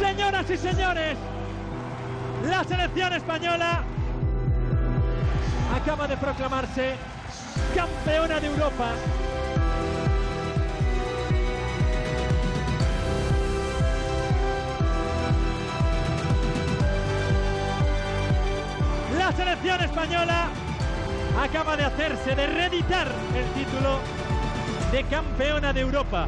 Señoras y señores, la selección española acaba de proclamarse campeona de Europa. La selección española acaba de hacerse, de reeditar el título de campeona de Europa.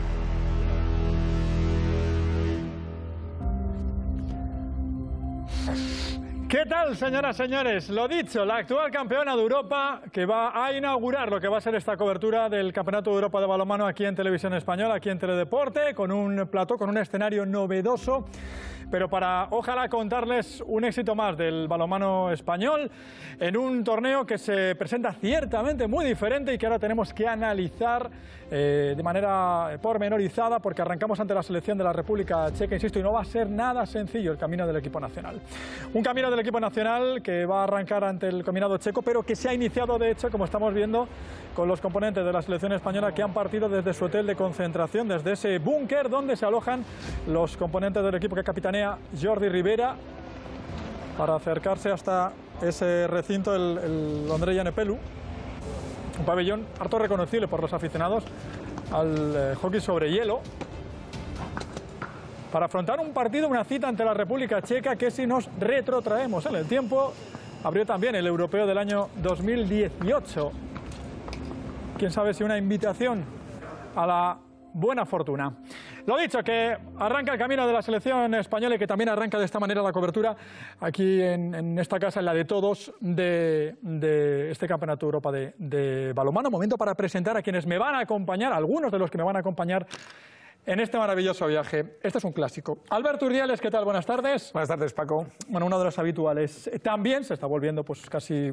¿Qué tal, señoras y señores? Lo dicho, la actual campeona de Europa, que va a inaugurar lo que va a ser esta cobertura del Campeonato de Europa de balonmano aquí en Televisión Española, aquí en Teledeporte, con un plató, con un escenario novedoso, pero para, ojalá, contarles un éxito más del balonmano español en un torneo que se presenta ciertamente muy diferente y que ahora tenemos que analizar de manera pormenorizada, porque arrancamos ante la selección de la República Checa, insisto, y no va a ser nada sencillo el camino del equipo nacional. Un camino del equipo nacional que va a arrancar ante el combinado checo, pero que se ha iniciado, de hecho, como estamos viendo, con los componentes de la selección española que han partido desde su hotel de concentración, desde ese búnker donde se alojan los componentes del equipo que capitanea Jordi Rivera, para acercarse hasta ese recinto, el Andrei Ianniepelu, un pabellón harto reconocible por los aficionados al hockey sobre hielo, para afrontar un partido, una cita ante la República Checa que, si nos retrotraemos en el tiempo, abrió también el europeo del año 2018. Quién sabe si una invitación a la buena fortuna. Lo dicho, que arranca el camino de la selección española y que también arranca de esta manera la cobertura aquí en esta casa, en la de todos, de este Campeonato de Europa de balonmano. Momento para presentar a quienes me van a acompañar, algunos de los que me van a acompañar en este maravilloso viaje. Este es un clásico. Alberto Urdiales, ¿qué tal? Buenas tardes. Buenas tardes, Paco. Bueno, uno de los habituales. También se está volviendo pues casi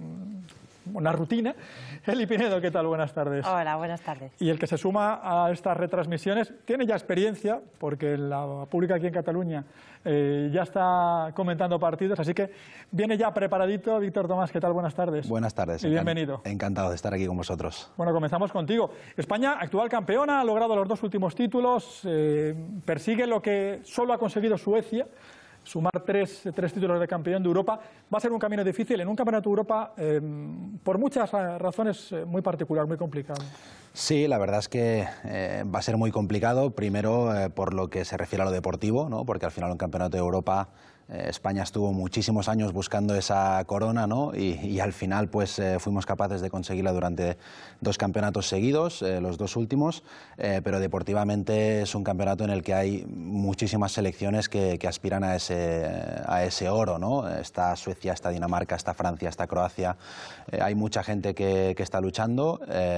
una rutina. Eli Pinedo, ¿qué tal? Buenas tardes. Hola, buenas tardes. Y el que se suma a estas retransmisiones tiene ya experiencia, porque la pública aquí en Cataluña ya está comentando partidos, así que viene ya preparadito. Víctor Tomás, ¿qué tal? Buenas tardes. Buenas tardes. Y bienvenido. Encantado de estar aquí con vosotros. Bueno, comenzamos contigo. España, actual campeona, ha logrado los 2 últimos títulos, persigue lo que solo ha conseguido Suecia, sumar tres títulos de campeón de Europa. Va a ser un camino difícil en un campeonato de Europa por muchas razones, muy particular, muy complicado. Sí, la verdad es que va a ser muy complicado, primero por lo que se refiere a lo deportivo, ¿no? Porque al final un campeonato de Europa, España estuvo muchísimos años buscando esa corona, ¿no? Y al final pues fuimos capaces de conseguirla durante 2 campeonatos seguidos, los 2 últimos, pero deportivamente es un campeonato en el que hay muchísimas selecciones que aspiran a ese oro, ¿no? Está Suecia, está Dinamarca, está Francia, está Croacia, hay mucha gente que está luchando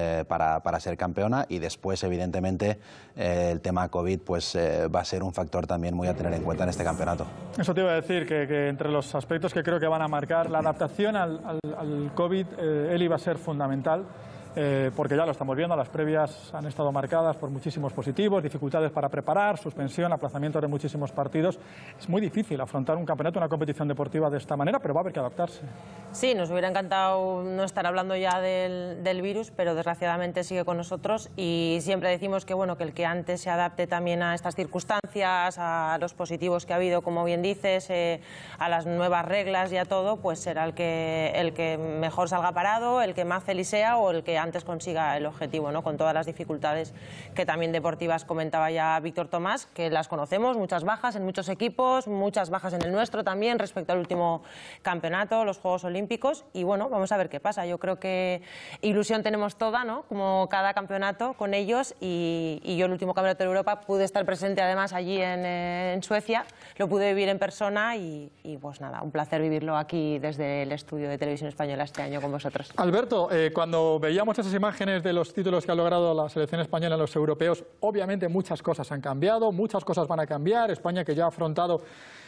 para ser campeona, y después evidentemente el tema COVID pues va a ser un factor también muy a tener en cuenta en este campeonato. Eso te iba a decir, que entre los aspectos que creo que van a marcar la adaptación al COVID, Eli, va a ser fundamental. Porque ya lo estamos viendo, las previas han estado marcadas por muchísimos positivos, dificultades para preparar, suspensión, aplazamiento de muchísimos partidos. Es muy difícil afrontar un campeonato, una competición deportiva de esta manera, pero va a haber que adaptarse. Sí, nos hubiera encantado no estar hablando ya del virus, pero desgraciadamente sigue con nosotros, y siempre decimos que bueno, que el que antes se adapte también a estas circunstancias, a los positivos que ha habido, como bien dices, a las nuevas reglas y a todo, pues será el que mejor salga parado, el que más feliz sea, o el que antes consiga el objetivo, ¿no? Con todas las dificultades que también deportivas comentaba ya Víctor Tomás, que las conocemos, muchas bajas en muchos equipos, muchas bajas en el nuestro también respecto al último campeonato, los Juegos Olímpicos, y bueno, vamos a ver qué pasa. Yo creo que ilusión tenemos toda, ¿no? Como cada campeonato con ellos, y yo el último campeonato de Europa pude estar presente además allí en Suecia, lo pude vivir en persona, y pues nada, un placer vivirlo aquí desde el estudio de Televisión Española este año con vosotros. Alberto, cuando veíamos esas imágenes de los títulos que ha logrado la selección española en los europeos, obviamente muchas cosas han cambiado, muchas cosas van a cambiar. España, que ya ha afrontado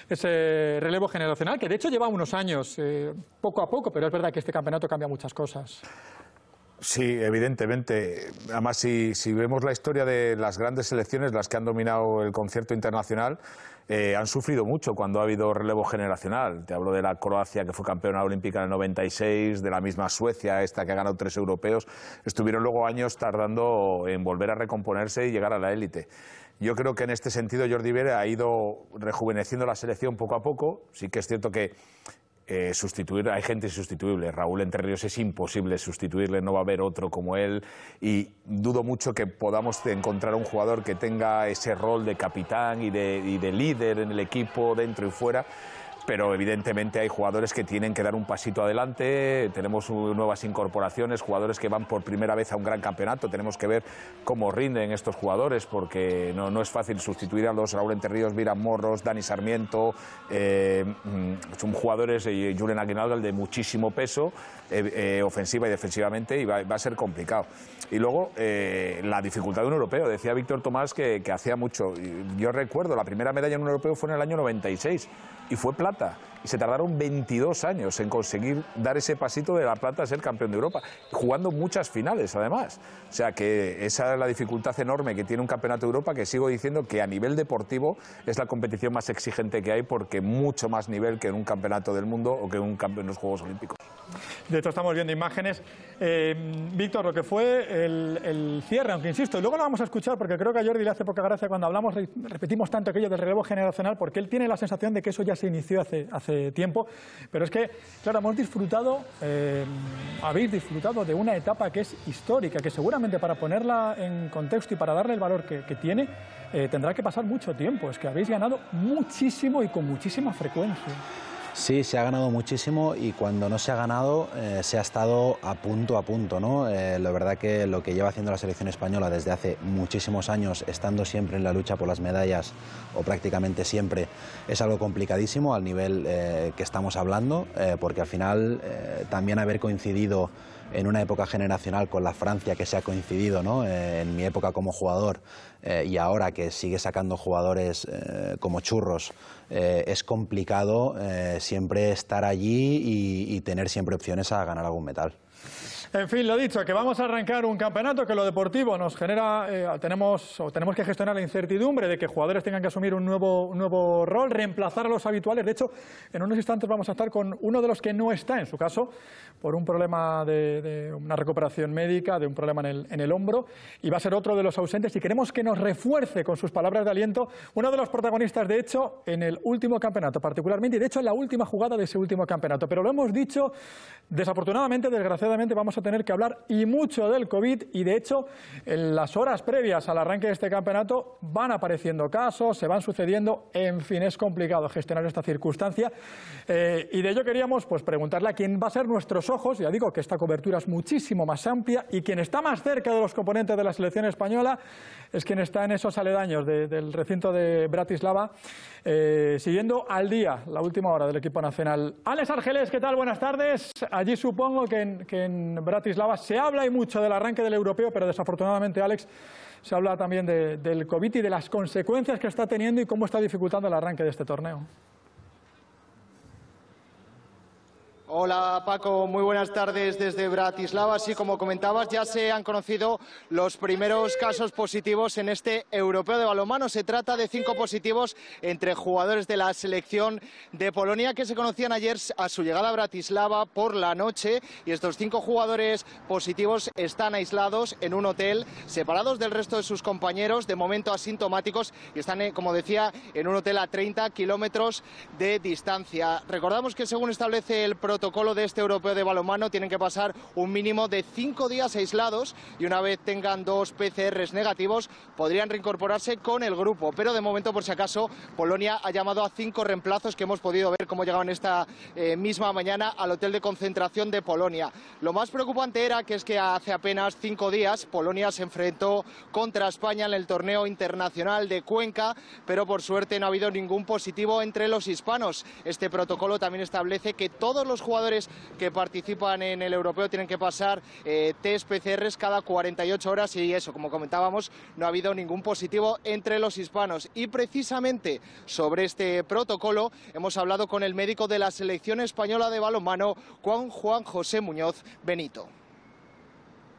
ese relevo generacional, que de hecho lleva unos años, poco a poco, pero es verdad que este campeonato cambia muchas cosas. Sí, evidentemente. Además, si vemos la historia de las grandes selecciones, las que han dominado el concierto internacional, han sufrido mucho cuando ha habido relevo generacional. Te hablo de la Croacia, que fue campeona olímpica en el 96, de la misma Suecia, esta que ha ganado 3 europeos. Estuvieron luego años tardando en volver a recomponerse y llegar a la élite. Yo creo que en este sentido Jordi Vera ha ido rejuveneciendo la selección poco a poco. Sí que es cierto que sustituir, hay gente insustituible. Raúl Entre Ríos es imposible sustituirle, no va a haber otro como él, y dudo mucho que podamos encontrar un jugador que tenga ese rol de capitán y de líder en el equipo dentro y fuera. Pero evidentemente hay jugadores que tienen que dar un pasito adelante. Tenemos nuevas incorporaciones, jugadores que van por primera vez a un gran campeonato. Tenemos que ver cómo rinden estos jugadores, porque no es fácil sustituir a los Raúl Entre Ríos, Viran Morros, Dani Sarmiento. Son jugadores, Julen Aguinaldo, de muchísimo peso, ofensiva y defensivamente, y va a ser complicado. Y luego la dificultad de un europeo. Decía Víctor Tomás que hacía mucho. Yo recuerdo, la primera medalla en un europeo fue en el año 96 y fue plata. Y se tardaron 22 años en conseguir dar ese pasito de la plata a ser campeón de Europa, jugando muchas finales además. O sea que esa es la dificultad enorme que tiene un campeonato de Europa, que sigo diciendo que a nivel deportivo es la competición más exigente que hay, porque mucho más nivel que en un campeonato del mundo o que en los Juegos Olímpicos. De hecho, estamos viendo imágenes. Víctor, lo que fue el cierre, aunque insisto, y luego lo vamos a escuchar, porque creo que a Jordi le hace poca gracia cuando hablamos, repetimos tanto aquello del relevo generacional, porque él tiene la sensación de que eso ya se inició hace tiempo. Pero es que, claro, habéis disfrutado de una etapa que es histórica, que seguramente, para ponerla en contexto y para darle el valor que tiene, tendrá que pasar mucho tiempo. Es que habéis ganado muchísimo y con muchísima frecuencia. Sí, se ha ganado muchísimo, y cuando no se ha ganado se ha estado a punto, ¿no? La verdad que lo que lleva haciendo la selección española desde hace muchísimos años, estando siempre en la lucha por las medallas, o prácticamente siempre, es algo complicadísimo al nivel que estamos hablando, porque al final también haber coincidido en una época generacional con la Francia que se ha coincidido, ¿no? En mi época como jugador, y ahora que sigue sacando jugadores como churros, es complicado siempre estar allí y tener siempre opciones a ganar algún metal. En fin, lo dicho, que vamos a arrancar un campeonato que lo deportivo nos genera, tenemos que gestionar la incertidumbre de que jugadores tengan que asumir un nuevo rol, reemplazar a los habituales. De hecho, en unos instantes vamos a estar con uno de los que no está, en su caso, por un problema de una recuperación médica, de un problema en el hombro, y va a ser otro de los ausentes, y queremos que nos refuerce con sus palabras de aliento uno de los protagonistas, de hecho, en el último campeonato particularmente, y de hecho en la última jugada de ese último campeonato. Pero lo hemos dicho, desafortunadamente, desgraciadamente, vamos a tener que hablar y mucho del COVID, y de hecho en las horas previas al arranque de este campeonato van apareciendo casos, se van sucediendo, en fin, es complicado gestionar esta circunstancia, y de ello queríamos preguntarle a quien va a ser nuestros ojos. Ya digo que esta cobertura es muchísimo más amplia, y quien está más cerca de los componentes de la selección española es quien está en esos aledaños del recinto de Bratislava, siguiendo al día la última hora del equipo nacional. Alex Argelés, ¿qué tal? Buenas tardes. Allí supongo que en Bratislava se habla y mucho del arranque del europeo, pero desafortunadamente, Alex, se habla también del COVID y de las consecuencias que está teniendo y cómo está dificultando el arranque de este torneo. Hola Paco, muy buenas tardes desde Bratislava. Así como comentabas, ya se han conocido los primeros casos positivos en este europeo de balonmano. Se trata de 5 positivos entre jugadores de la selección de Polonia que se conocían ayer a su llegada a Bratislava por la noche, y estos 5 jugadores positivos están aislados en un hotel, separados del resto de sus compañeros, de momento asintomáticos, y están, como decía, en un hotel a 30 kilómetros de distancia. Recordamos que, según establece el protocolo de este europeo de balonmano, tienen que pasar un mínimo de 5 días aislados, y una vez tengan 2 PCRs negativos podrían reincorporarse con el grupo. Pero de momento, por si acaso, Polonia ha llamado a 5 reemplazos que hemos podido ver cómo llegaban esta misma mañana al hotel de concentración de Polonia. Lo más preocupante era que hace apenas 5 días Polonia se enfrentó contra España en el torneo internacional de Cuenca, pero por suerte no ha habido ningún positivo entre los hispanos. Este protocolo también establece que todos los jugadores que participan en el europeo tienen que pasar test PCRs cada 48 horas, y eso, como comentábamos, no ha habido ningún positivo entre los hispanos. Y precisamente sobre este protocolo hemos hablado con el médico de la selección española de balonmano, Juan José Muñoz Benito.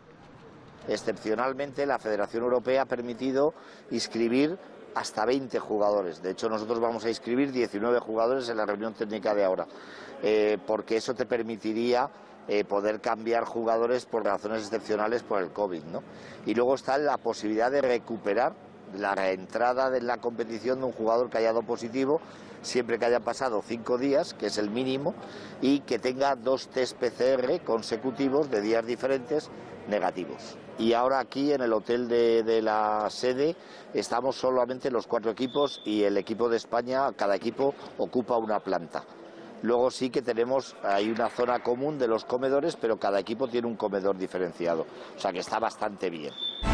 excepcionalmente la Federación Europea ha permitido inscribir hasta 20 jugadores. De hecho, nosotros vamos a inscribir 19 jugadores en la reunión técnica de ahora, porque eso te permitiría poder cambiar jugadores por razones excepcionales por el COVID, ¿no? Y luego está la posibilidad de recuperar la reentrada de la competición de un jugador que haya dado positivo, siempre que haya pasado 5 días, que es el mínimo, y que tenga 2 test PCR consecutivos de días diferentes negativos. Y ahora aquí en el hotel de la sede estamos solamente los 4 equipos y el equipo de España, cada equipo ocupa una planta. Luego sí que hay una zona común de los comedores, pero cada equipo tiene un comedor diferenciado, o sea que está bastante bien.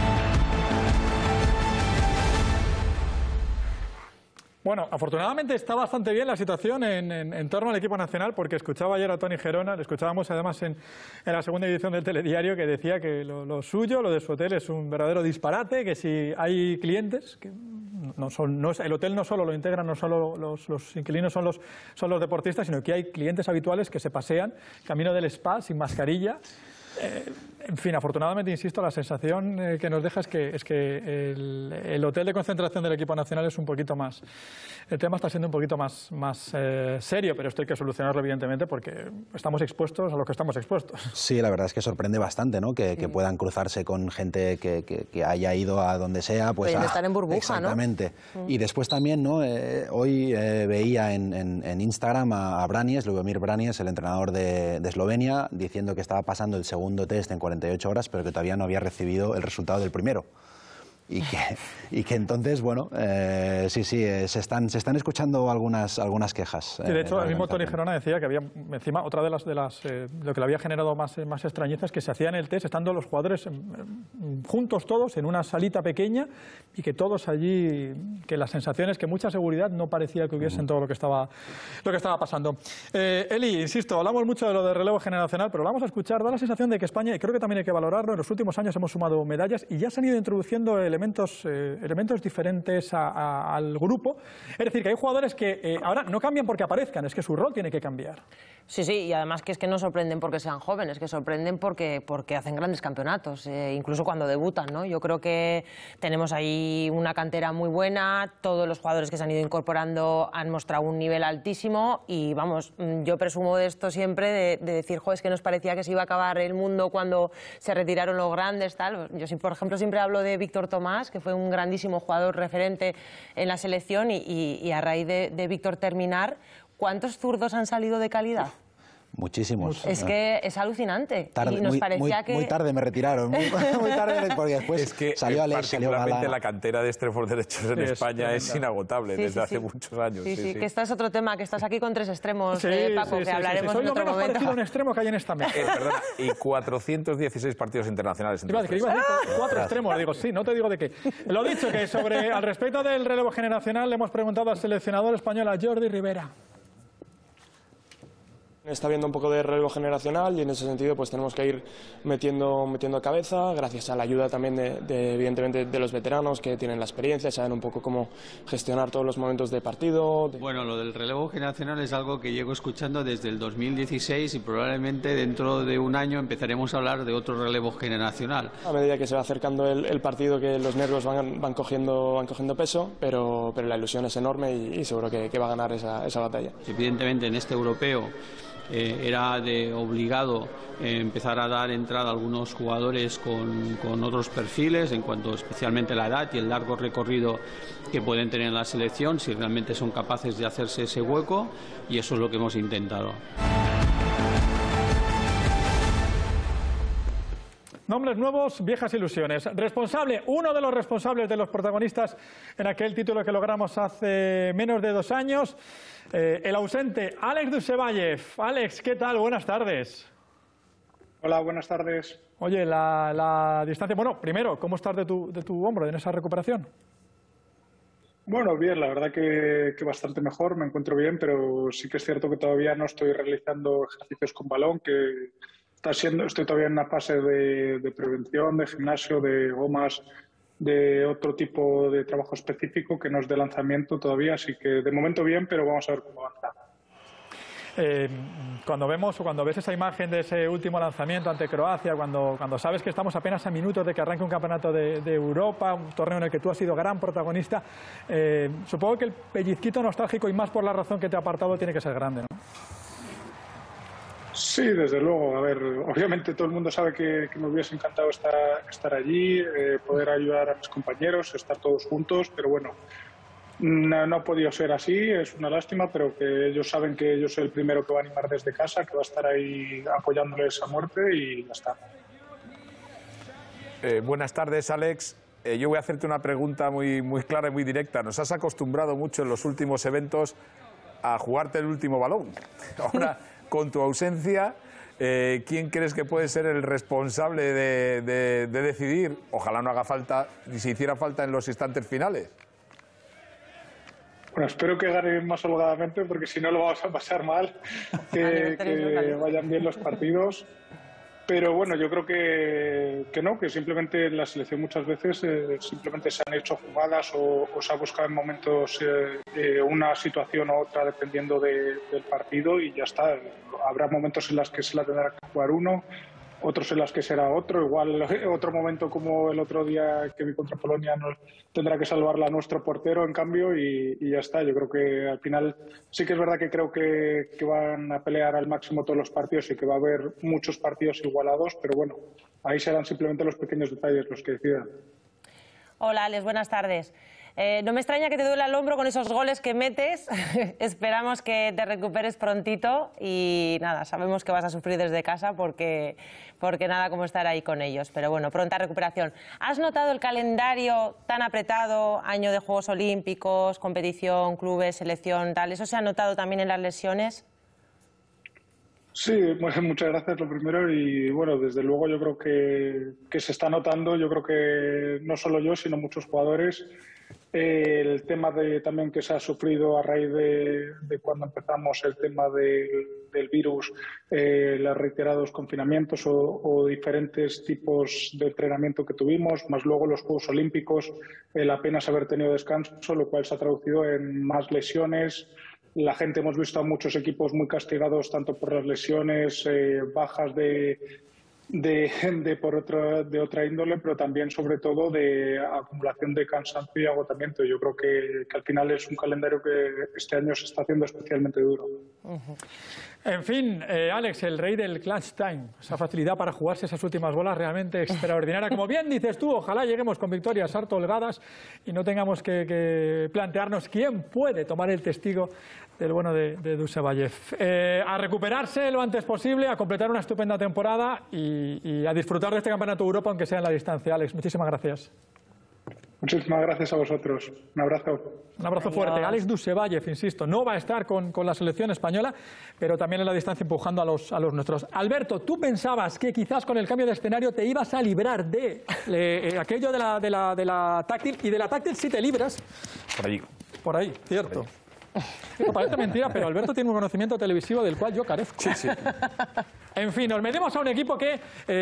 Bueno, afortunadamente está bastante bien la situación en torno al equipo nacional, porque escuchaba ayer a Toni Gerona, le escuchábamos además en la segunda edición del telediario, que decía que lo suyo, lo de su hotel, es un verdadero disparate, que si hay clientes, que el hotel no solo lo integran, no solo los inquilinos son los deportistas, sino que hay clientes habituales que se pasean camino del spa sin mascarilla. En fin, afortunadamente, insisto, la sensación que nos deja es que el hotel de concentración del equipo nacional es un poquito más... El tema está siendo un poquito más serio, pero esto hay que solucionarlo, evidentemente, porque estamos expuestos a lo que estamos expuestos. Sí, la verdad es que sorprende bastante, ¿no? Que puedan cruzarse con gente que haya ido a donde sea. Pues pueden estar en burbuja, exactamente. ¿no? Y después también, ¿no? Hoy veía en Instagram a Branies, Lubomir Branies, el entrenador de Eslovenia, diciendo que estaba pasando el segundo test en 48 horas, pero que todavía no había recibido el resultado del primero. Y que entonces, bueno, sí, se están escuchando algunas quejas. Sí, de hecho, el mismo Toni Gerona decía que había, encima, otra de las lo que le había generado más extrañeza es que se hacían el test estando los jugadores juntos todos en una salita pequeña y que todos allí, que las sensaciones, que mucha seguridad no parecía que hubiese en todo lo que estaba pasando. Eli, insisto, hablamos mucho de lo de relevo generacional, pero vamos a escuchar, da la sensación de que España, y creo que también hay que valorarlo, en los últimos años hemos sumado medallas y ya se han ido introduciendo elementos diferentes al grupo. Es decir, que hay jugadores que ahora no cambian porque aparezcan, es que su rol tiene que cambiar. Sí, y además que es que no sorprenden porque sean jóvenes, que sorprenden porque hacen grandes campeonatos, incluso cuando debutan, ¿no? Yo creo que tenemos ahí una cantera muy buena, todos los jugadores que se han ido incorporando han mostrado un nivel altísimo y vamos, yo presumo de esto siempre, de decir, es que nos parecía que se iba a acabar el mundo cuando se retiraron los grandes, tal. Yo, por ejemplo, siempre hablo de Víctor Tomás, que fue un grandísimo jugador referente en la selección y a raíz de Víctor terminar, ¿cuántos zurdos han salido de calidad? Muchísimos. Es que es alucinante. Tarde, y nos parecía muy tarde me retiraron, muy tarde, porque después es que salió Alex, salió particularmente la cantera de extremos derechos en España es inagotable desde hace muchos años. Sí, que este es otro tema, que estás aquí con 3 extremos, Paco, que hablaremos Soy en otro momento. Soy lo menos parecido a un extremo que hay en esta mesa. Perdona, y 416 partidos internacionales. Iba a decir 4 extremos, digo, sí, no te digo de qué. Lo dicho, que al respecto del relevo generacional le hemos preguntado al seleccionador español, a Jordi Rivera. Está habiendo un poco de relevo generacional y en ese sentido pues tenemos que ir metiendo cabeza, gracias a la ayuda también evidentemente de los veteranos que tienen la experiencia, saben un poco cómo gestionar todos los momentos de partido. Bueno, lo del relevo generacional es algo que llevo escuchando desde el 2016 y probablemente dentro de un año empezaremos a hablar de otro relevo generacional. A medida que se va acercando el partido, que los nervios van cogiendo peso, pero la ilusión es enorme y seguro que va a ganar esa batalla. Evidentemente en este europeo era de obligado empezar a dar entrada a algunos jugadores con otros perfiles, en cuanto especialmente la edad y el largo recorrido que pueden tener en la selección, si realmente son capaces de hacerse ese hueco, y eso es lo que hemos intentado. Nombres nuevos, viejas ilusiones. Uno de los responsables de los protagonistas en aquel título que logramos hace menos de 2 años, el ausente Alex Dusevalle. Alex, ¿qué tal? Buenas tardes. Hola, buenas tardes. Oye, la distancia... Bueno, primero, ¿cómo estás de tu hombro en esa recuperación? Bueno, bien, la verdad que bastante mejor, me encuentro bien, pero sí que es cierto que todavía no estoy realizando ejercicios con balón, que estoy todavía en una fase de prevención, de gimnasio, de gomas, de otro tipo de trabajo específico que no es de lanzamiento todavía, así que de momento bien, pero vamos a ver cómo avanza. Cuando ves esa imagen de ese último lanzamiento ante Croacia, cuando sabes que estamos apenas a minutos de que arranque un campeonato de Europa, un torneo en el que tú has sido gran protagonista, supongo que el pellizquito nostálgico, y más por la razón que te ha apartado, tiene que ser grande, ¿no? Sí, desde luego. A ver, obviamente todo el mundo sabe que me hubiese encantado estar allí, poder ayudar a mis compañeros, estar todos juntos, pero bueno, no ha podido ser así, es una lástima, pero que ellos saben que yo soy el primero que va a animar desde casa, que va a estar ahí apoyándoles a muerte y ya está. Buenas tardes, Alex. Yo voy a hacerte una pregunta muy clara y muy directa. Nos has acostumbrado mucho en los últimos eventos a jugarte el último balón. Ahora, con tu ausencia, ¿quién crees que puede ser el responsable de decidir? Ojalá no haga falta, ni si hiciera falta en los instantes finales. Bueno, espero que ganen más holgadamente, porque si no lo vamos a pasar mal, que vayan bien los partidos. Pero bueno, yo creo que no, que simplemente en la selección muchas veces simplemente se han hecho jugadas o se ha buscado en momentos una situación u otra dependiendo del partido y ya está. Habrá momentos en los que se la tendrá que jugar uno, otros en los que será otro. Igual otro momento como el otro día que vi contra Polonia nos tendrá que salvarla nuestro portero, en cambio, y ya está. Yo creo que al final sí que es verdad que creo que van a pelear al máximo todos los partidos y que va a haber muchos partidos igualados, pero bueno, ahí serán simplemente los pequeños detalles los que decidan. Hola, Alex, buenas tardes. No me extraña que te duela el hombro con esos goles que metes. Esperamos que te recuperes prontito y nada, sabemos que vas a sufrir desde casa porque nada como estar ahí con ellos. Pero bueno, pronta recuperación. ¿Has notado el calendario tan apretado, año de Juegos Olímpicos, competición, clubes, selección, tal? ¿Eso se ha notado también en las lesiones? Sí, bueno, muchas gracias lo primero y bueno, desde luego yo creo que se está notando, yo creo que no solo yo, sino muchos jugadores. El tema también que se ha sufrido a raíz de cuando empezamos el tema del virus, los reiterados confinamientos o diferentes tipos de entrenamiento que tuvimos, más luego los Juegos Olímpicos, el apenas haber tenido descanso, lo cual se ha traducido en más lesiones. La gente, hemos visto a muchos equipos muy castigados tanto por las lesiones, bajas de otra índole, pero también sobre todo de acumulación de cansancio y agotamiento. Yo creo que al final es un calendario que este año se está haciendo especialmente duro. En fin, Alex, el rey del clutch time, esa facilidad para jugarse esas últimas bolas realmente extraordinaria. Como bien dices tú, ojalá lleguemos con victorias harto holgadas y no tengamos que plantearnos quién puede tomar el testigo del bueno de Dusevallev. A recuperarse lo antes posible, a completar una estupenda temporada y a disfrutar de este Campeonato de Europa, aunque sea en la distancia. Alex, muchísimas gracias. Muchísimas gracias a vosotros. Un abrazo. Un abrazo fuerte. Alex Dusevallev, insisto, no va a estar con la selección española, pero también en la distancia empujando a los nuestros. Alberto, ¿tú pensabas que quizás con el cambio de escenario te ibas a librar de aquello de la táctil? Y de la táctil sí te libras. Por allí. Por ahí, cierto. Parece mentira, pero Alberto tiene un conocimiento televisivo del cual yo carezco. Sí, sí. En fin, nos metemos a un equipo que,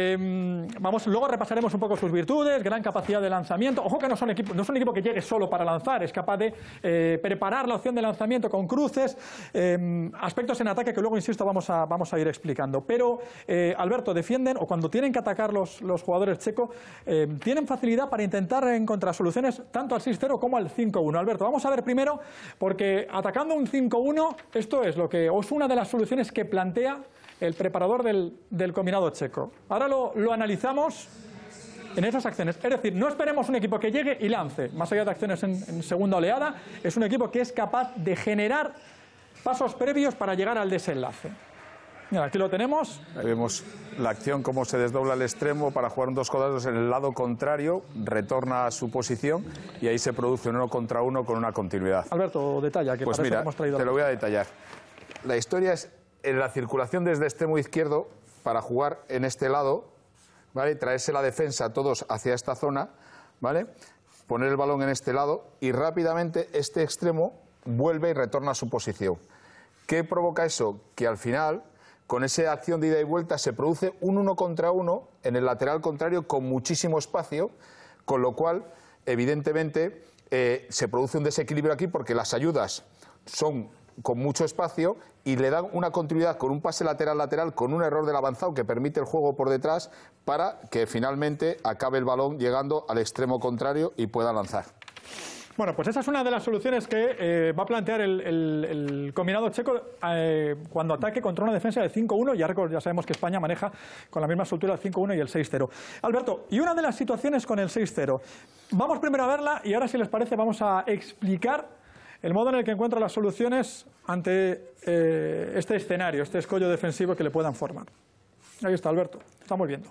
luego repasaremos un poco sus virtudes, gran capacidad de lanzamiento. Ojo que no es un equipo que llegue solo para lanzar, es capaz de preparar la opción de lanzamiento con cruces, aspectos en ataque que luego, insisto, vamos a ir explicando. Pero, Alberto, defienden, o cuando tienen que atacar los jugadores checos, tienen facilidad para intentar encontrar soluciones tanto al 6-0 como al 5-1. Alberto, vamos a ver primero, porque atacando un 5-1, esto es una de las soluciones que plantea el preparador del combinado checo. Ahora lo analizamos en esas acciones. Es decir, no esperemos un equipo que llegue y lance. Más allá de acciones en segunda oleada, es un equipo que es capaz de generar pasos previos para llegar al desenlace. Mira, aquí lo tenemos. Ahí vemos la acción, cómo se desdobla el extremo para jugar un 2 contra 2 en el lado contrario, retorna a su posición y ahí se produce un 1 contra 1 con una continuidad. Alberto, detalla, que pues para mira, eso hemos traído. Te lo voy a detallar. La historia es en la circulación desde extremo izquierdo para jugar en este lado, ¿vale? Traerse la defensa todos hacia esta zona, ¿vale? Poner el balón en este lado y rápidamente este extremo vuelve y retorna a su posición. ¿Qué provoca eso? Que al final, con esa acción de ida y vuelta, se produce un 1 contra 1 en el lateral contrario con muchísimo espacio, con lo cual, evidentemente, se produce un desequilibrio aquí porque las ayudas son con mucho espacio y le dan una continuidad con un pase lateral-lateral, con un error del avanzado que permite el juego por detrás para que finalmente acabe el balón llegando al extremo contrario y pueda lanzar. Bueno, pues esa es una de las soluciones que va a plantear el combinado checo cuando ataque contra una defensa de 5-1. Ya sabemos que España maneja con la misma soltura el 5-1 y el 6-0. Alberto, y una de las situaciones con el 6-0. Vamos primero a verla y ahora, si les parece, vamos a explicar el modo en el que encuentra las soluciones ante este escenario, este escollo defensivo que le puedan formar. Ahí está, Alberto, estamos viendo.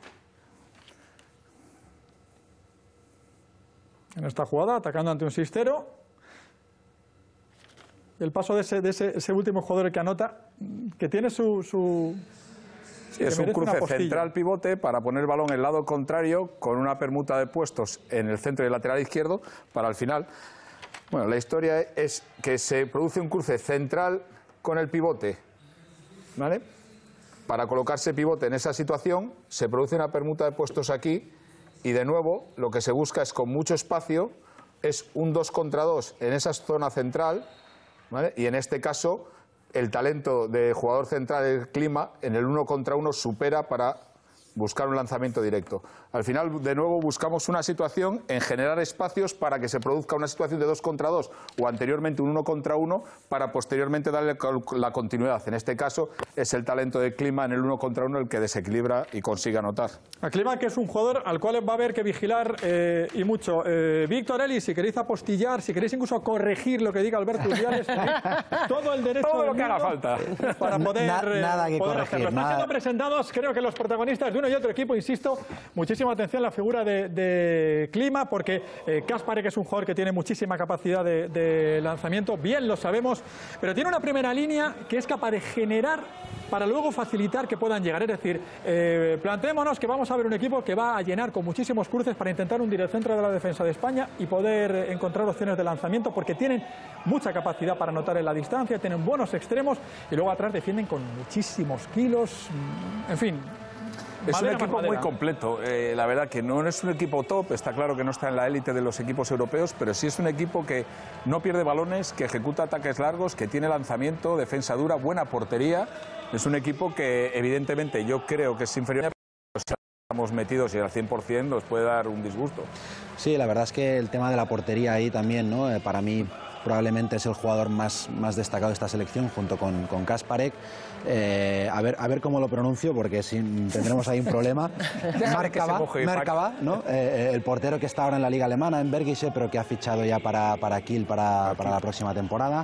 En esta jugada, atacando ante un 6-0. El paso de ese último jugador que anota, que tiene su Sí, es un cruce central-pivote para poner el balón en el lado contrario con una permuta de puestos en el centro y el lateral izquierdo para al final. Bueno, la historia es que se produce un cruce central con el pivote, ¿vale? Para colocarse pivote en esa situación se produce una permuta de puestos aquí. Y de nuevo, lo que se busca es con mucho espacio, es un 2 contra 2 en esa zona central, ¿vale? Y en este caso, el talento de jugador central del Clima en el 1 contra 1 supera para buscar un lanzamiento directo. Al final, de nuevo, buscamos una situación en generar espacios para que se produzca una situación de 2 contra 2 o anteriormente un 1 contra 1 para posteriormente darle la continuidad. En este caso, es el talento de Clima en el 1 contra 1 el que desequilibra y consigue anotar. A Clima, que es un jugador al cual va a haber que vigilar y mucho. Víctor Eli, si queréis apostillar, si queréis incluso corregir lo que diga Alberto Uriales, todo el derecho todo del lo que haga mundo falta para poder, nada que poder corregir, hacerlo. Están siendo presentados, creo que los protagonistas de uno y otro equipo, insisto, muchísima atención a la figura de Clima, porque Kasparek es un jugador que tiene muchísima capacidad de lanzamiento, bien lo sabemos, pero tiene una primera línea que es capaz de generar para luego facilitar que puedan llegar. Es decir, planteémonos que vamos a ver un equipo que va a llenar con muchísimos cruces para intentar hundir el centro de la defensa de España y poder encontrar opciones de lanzamiento, porque tienen mucha capacidad para anotar en la distancia, tienen buenos extremos y luego atrás defienden con muchísimos kilos, en fin. Es un equipo muy completo, la verdad que no es un equipo top, está claro que no está en la élite de los equipos europeos, pero sí es un equipo que no pierde balones, que ejecuta ataques largos, que tiene lanzamiento, defensa dura, buena portería. Es un equipo que evidentemente yo creo que es inferior, pero si estamos metidos y al 100% nos puede dar un disgusto. Sí, la verdad es que el tema de la portería ahí también, ¿no? Para mí probablemente es el jugador más destacado de esta selección junto con Kasparek. A ver cómo lo pronuncio, porque tendremos ahí un problema. Merkava, ¿no? El portero que está ahora en la liga alemana, en Bergische, pero que ha fichado ya para Kiel para la próxima temporada.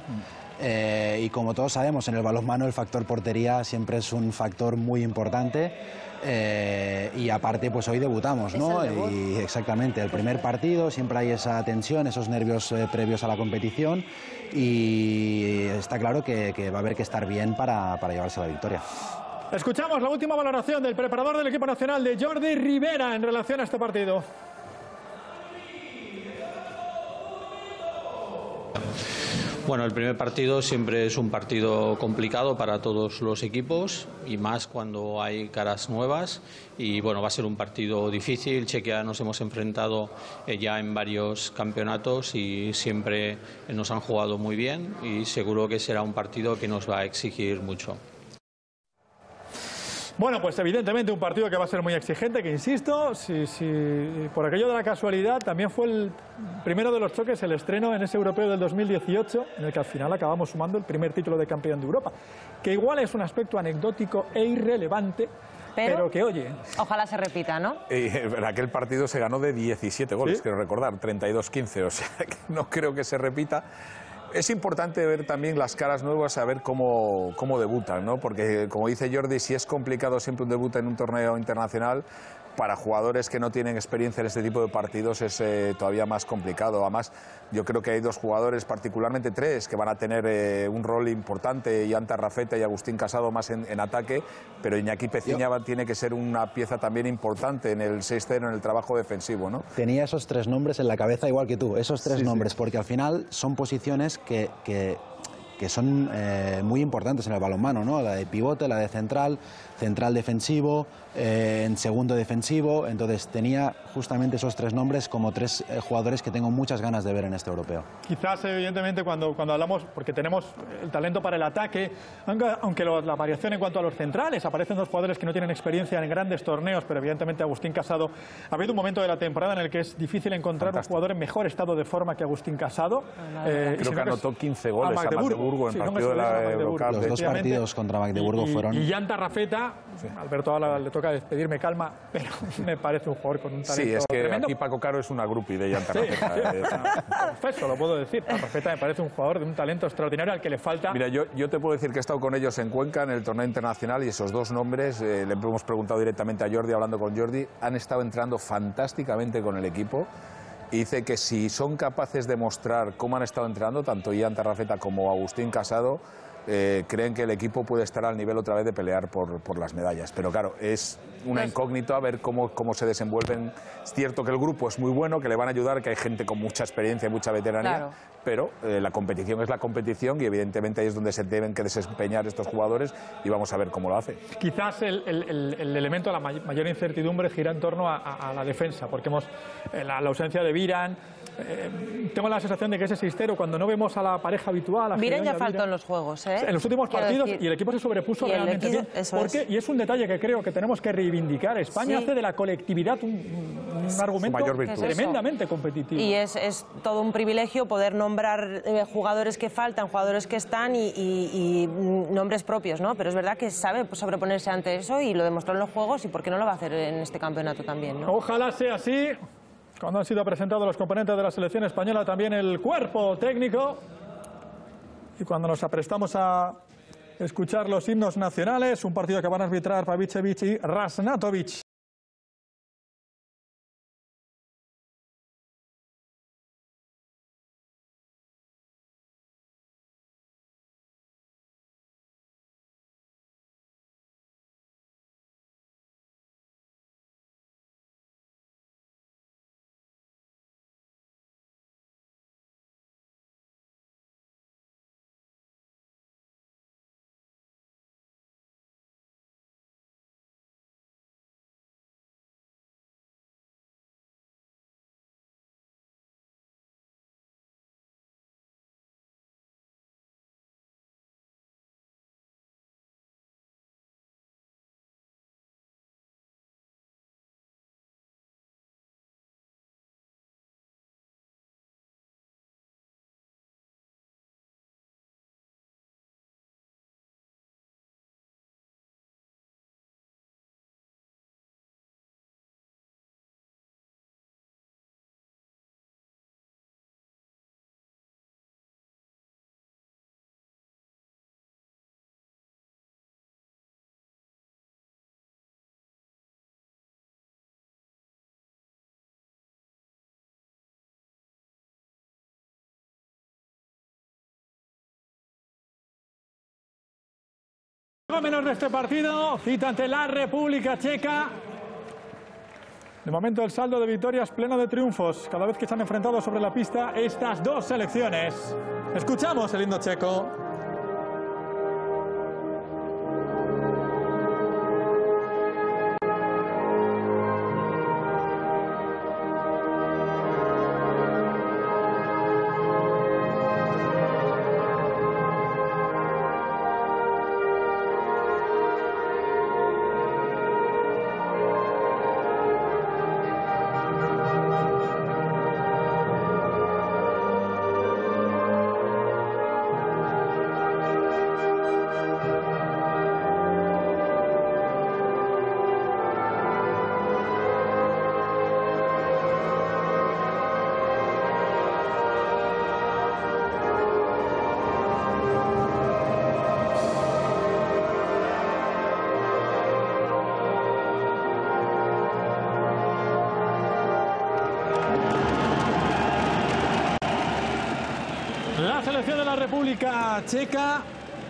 Y como todos sabemos, en el balonmano el factor portería siempre es un factor muy importante. Y aparte, pues hoy debutamos, ¿no? Y exactamente, el primer partido, siempre hay esa tensión, esos nervios previos a la competición, y está claro que va a haber que estar bien para llevarse la victoria. Escuchamos la última valoración del preparador del equipo nacional, de Jordi Rivera, en relación a este partido. Bueno, el primer partido siempre es un partido complicado para todos los equipos y más cuando hay caras nuevas, y bueno, va a ser un partido difícil. Chequia nos hemos enfrentado ya en varios campeonatos y siempre nos han jugado muy bien, y seguro que será un partido que nos va a exigir mucho. Bueno, pues evidentemente un partido que va a ser muy exigente, que insisto, si por aquello de la casualidad, también fue el primero de los choques, el estreno en ese europeo del 2018, en el que al final acabamos sumando el primer título de campeón de Europa, que igual es un aspecto anecdótico e irrelevante, pero que, oye... Ojalá se repita, ¿no? En aquel partido se ganó de 17 goles, ¿sí? Quiero recordar, 32-15, o sea, que no creo que se repita. Es importante ver también las caras nuevas, a ver cómo debutan, ¿no? Porque, como dice Jordi, si es complicado siempre un debut en un torneo internacional, para jugadores que no tienen experiencia en este tipo de partidos es todavía más complicado. Además, yo creo que hay dos jugadores, particularmente tres, que van a tener un rol importante, Ianta Rafeta y Agustín Casado más en ataque, pero Iñaki Peciña tiene que ser una pieza también importante en el 6-0, en el trabajo defensivo, ¿no? Tenía esos tres nombres en la cabeza igual que tú, esos tres nombres, porque al final son posiciones que son muy importantes en el balonmano, ¿no? La de pivote, la de central defensivo, en segundo defensivo. Entonces tenía justamente esos 3 nombres como 3 jugadores que tengo muchas ganas de ver en este europeo. Quizás, evidentemente, cuando hablamos, porque tenemos el talento para el ataque, aunque la variación en cuanto a los centrales, aparecen 2 jugadores que no tienen experiencia en grandes torneos, pero evidentemente Agustín Casado, ha habido un momento de la temporada en el que es difícil encontrar un jugador en mejor estado de forma que Agustín Casado. Creo que anotó 15 goles a Magdeburgo en partido de la Eurocup. Los 2 partidos contra Magdeburgo fueron... Y Jan Tarrafeta, Alberto Ala le toca despedirme calma, pero me parece un jugador con un talento Sí, es que tremendo. Aquí Paco Caro es una groupie de Jan Tarrafeta. Confeso, lo puedo decir. Tarrafeta me parece un jugador de un talento extraordinario al que le falta... Mira, yo te puedo decir que he estado con ellos en Cuenca, en el torneo internacional, y esos 2 nombres, le hemos preguntado directamente a Jordi, hablando con Jordi, han estado entrando fantásticamente con el equipo. Y dice que si son capaces de mostrar cómo han estado entrenando, tanto Jan Tarrafeta como Agustín Casado, creen que el equipo puede estar al nivel otra vez de pelear por las medallas. Pero claro, es una incógnita a ver cómo se desenvuelven. Es cierto que el grupo es muy bueno, que le van a ayudar, que hay gente con mucha experiencia y mucha veteranía, claro. Pero la competición es la competición y evidentemente ahí es donde se deben que desempeñar estos jugadores y vamos a ver cómo lo hace. Quizás el elemento, la mayor incertidumbre gira en torno a la defensa, porque hemos la ausencia de Viran. Tengo la sensación de que ese sistero, cuando no vemos a la pareja habitual... Viran ya faltó en los juegos, en los últimos partidos, y el equipo se sobrepuso realmente bien. Y es un detalle que creo que tenemos que reivindicar. España hace de la colectividad un argumento tremendamente competitivo. Y es todo un privilegio poder nombrar jugadores que faltan, jugadores que están y nombres propios, ¿no? Pero es verdad que sabe sobreponerse ante eso y lo demostró en los juegos, y por qué no lo va a hacer en este campeonato también, ¿no? Ojalá sea así. Cuando han sido presentados los componentes de la selección española, también el cuerpo técnico. Y cuando nos aprestamos a escuchar los himnos nacionales, un partido que van a arbitrar Pavicevic y Rasnatovic. Menos de este partido, cita ante la República Checa. De momento el saldo de victorias pleno de triunfos, cada vez que se han enfrentado sobre la pista estas 2 selecciones. Escuchamos el himno checo. La selección de la República Checa,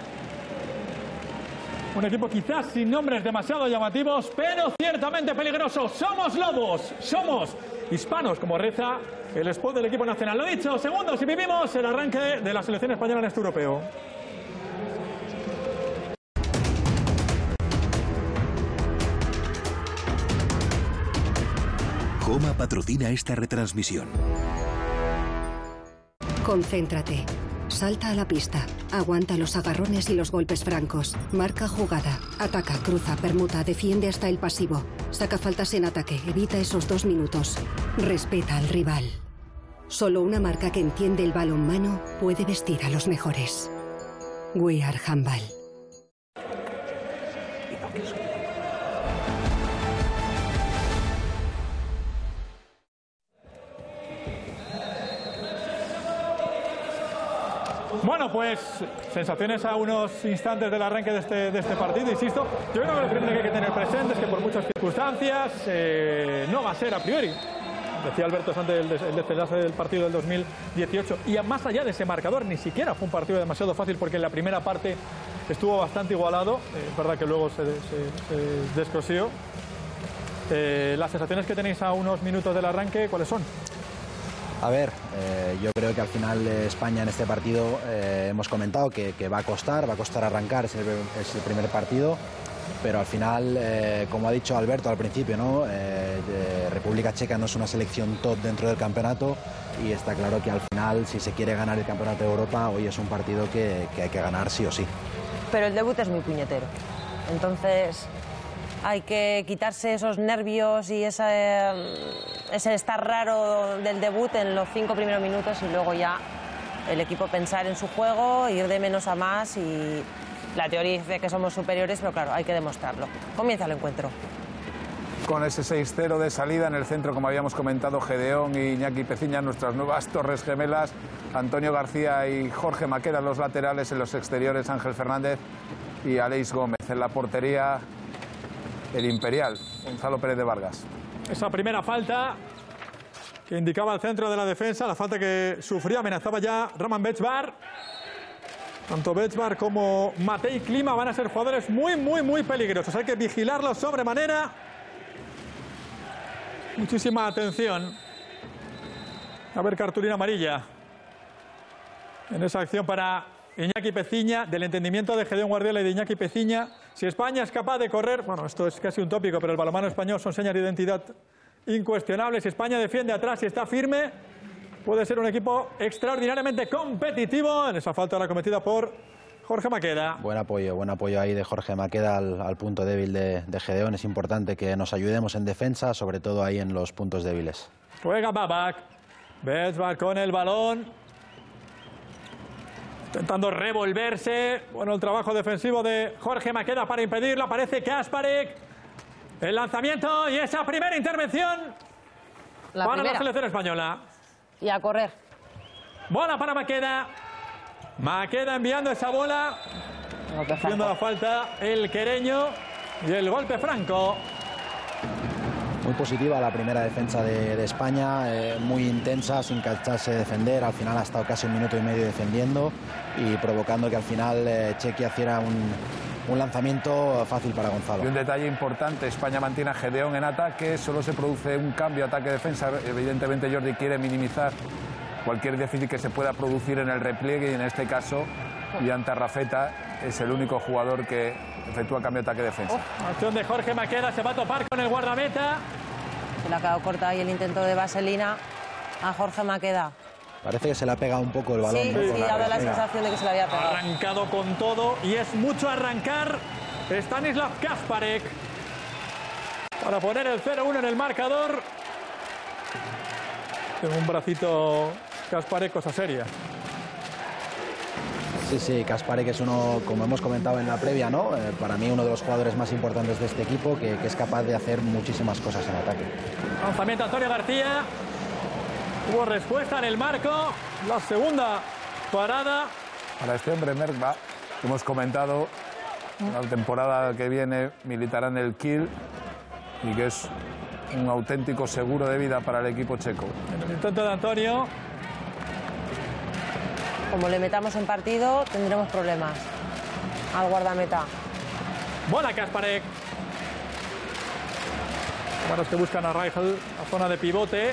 un equipo quizás sin nombres demasiado llamativos, pero ciertamente peligrosos. Somos lobos, somos hispanos, como reza el spot del equipo nacional. Lo dicho, segundos y vivimos el arranque de la selección española en este europeo. Coma patrocina esta retransmisión. Concéntrate. Salta a la pista. Aguanta los agarrones y los golpes francos. Marca jugada. Ataca, cruza, permuta, defiende hasta el pasivo. Saca faltas en ataque. Evita esos 2 minutos. Respeta al rival. Solo una marca que entiende el balonmano puede vestir a los mejores. We Are Handball. Bueno, pues sensaciones a unos instantes del arranque de este partido, insisto. Yo creo que lo primero que hay que tener presente es que por muchas circunstancias no va a ser a priori. Decía Alberto antes el desenlace del partido del 2018. Y más allá de ese marcador, ni siquiera fue un partido demasiado fácil porque en la primera parte estuvo bastante igualado. Es verdad que luego se descosió. Las sensaciones que tenéis a unos minutos del arranque, ¿cuáles son? A ver, yo creo que al final España en este partido hemos comentado que va a costar arrancar, es el primer partido, pero al final, como ha dicho Alberto al principio, ¿no? República Checa no es una selección top dentro del campeonato y está claro que al final, si se quiere ganar el Campeonato de Europa, hoy es un partido que hay que ganar sí o sí. Pero el debut es muy puñetero, entonces hay que quitarse esos nervios y ese estar raro del debut en los 5 primeros minutos y luego ya el equipo pensar en su juego, ir de menos a más y la teoría dice que somos superiores, pero claro, hay que demostrarlo. Comienza el encuentro. Con ese 6-0 de salida en el centro, como habíamos comentado, Gedeón y Iñaki Peciña, nuestras nuevas torres gemelas, Antonio García y Jorge Maqueda, los laterales, en los exteriores Ángel Fernández y Aleix Gómez. En la portería, el imperial, Gonzalo Pérez de Vargas. Esa primera falta que indicaba el centro de la defensa, la falta que sufría, amenazaba ya Roman Bechbar. Tanto Bechbar como Matej Klima van a ser jugadores muy peligrosos. Hay que vigilarlos sobremanera. Muchísima atención. A ver, cartulina amarilla en esa acción para Iñaki Peciña, del entendimiento de Gedeón Guardiola y de Iñaki Peciña. Si España es capaz de correr, bueno, esto es casi un tópico, pero el balonmano español son señas de identidad incuestionables. Si España defiende atrás y está firme, puede ser un equipo extraordinariamente competitivo. En esa falta la cometida por Jorge Maqueda. Buen apoyo ahí de Jorge Maqueda al punto débil de Gedeón. Es importante que nos ayudemos en defensa, sobre todo ahí en los puntos débiles. Juega Babak. Bechbar con el balón, intentando revolverse. Bueno, el trabajo defensivo de Jorge Maqueda para impedirlo. Aparece Kasparek. El lanzamiento y esa primera intervención para la selección española. Y a correr. Bola para Maqueda. Maqueda enviando esa bola. Haciendo la falta el quereño. Y el golpe franco. Muy positiva la primera defensa de España, muy intensa, sin cansarse de defender. Al final ha estado casi 1 minuto y medio defendiendo y provocando que al final Chequia hiciera un lanzamiento fácil para Gonzalo. Y un detalle importante, España mantiene a Gedeón en ataque, solo se produce un cambio ataque-defensa. Evidentemente Jordi quiere minimizar cualquier déficit que se pueda producir en el repliegue y en este caso Ian Tarrafeta es el único jugador que efectúa cambio ataque-defensa. Acción de Jorge Maqueda, se va a topar con el guardameta. Se le ha quedado corta ahí el intento de vaselina a Jorge Maqueda. Parece que se le ha pegado un poco el balón. Sí, ¿no? sí, ha dado la sensación de que se le había pegado. Arrancado con todo y es mucho arrancar. Stanislav Kasparek para poner el 0-1 en el marcador. Tiene un bracito Kasparek, cosa seria. Sí, Kasparek es uno, como hemos comentado en la previa, ¿no? Para mí uno de los jugadores más importantes de este equipo, que es capaz de hacer muchísimas cosas en ataque. Lanzamiento Antonio García. Hubo respuesta en el marco. La segunda parada. Para este hombre, Merkba, hemos comentado, la temporada que viene militará en el Kiel y que es un auténtico seguro de vida para el equipo checo. En el intento de Antonio. Como le metamos en partido, tendremos problemas al guardameta. Bola Kasparek. Bueno, es que buscan a Reichel, la zona de pivote.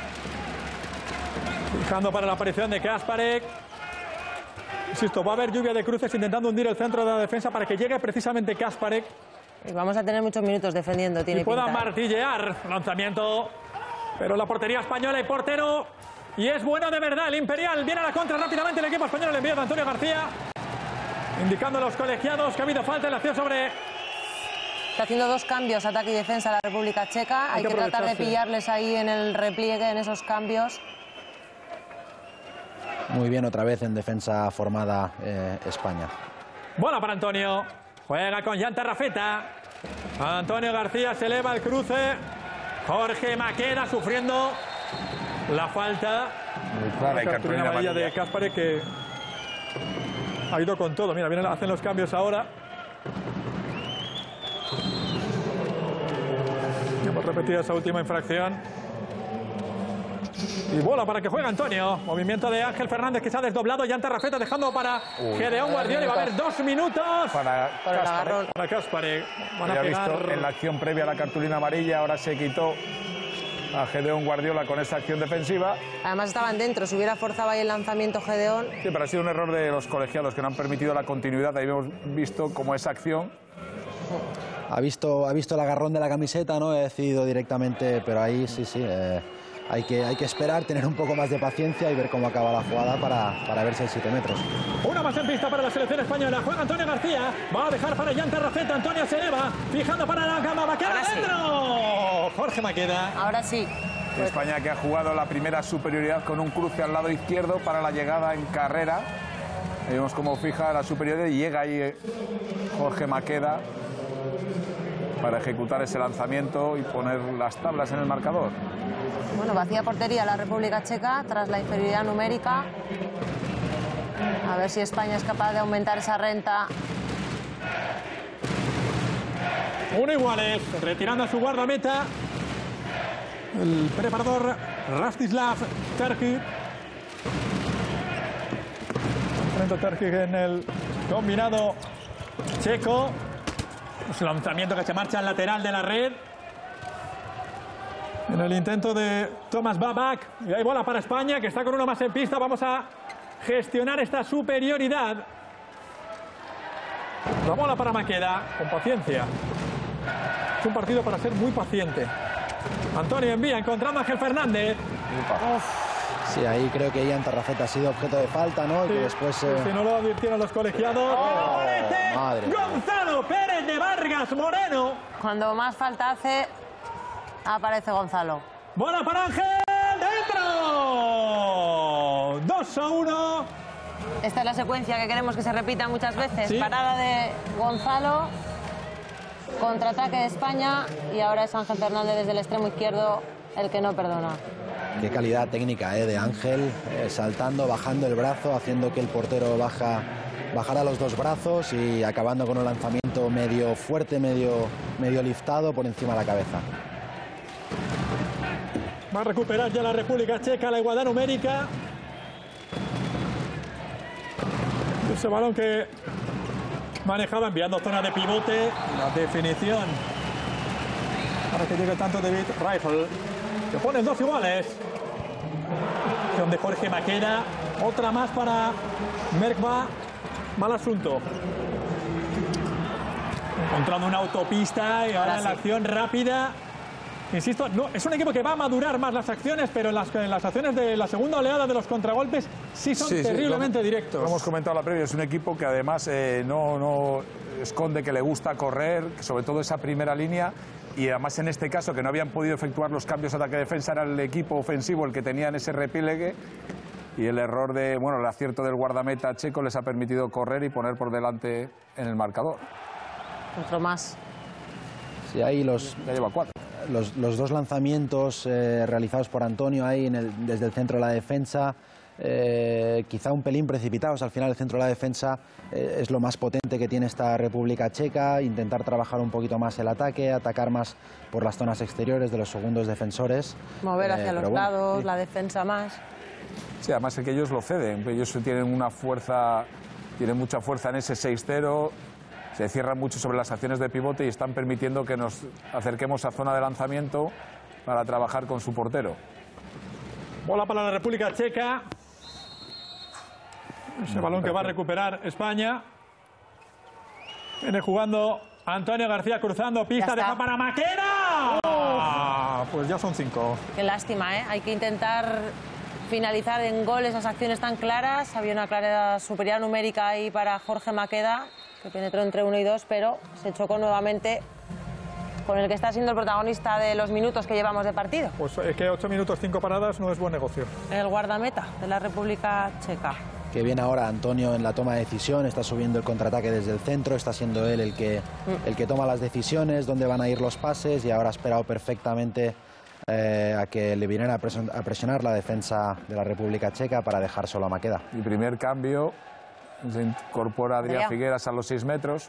Fijando para la aparición de Kasparek. Insisto, va a haber lluvia de cruces intentando hundir el centro de la defensa para que llegue precisamente Kasparek. Y vamos a tener muchos minutos defendiendo. Tiene y pueda pinta. martillear. Lanzamiento Pero la portería española y portero. Y es bueno de verdad el Imperial. Viene a la contra rápidamente el equipo español. El envío de Antonio García. Indicando a los colegiados que ha habido falta en la acción sobre... Está haciendo 2 cambios, ataque y defensa, la República Checa. Hay que tratar de pillarles ahí en el repliegue, en esos cambios. Muy bien, otra vez en defensa formada España. Bola para Antonio. Juega con Jan Tarrafeta. Antonio García se eleva el cruce. Jorge Maqueda sufriendo la falta. Muy clara y cartulina amarilla de Kasparek, que ha ido con todo. Mira, hacen los cambios ahora. Hemos repetido esa última infracción. Y bola para que juegue Antonio. Movimiento de Ángel Fernández, que se ha desdoblado. Jan Tarrafeta dejando para Gedeón Guardiola. Y va a haber 2 minutos para Kasparek. Había visto en la acción previa la cartulina amarilla, ahora se quitó a Gedeón Guardiola con esa acción defensiva. Además estaban dentro, si hubiera forzado ahí el lanzamiento Gedeón. Sí, pero ha sido un error de los colegiados que no han permitido la continuidad. Ahí hemos visto como esa acción. Ha visto el agarrón de la camiseta, ¿no? He decidido directamente, pero ahí sí. Hay que esperar, tener un poco más de paciencia y ver cómo acaba la jugada para ver si hay 7 metros. Una más en pista para la selección española. Juega Antonio García. Va a dejar para Jan Tarrafeta. Antonio se eleva. Fijando para la cama. Maqueda dentro. Jorge Maqueda. Ahora sí. España, que ha jugado la primera superioridad con un cruce al lado izquierdo para la llegada en carrera. Vemos cómo fija la superioridad y llega ahí Jorge Maqueda para ejecutar ese lanzamiento y poner las tablas en el marcador. Bueno, vacía portería la República Checa tras la inferioridad numérica. A ver si España es capaz de aumentar esa renta. 1 iguales. Retirando a su guardameta el preparador Rastislav Terhi. Enfrenta Terhi en el combinado checo. Es un lanzamiento que se marcha al lateral de la red. En el intento de Thomas Babak. Y hay bola para España, que está con uno más en pista. Vamos a gestionar esta superioridad. La bola para Maqueda, con paciencia. Es un partido para ser muy paciente. Antonio envía, encontrando a Ángel Fernández. Sí, ahí creo que Jan Tarrafeta ha sido objeto de falta, ¿no? Sí, y que después... Si no lo advirtieron los colegiados. Madre. Gonzalo Pérez de Vargas Moreno. Cuando más falta hace, aparece Gonzalo. Bola para Ángel. ¡Dentro! 2-1. Esta es la secuencia que queremos que se repita muchas veces. ¿Sí? Parada de Gonzalo. Contraataque de España. Y ahora es Ángel Fernández desde el extremo izquierdo el que no perdona. Qué calidad técnica de Ángel, saltando, bajando el brazo, haciendo que el portero bajara los 2 brazos y acabando con un lanzamiento medio fuerte, medio liftado por encima de la cabeza. Va a recuperar ya la República Checa la igualdad numérica. Ese balón que manejaba enviando zona de pivote. La definición para que llegue tanto David Rifle. Se ponen 2 iguales. De Jorge Maqueda. Otra más para Merkba. Mal asunto. Encontrando una autopista y ahora en la acción rápida. Insisto, no, es un equipo que va a madurar más las acciones, pero en las acciones de la segunda oleada de los contragolpes sí son terriblemente directos. Lo hemos comentado la previa, es un equipo que además no esconde que le gusta correr, sobre todo esa primera línea. Y además en este caso, que no habían podido efectuar los cambios ataque-defensa, era el equipo ofensivo el que tenía en ese repliegue. Y el error el acierto del guardameta checo les ha permitido correr y poner por delante en el marcador. Otro más. Sí, ahí ya lleva 4. Los 2 lanzamientos realizados por Antonio ahí desde el centro de la defensa, quizá un pelín precipitados. Al final el centro de la defensa es lo más potente que tiene esta República Checa. Intentar trabajar un poquito más el ataque, atacar más por las zonas exteriores de los segundos defensores. Mover hacia los lados, la defensa más. Sí, además es que ellos lo ceden. Ellos tienen mucha fuerza en ese 6-0. Se cierran mucho sobre las acciones de pivote y están permitiendo que nos acerquemos a zona de lanzamiento para trabajar con su portero. Bola para la República Checa. Ese balón que va a recuperar España. Viene jugando Antonio García cruzando pista. Deja para Maqueda. pues ya son 5. Qué lástima, ¿eh? Hay que intentar finalizar en gol esas acciones tan claras. Había una clara superioridad numérica ahí para Jorge Maqueda, que penetró entre 1 y 2, pero se chocó nuevamente con el que está siendo el protagonista de los minutos que llevamos de partido. Pues es que 8 minutos, 5 paradas no es buen negocio. El guardameta de la República Checa. Que viene ahora Antonio en la toma de decisión, está subiendo el contraataque desde el centro, está siendo él el que toma las decisiones, dónde van a ir los pases, y ahora ha esperado perfectamente a que le viniera a presionar la defensa de la República Checa para dejar solo a Maqueda. Y primer cambio, se incorpora Adrián Figueras a los 6 metros.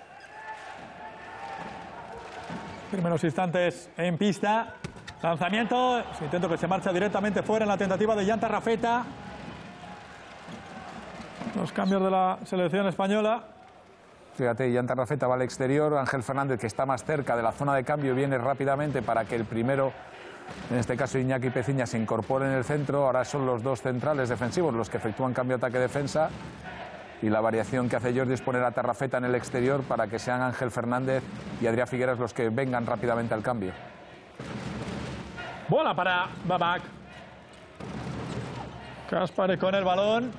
Primeros instantes en pista. Lanzamiento. Intento que se marcha directamente fuera en la tentativa de Jan Tarrafeta. Los cambios de la selección española. Fíjate, Jan Tarrafeta va al exterior. Ángel Fernández, que está más cerca de la zona de cambio, viene rápidamente para que el primero, en este caso Iñaki Peciña, se incorpore en el centro. Ahora son los 2 centrales defensivos los que efectúan cambio ataque-defensa. Y la variación que hace Jordi es poner a Tarrafeta en el exterior para que sean Ángel Fernández y Adrián Figueras los que vengan rápidamente al cambio. Bola para Babak. Kaspari con el balón.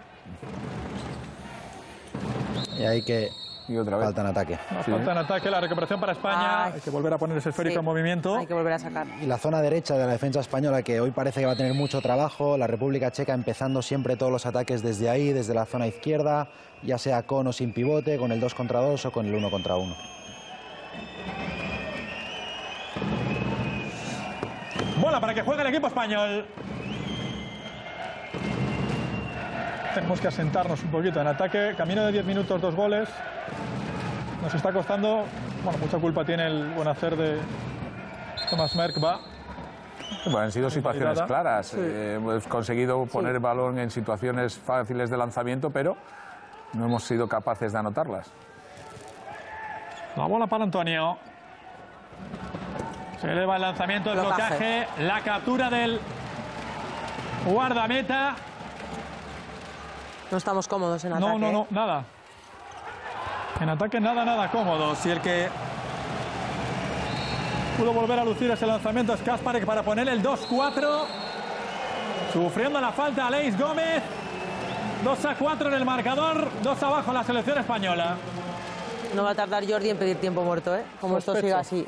Y ahí que otra vez falta en ataque. Falta en ataque, la recuperación para España. Hay que volver a poner ese esférico en movimiento. Hay que volver a sacar. Y la zona derecha de la defensa española, que hoy parece que va a tener mucho trabajo. La República Checa empezando siempre todos los ataques desde ahí, desde la zona izquierda, ya sea con o sin pivote, con el 2 contra 2 o con el 1 contra 1. Bola para que juegue el equipo español. Tenemos que asentarnos un poquito en ataque. Camino de 10 minutos, 2 goles. Nos está costando. Bueno, mucha culpa tiene el buen hacer de Thomas Merkba. Bueno, han sido situaciones claras. Sí. Hemos conseguido poner el balón en situaciones fáciles de lanzamiento, pero no hemos sido capaces de anotarlas. La bola para Antonio. Se eleva el lanzamiento, el blocaje, la captura del guardameta. No estamos cómodos en ataque. No, nada. En ataque nada cómodos. Y el que pudo volver a lucir ese lanzamiento es Kasparek para poner el 2-4. Sufriendo la falta Aleix Gómez. 2-4 en el marcador. 2 abajo la selección española. No va a tardar Jordi en pedir tiempo muerto, ¿eh? Como esto siga así.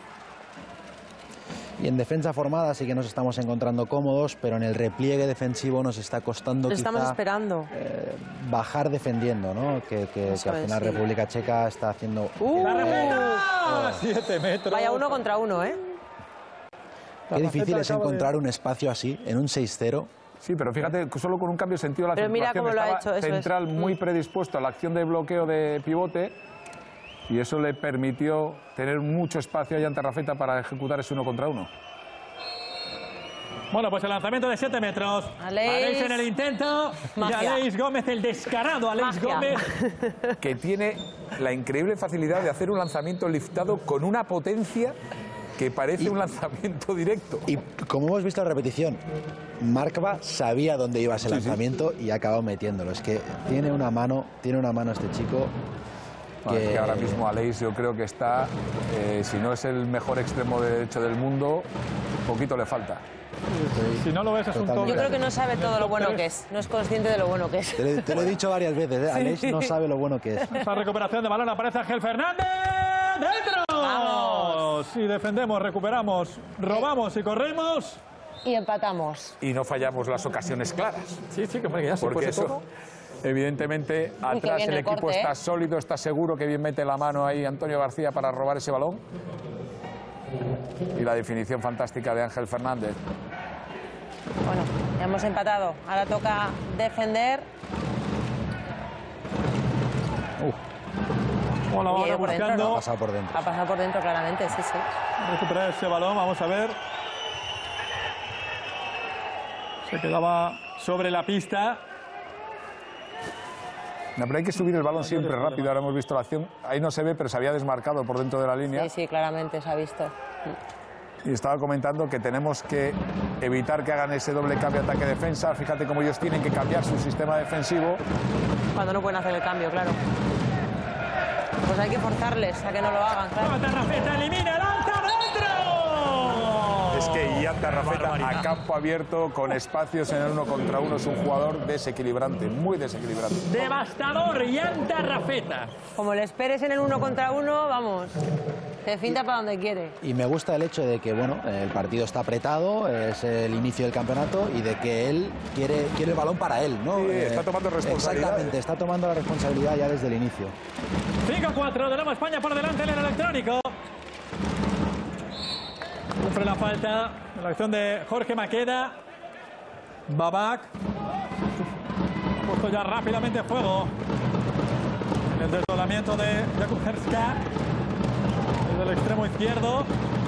Y en defensa formada sí que nos estamos encontrando cómodos, pero en el repliegue defensivo nos está costando quizá, estamos esperando. Bajar defendiendo, ¿no? Que al final República Checa está haciendo... ¡La repeta! 7 metros. Vaya 1 contra 1, ¿eh? Qué difícil es encontrar un espacio así, en un 6-0. Sí, pero fíjate, solo con un cambio de sentido la circulación. Mira cómo lo ha hecho, eso central es. Muy predispuesto a la acción de bloqueo de pivote, y eso le permitió tener mucho espacio a Jan Tarrafeta para ejecutar ese 1 contra 1. Bueno, pues el lanzamiento de 7 metros. Aleix en el intento. Magia. Y Aleix Gómez, el descarado Aleix Gómez. Que tiene la increíble facilidad de hacer un lanzamiento liftado con una potencia que parece un lanzamiento directo. Y como hemos visto en la repetición, Markba sabía dónde iba ese lanzamiento y ha acabado metiéndolo. Es que tiene una mano este chico. Que ahora mismo Aleix yo creo que está, si no es el mejor extremo derecho del mundo, un poquito le falta. Si no lo ves es un toque. Yo creo que no sabe todo lo bueno que es. No es consciente de lo bueno que es. Te lo he dicho varias veces, ¿eh? Aleix no sabe lo bueno que es. Esa recuperación de balón, aparece Ángel Fernández. ¡Dentro! ¡Vamos! Y defendemos, recuperamos, robamos y corremos. Y empatamos. Y no fallamos las ocasiones claras. Sí, que ya se porque puede eso, todo. evidentemente, atrás el equipo corte, está sólido, está seguro, que bien mete la mano ahí Antonio García para robar ese balón. Y la definición fantástica de Ángel Fernández. Bueno, ya hemos empatado. Ahora toca defender. Bueno, ahora por dentro, buscando. ¿no? Ha pasado por dentro. Ha pasado por dentro, claramente, sí. Recuperar ese balón, vamos a ver. Se quedaba sobre la pista. No, pero hay que subir el balón siempre rápido. Ahora hemos visto la acción. Ahí no se ve, pero se había desmarcado por dentro de la línea. Sí, claramente se ha visto. Y estaba comentando que tenemos que evitar que hagan ese doble cambio ataque-defensa. Fíjate cómo ellos tienen que cambiar su sistema defensivo. Cuando no pueden hacer el cambio, claro. Pues hay que forzarles a que no lo hagan, claro. Tarrafeta elimina el alta dentro. Es que Ian Tarrafeta a campo abierto, con espacios en el 1 contra 1, es un jugador desequilibrante, muy desequilibrante. Devastador, Ian Tarrafeta. Como le esperes en el 1 contra 1, vamos, te finta para donde quiere. Y me gusta el hecho de que, bueno, el partido está apretado, es el inicio del campeonato y de que él quiere el balón para él, ¿no? Sí, está tomando responsabilidad. Exactamente, está tomando la responsabilidad ya desde el inicio. 5-4, de nuevo España por delante en el electrónico. Sufre la falta en la acción de Jorge Maqueda. Babac ha puesto ya rápidamente fuego en el desdoblamiento de Jakub Herska desde el extremo izquierdo.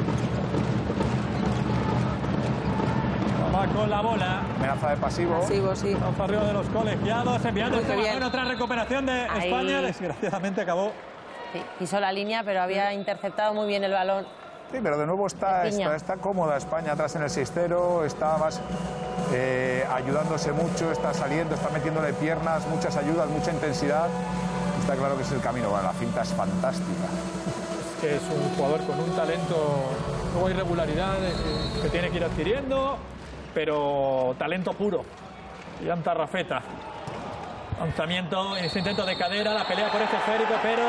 Babac con la bola. Amenaza de pasivo. Pasivo, sí. Vamos arriba de los colegiados, enviando este balón. Otra recuperación de Ahí. España. Desgraciadamente acabó. Sí, pisó la línea, pero había interceptado muy bien el balón. Sí, pero de nuevo está cómoda España atrás en el 6-0, está más ayudándose mucho, está saliendo, está metiéndole piernas, muchas ayudas, mucha intensidad. Está claro que es el camino. Bueno, la finta es fantástica. Es que es un jugador con un talento, luego irregularidad que tiene que ir adquiriendo, pero talento puro. Ian Tarrafeta. Lanzamiento, ese intento de cadera, la pelea por este esférico, pero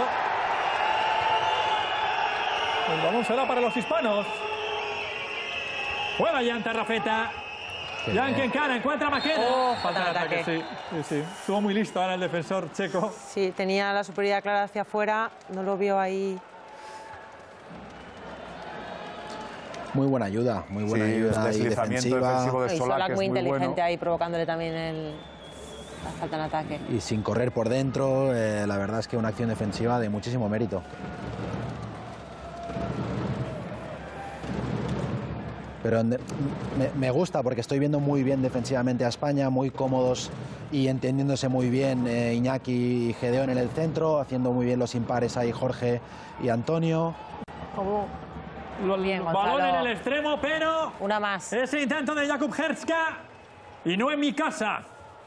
el balón será para los hispanos. Juega Ian Tarrafeta. Jan Kenkana encuentra a Maqueda. Oh, falta de ataque. Sí. Estuvo muy listo ahora el defensor checo. Sí, tenía la superioridad clara hacia afuera, no lo vio ahí. Muy buena ayuda, muy buena ayuda. Deslizamiento defensivo de Solak, que es muy inteligente bueno. ahí, provocándole también la falta en ataque. Y sin correr por dentro, la verdad es que una acción defensiva de muchísimo mérito. Pero me gusta porque estoy viendo muy bien defensivamente a España, muy cómodos y entendiéndose muy bien Iñaki y Gedeón en el centro, haciendo muy bien los impares ahí Jorge y Antonio. ¿Cómo? Bien, balón en el extremo, pero una más. Ese intento de Jakub Herska y no en mi casa.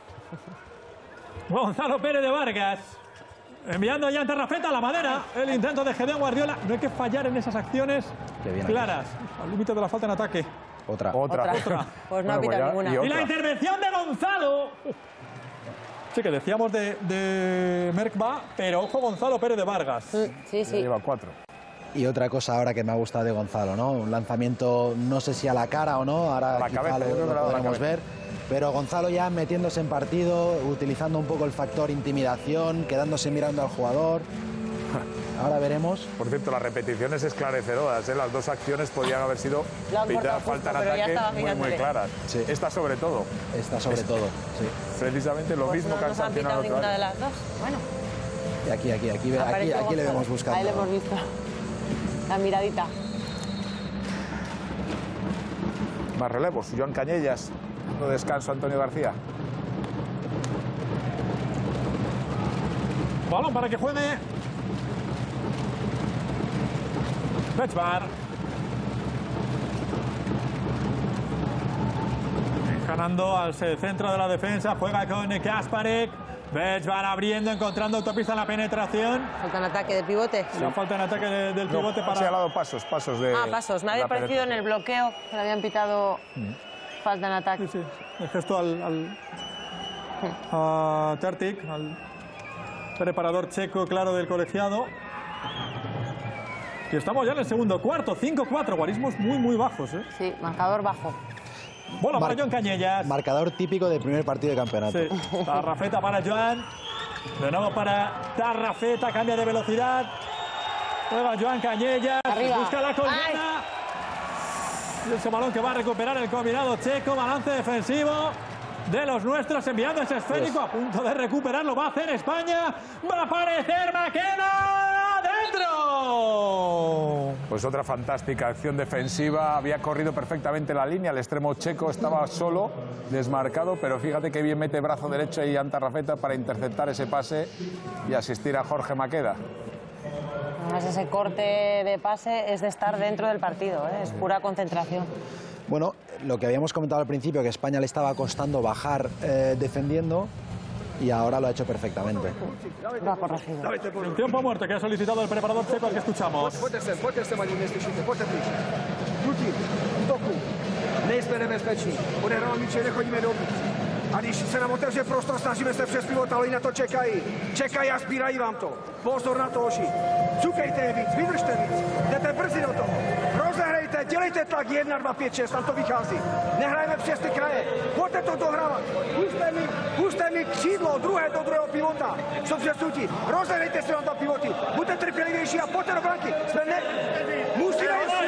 Gonzalo Pérez de Vargas enviando a Ian Tarrafeta a la madera. El intento de Gedeón Guardiola. No hay que fallar en esas acciones claras. Al límite de la falta en ataque. Otra. Pues no ha pitado ninguna. Y la intervención de Gonzalo. Sí, que decíamos de Merckba, pero ojo Gonzalo Pérez de Vargas. Sí. Ya lleva 4. Y otra cosa ahora que me ha gustado de Gonzalo, ¿no? Un lanzamiento, no sé si a la cara o no, ahora la quizá cabeza, lo podremos ver. Pero Gonzalo ya metiéndose en partido, utilizando un poco el factor intimidación, quedándose mirando al jugador. Ahora veremos. Por cierto, las repeticiones esclarecedoras, ¿eh? Las dos acciones podían haber sido falta en ataque muy claras. Sí. Esta sobre todo. Esta sobre todo, sí. Precisamente lo mismo que han sancionado. No ninguna de las dos. Bueno. Y aquí le vemos buscando. Ahí le hemos visto. La miradita. Más relevos. Joan Cañellas. No descanso Antonio García. Balón para que juegue Bechbar. Ganando al centro de la defensa. Juega con Kasparek. Bechbar abriendo, encontrando autopista en la penetración. Falta en ataque de pivote. La falta en ataque del pivote para... Se ha dado pasos de... pasos. Me había parecido en el bloqueo que le habían pitado falta en ataque. Sí. El gesto a Tertic, al preparador checo, claro, del colegiado. Y estamos ya en el segundo cuarto, 5-4, guarismos muy bajos, ¿eh? Sí, marcador bajo. Bola para Joan Cañellas. Marcador típico del primer partido de campeonato. Sí. Tarrafeta para Joan. De nuevo para Tarrafeta, cambia de velocidad. Juega Joan Cañellas. Arriba. Busca la colmena. Y ese balón que va a recuperar el combinado checo. Balance defensivo de los nuestros, enviando ese esférico. A punto de recuperarlo. Va a hacer España. Va a aparecer Maqueda. ¡Dentro! Pues otra fantástica acción defensiva. Había corrido perfectamente la línea. El extremo checo estaba solo, desmarcado, pero fíjate que bien mete brazo derecho y Ian Tarrafeta para interceptar ese pase y asistir a Jorge Maqueda. Además, ese corte de pase es de estar dentro del partido, ¿eh? Es pura concentración. Bueno, lo que habíamos comentado al principio, que a España le estaba costando bajar defendiendo, y ahora lo ha hecho perfectamente. Lo ha corregido. El tiempo muerto que ha solicitado el preparador checo al que escuchamos. nejsme nebezpeční. Odehrál míče, nechodíme dovnitř. A když se nám otevře prostor, snažíme se přes pivot, ale oni na to čekají. Čekají a sbírají vám to. Pozor na to, hoši. Cukejte je víc, vydržte víc. Jdete brzy do toho. Rozehrejte, dělejte tlak 1, 2, 5, 6, tam to vychází. Nehrajeme přes ty kraje. Pojďte to dohrávat. Puste mi křídlo do druhého pivota. Co přesutí. Rozehrejte se na ta pivoty. Buďte trpělivější a pojďte do branky. Jsme ne... Musíme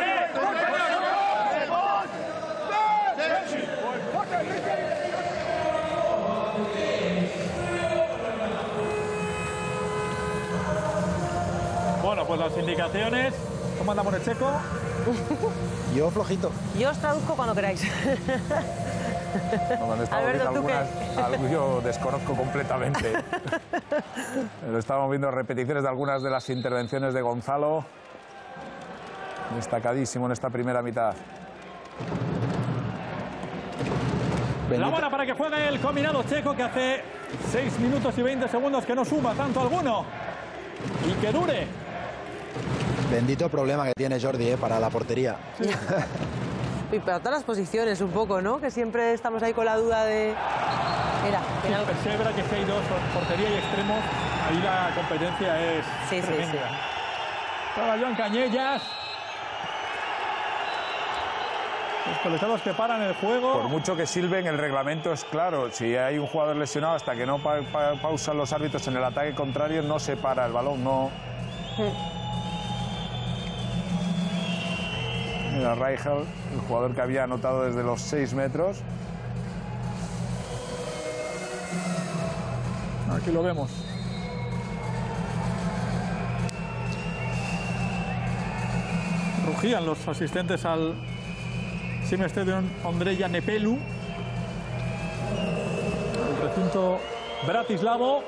Bueno, pues las indicaciones. ¿Cómo andamos de Checo? Yo flojito. Yo os traduzco cuando queráis. Cuando han estado Alberto, ¿tú qué? algo yo desconozco completamente. Lo estamos viendo repeticiones de algunas de las intervenciones de Gonzalo. Destacadísimo en esta primera mitad. La bola para que juegue el combinado checo, que hace 6 minutos y 20 segundos que no suma tanto alguno. Y que dure. Bendito problema que tiene Jordi para la portería. Y para todas las posiciones un poco, ¿no? Que siempre estamos ahí con la duda de... Mira, final... Persevera que si hay dos, portería y extremos, ahí la competencia es tremenda. Para Joan Cañellas. Los colegiados que paran el juego. Por mucho que silben, el reglamento es claro. Si hay un jugador lesionado, hasta que no pausan los árbitros en el ataque contrario, no se para el balón, no. Mira, Reichel, el jugador que había anotado desde los 6 metros. Aquí lo vemos. Rugían los asistentes al Sim Stadium Ondreja Nepelu. El recinto bratislavo.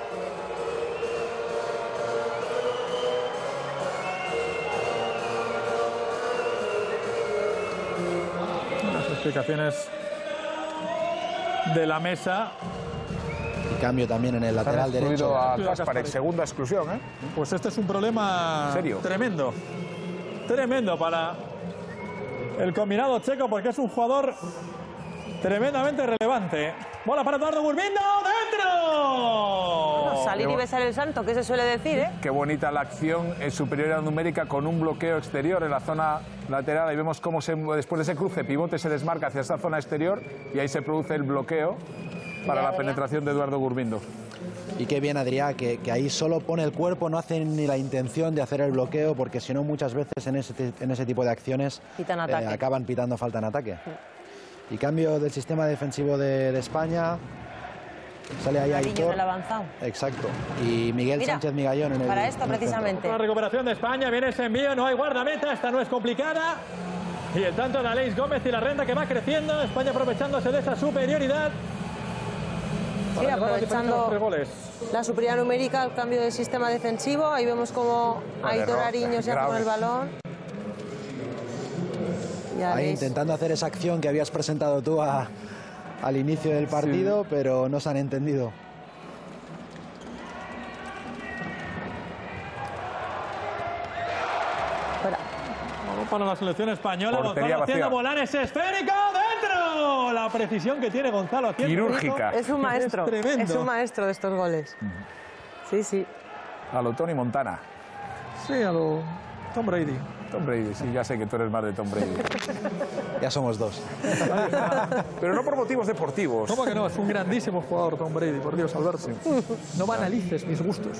Las explicaciones de la mesa. Y cambio también en el lateral derecho. A Kasparek, segunda exclusión, ¿eh? Pues este es un problema ¿Serio? tremendo. Tremendo para el combinado checo, porque es un jugador tremendamente relevante. Bola para Eduardo Gurbindo, ¡dentro! Bueno, salir y besar el santo, que se suele decir, ¿eh? Qué bonita la acción en superioridad numérica con un bloqueo exterior en la zona lateral. Ahí vemos cómo después de ese cruce pivote se desmarca hacia esa zona exterior y ahí se produce el bloqueo para la penetración de Eduardo Gurbindo. Y qué bien, Adrià, que ahí solo pone el cuerpo, no hace ni la intención de hacer el bloqueo, porque si no muchas veces en ese tipo de acciones acaban pitando falta en ataque. Y cambio del sistema defensivo de España. Sale ahí Aitor. Avanzado. Exacto. Y Miguel Sánchez Migallón en el... Para esto precisamente. La recuperación de España, viene ese envío, no hay guardameta, esta no es complicada. Y el tanto de Aleix Gómez y la renta que va creciendo, España aprovechándose de esa superioridad. Sí, aprovechando la superioridad numérica, el cambio de sistema defensivo. Ahí vemos como Aitor Ariño se hace con el balón. Ahí intentando hacer esa acción que habías presentado tú al inicio del partido, pero no se han entendido. Vamos para la selección española. Portería Gonzalo haciendo vacía. volares esférico dentro. La precisión que tiene Gonzalo haciendo. Quirúrgica. Es un maestro. Es tremendo. Es un maestro de estos goles. Sí, sí. A lo Tony Montana. Sí, a lo Tom Brady. Tom Brady, sí, ya sé que tú eres más de Tom Brady. Ya somos dos. Pero no por motivos deportivos. ¿Cómo que no? Es un grandísimo jugador Tom Brady, por Dios, Alberto. No banalices mis gustos.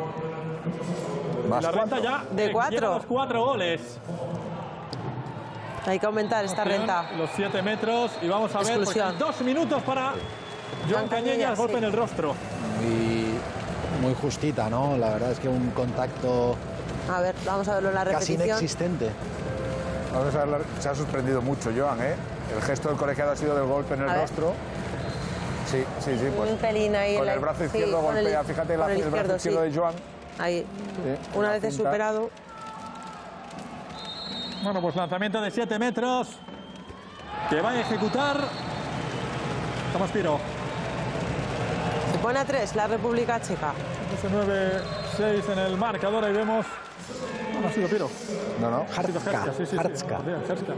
Más la renta ya de 4. Lleva los 4 goles. Hay que aumentar esta renta. Los 7 metros y vamos a ver, porque 2 minutos para Joan Cañellas, golpe en el rostro. Muy justita, ¿no? La verdad es que un contacto... A ver, vamos a verlo en la repetición. Casi inexistente. Se ha sorprendido mucho, Joan, ¿eh? El gesto del colegiado ha sido del golpe en el rostro. Sí, pues. Un pelín ahí. Con el brazo izquierdo golpea, fíjate el brazo izquierdo de Joan. Ahí, una vez superado. Bueno, pues lanzamiento de 7 metros que va a ejecutar Tomás Piro. Se pone a 3 la República Checa. 9-6 en el marcador, ahí vemos No ha sido Piro. No, Hertzka. Sí, Hertzka. Hertzka.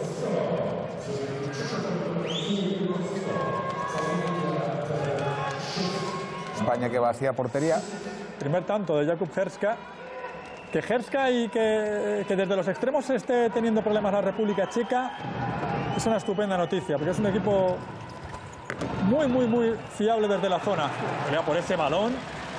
España que vacía portería. Primer tanto de Jakub Hertzka. Que Hertzka y que desde los extremos esté teniendo problemas la República Checa es una estupenda noticia, porque es un equipo muy fiable desde la zona. Pelea por ese balón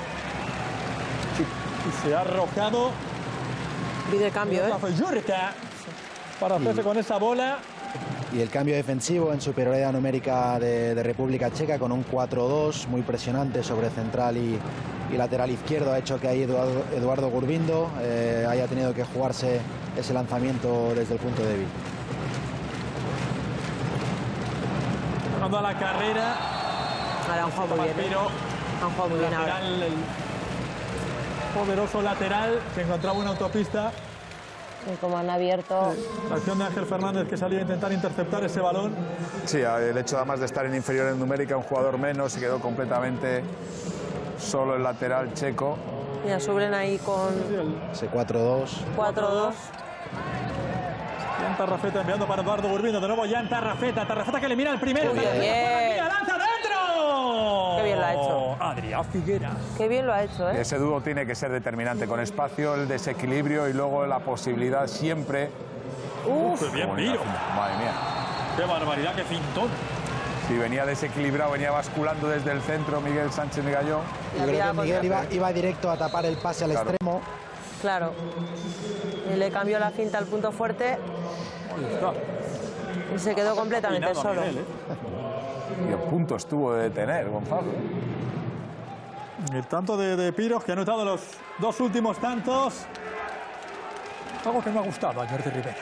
y se ha arrojado. Pide cambio, para hacerse con esa bola. Y el cambio defensivo en superioridad numérica de República Checa con un 4-2 muy presionante sobre central y lateral izquierdo ha hecho que ahí Eduardo Gurbindo haya tenido que jugarse ese lanzamiento desde el punto débil. Jugando a la carrera. Ahora han jugado muy bien. Han jugado muy bien ahora. El poderoso lateral que encontraba una autopista. Y como han abierto... La acción de Ángel Fernández que salía a intentar interceptar ese balón. Sí, el hecho además de estar en inferior en numérica, un jugador menos, se quedó completamente solo el lateral checo. Mira, suben ahí con... Ese 4-2. 4-2. Jan Tarrafeta enviando para Eduardo Gurbindo. De nuevo Jan Tarrafeta. Tarrafeta que le mira el primero. Bien. ¡Lanza dentro! Qué bien lo ha hecho. Adrián Figueras. Qué bien lo ha hecho, ¿eh? Ese dúo tiene que ser determinante, con espacio, el desequilibrio y luego la posibilidad siempre... ¡Uf! ¡Qué bien, Piro! Madre mía. ¡Qué barbaridad, qué fintón! Sí, venía desequilibrado, venía basculando desde el centro Miguel Sánchez Migallón. Yo creo que Miguel iba directo a tapar el pase al extremo. Claro. Y le cambió la finta al punto fuerte. Y se quedó completamente solo. Y a punto estuvo de detener, Gonzalo. El tanto de Piros, que ha anotado los dos últimos tantos. Algo que me ha gustado a Jordi Rivera.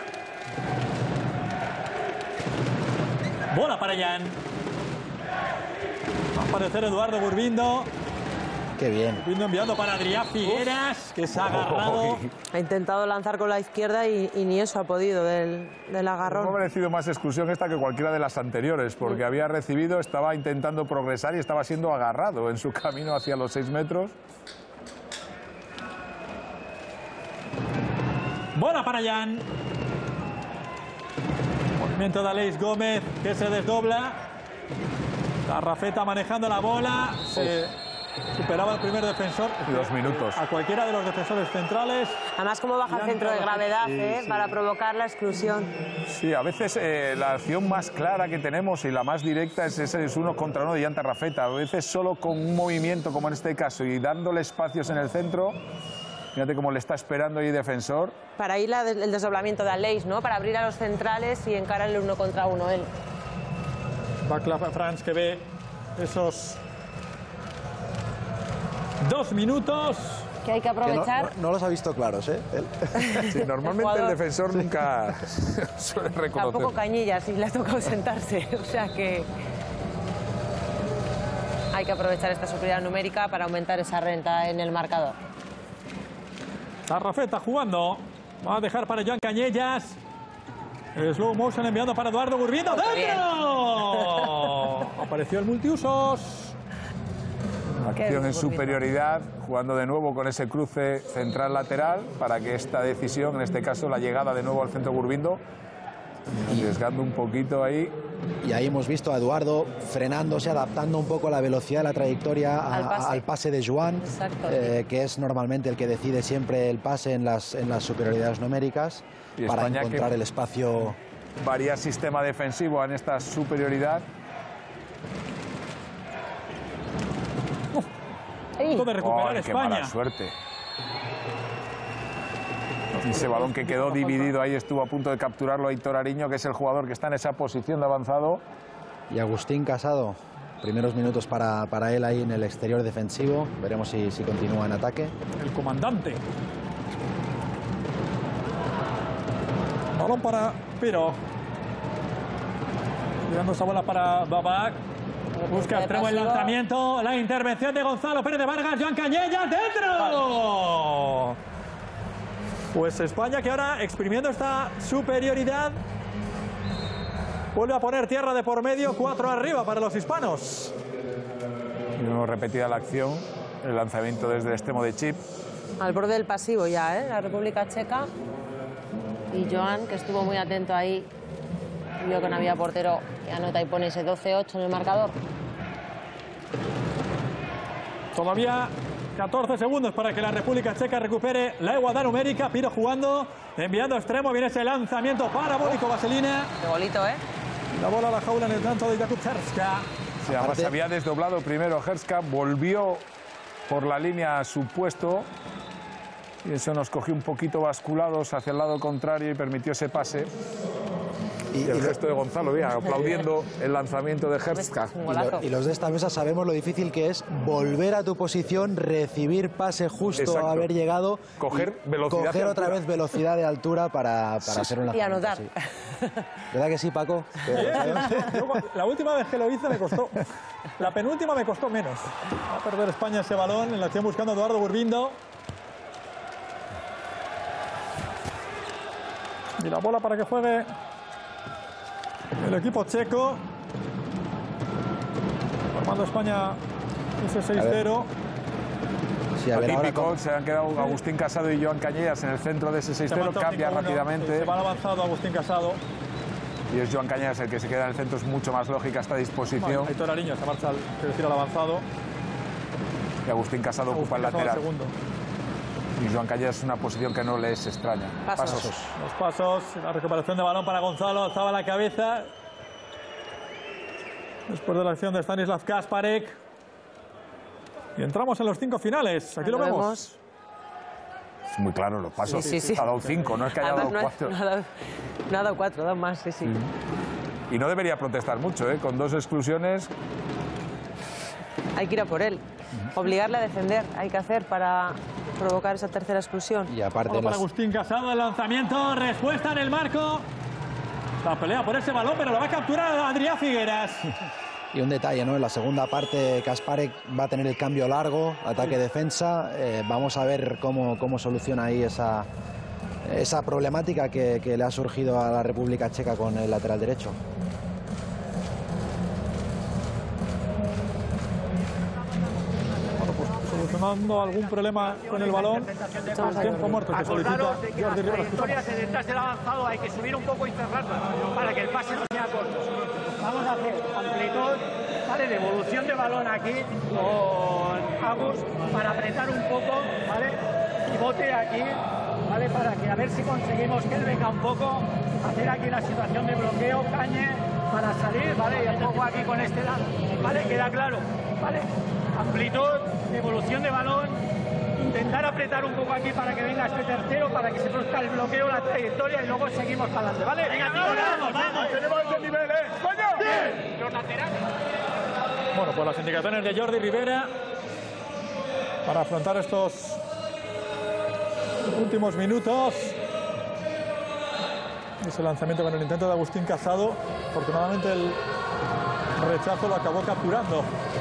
Bola para Jan. Va a aparecer Eduardo Gurbindo. Qué bien. Gurbindo enviando para Adrián Figueras, que se ha agarrado. Ha intentado lanzar con la izquierda y ni eso ha podido del agarrón. No ha merecido más exclusión esta que cualquiera de las anteriores, porque había recibido, estaba intentando progresar y estaba siendo agarrado en su camino hacia los 6 metros. Bola para Jan. Movimiento de Aleix Gómez, que se desdobla. Tarrafeta manejando la bola. Se superaba el primer defensor. 2 minutos. A cualquiera de los defensores centrales. Además, cómo baja el centro de gravedad para provocar la exclusión. Sí, a veces la acción más clara que tenemos y la más directa es ese 1 contra 1 de Jan Tarrafeta. A veces solo con un movimiento, como en este caso, y dándole espacios en el centro. Fíjate cómo le está esperando ahí defensor. Para ir el desdoblamiento de Aleix, ¿no? Para abrir a los centrales y encarar el 1 contra 1 él. Václav Franz que ve esos 2 minutos. Que hay que aprovechar. No los ha visto claros, ¿eh? Sí, normalmente el defensor nunca suele reconocer. Tampoco Cañillas y le ha tocado sentarse. O sea que hay que aprovechar esta superioridad numérica para aumentar esa renta en el marcador. Tarrafeta jugando. Va a dejar para Joan Cañellas. Slow motion enviando para Eduardo Gurbindo. ¡Dentro! Apareció el multiusos. Acción en superioridad, jugando de nuevo con ese cruce central-lateral para que esta decisión, en este caso la llegada de nuevo al centro Gurbindo, arriesgando un poquito ahí. Y ahí hemos visto a Eduardo frenándose, adaptando un poco la velocidad de la trayectoria al pase de Joan, que es normalmente el que decide siempre el pase en las superioridades numéricas, y para España encontrar el espacio. Varía sistema defensivo en esta superioridad. De recuperar qué España. mala suerte. Ese balón que quedó dividido ahí, estuvo a punto de capturarlo Aitor Ariño, que es el jugador que está en esa posición de avanzado. Y Agustín Casado, primeros minutos para él ahí en el exterior defensivo. Veremos si continúa en ataque. El comandante. Balón para Piro. Tirando esa bola para Babac. Busca extremo el lanzamiento. La intervención de Gonzalo Pérez de Vargas. Joan Cañellas dentro. Pues España, que ahora, exprimiendo esta superioridad, vuelve a poner tierra de por medio. 4 arriba para los hispanos. Y vemos repetida la acción. El lanzamiento desde el extremo de Chip. Al borde del pasivo ya, ¿eh? La República Checa. Y Joan, que estuvo muy atento ahí, vio que no había portero y anota y pone ese 12-8 en el marcador. Todavía 14 segundos para que la República Checa recupere la igualdad numérica. Piro jugando, enviando extremo, viene ese lanzamiento parabólico, Vaselina. Qué bolito, ¿eh? La bola a la jaula en el tanto de Jakub Herska. Sí, además se había desdoblado primero Herska, volvió por la línea a su puesto y eso nos cogió un poquito basculados hacia el lado contrario y permitió ese pase. Y el gesto de Gonzalo, bien, aplaudiendo el lanzamiento de Herska. Y los de esta mesa sabemos lo difícil que es volver a tu posición, recibir pase justo a haber llegado, coger velocidad, coger otra vez velocidad de altura para hacer un lanzamiento. Y anotar. Sí. ¿Verdad que sí, Paco? La última vez que lo hice me costó. La penúltima me costó menos. Va a perder España ese balón en la acción buscando a Eduardo Gurbindo. Y la bola para que juegue el equipo checo. Formando España ese 6-0. Sí, a ver, típico, se han quedado Agustín Casado y Joan Cañellas en el centro de ese 6-0, cambia rápidamente. Se va avanzado Agustín Casado. Y es Joan Cañellas el que se queda en el centro, es mucho más lógica esta disposición. Bueno, Aitor Ariño se marcha al avanzado. Y Agustín Casado ocupa el lateral. Y Joan Cañellas es una posición que no le es extraña. Pasos. Los pasos, la recuperación de balón para Gonzalo, alzaba la cabeza. Después de la acción de Stanislav Kasparek. Y entramos en los 5 finales. Aquí lo vemos. Es muy claro, los pasos. Sí. Ha dado 5, no es que haya dado 4. No ha dado 4, da más, sí. Y no debería protestar mucho, ¿eh? Con 2 exclusiones. Hay que ir a por él. Obligarle a defender, hay que hacer para provocar esa tercera exclusión. Y aparte para Agustín Casado, el lanzamiento, respuesta en el marco. La pelea por ese balón, pero lo va a capturar Adrián Figueras. Y un detalle, ¿no? En la segunda parte Kasparek va a tener el cambio largo, ataque-defensa. Vamos a ver cómo soluciona ahí esa problemática que le ha surgido a la República Checa con el lateral derecho. Solucionando algún problema con el balón. El tiempo muerto que solicita Jordi Rivera. Trayectorias detrás del avanzado, hay que subir un poco y cerrarla para que el pase no sea corto. Vamos a hacer amplitud, ¿vale? Devolución de balón aquí con Agus para apretar un poco, ¿vale? Y bote aquí, ¿vale? Para que a ver si conseguimos que él venga un poco, hacer aquí la situación de bloqueo, Cañe, para salir, ¿vale? Y un poco aquí con este lado, ¿vale? Queda claro, ¿vale? Amplitud, devolución de balón, intentar apretar un poco aquí para que venga este tercero, para que se produzca el bloqueo, la trayectoria y luego seguimos para adelante, ¿vale? Venga, tío, vamos, tenemos este nivel, ¡coño! ¡Bien! Los laterales. Bueno, pues las indicaciones de Jordi Rivera para afrontar estos últimos minutos. Ese lanzamiento con el intento de Agustín Casado. Afortunadamente el rechazo lo acabó capturando.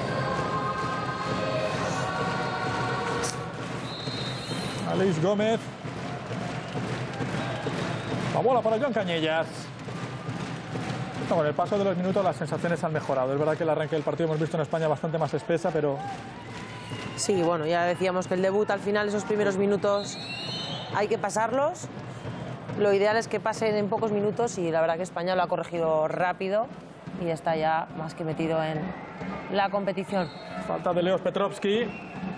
Aleix Gómez. La bola para Joan Cañellas. Con el paso de los minutos las sensaciones han mejorado. Es verdad que el arranque del partido hemos visto en España bastante más espesa, pero... Sí, bueno, ya decíamos que el debut al final, esos primeros minutos, hay que pasarlos. Lo ideal es que pasen en pocos minutos y la verdad que España lo ha corregido rápido y está ya más que metido en la competición. Falta de Leos Petrovski.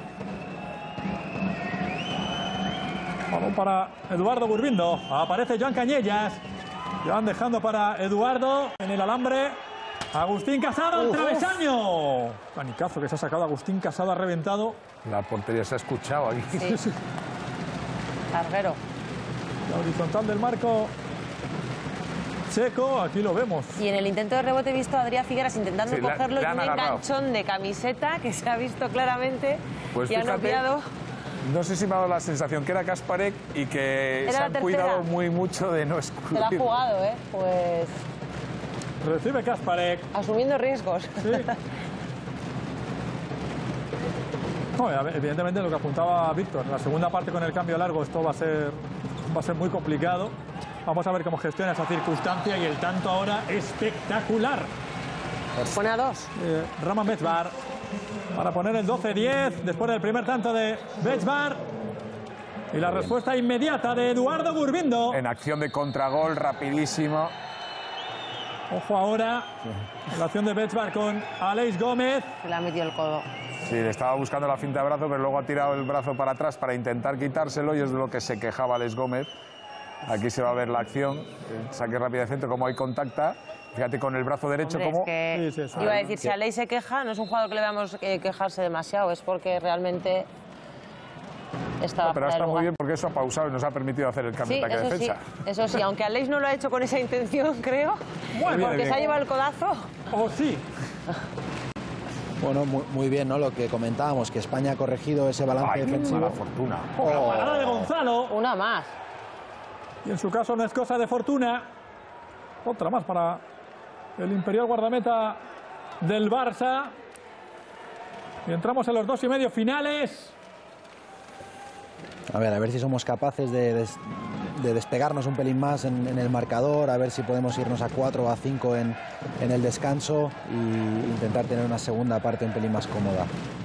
Balón para Eduardo Gurbindo. Aparece Joan Cañellas. Joan dejando para Eduardo en el alambre. Agustín Casado, el travesaño. Canicazo que se ha sacado. Agustín Casado ha reventado. La portería se ha escuchado aquí. Sí. Carguero. La horizontal del marco checo, aquí lo vemos. Y en el intento de rebote he visto a Adrián Figueras intentando cogerlo en un agarrado. enganchón de camiseta que se ha visto claramente pues y han obviado. No sé si me ha dado la sensación que era Kasparek y que se han cuidado muy mucho de no excluir. Se la ha jugado, ¿eh? Pues... Recibe Kasparek. Asumiendo riesgos. Sí. No, evidentemente lo que apuntaba Víctor, en la segunda parte con el cambio largo esto va a ser muy complicado. Vamos a ver cómo gestiona esa circunstancia y el tanto ahora espectacular. Pone a 2. Raman Bechbar para poner el 12-10 después del primer tanto de Bechbar. Y la respuesta inmediata de Eduardo Gurbindo. En acción de contragol, rapidísimo. Ojo ahora, la acción de Bechbar con Aleix Gómez. Se le ha metido el codo. Sí, le estaba buscando la finta de brazo, pero luego ha tirado el brazo para atrás para intentar quitárselo y es de lo que se quejaba Aleix Gómez. Aquí se va a ver la acción, el saque rápido de centro, como hay contacta. Fíjate con el brazo derecho como... Es que iba a decir, si Aleix se queja, no es un jugador que le veamos quejarse demasiado, es porque realmente estaba pero está muy bien porque eso ha pausado y nos ha permitido hacer el cambio de ataque de defensa. Eso sí, aunque Aleix no lo ha hecho con esa intención, creo, porque se ha llevado el codazo. Oh, sí. Bueno, muy bien, ¿no? Lo que comentábamos, que España ha corregido ese balance defensivo. Mala fortuna. La parada de Gonzalo. Una más. Y en su caso no es cosa de fortuna. Otra más para el imperial guardameta del Barça. Y entramos en los 2,5 finales. A ver si somos capaces de despegarnos un pelín más en el marcador, a ver si podemos irnos a 4 o a 5 en el descanso e intentar tener una segunda parte un pelín más cómoda.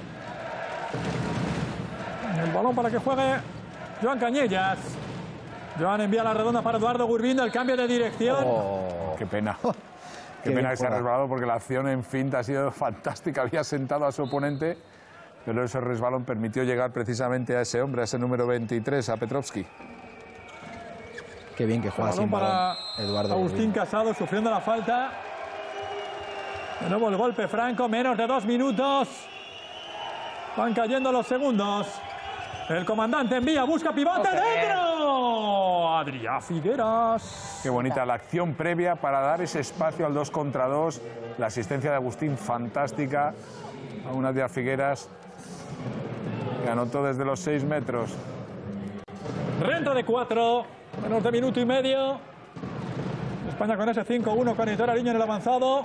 El balón para que juegue Joan Cañellas. Joan envía la redonda para Eduardo Gurbindo, el cambio de dirección. Oh, qué pena. Qué pena que se ha resbalado porque la acción en finta ha sido fantástica. Había sentado a su oponente, pero ese resbalón permitió llegar precisamente a ese hombre, a ese número 23, a Petrovski. Qué bien que juega sin balón Eduardo Agustín Gurbindo. Casado sufriendo la falta. De nuevo el golpe franco, menos de 2 minutos. Van cayendo los segundos. El comandante envía, busca pivote dentro. Adrià Figueras. Qué bonita la acción previa para dar ese espacio al 2 contra 2. La asistencia de Agustín fantástica. A un Adrià Figueras que anotó desde los 6 metros. Renta de 4, menos de minuto y medio. España con ese 5-1 con Aitor Ariño en el avanzado.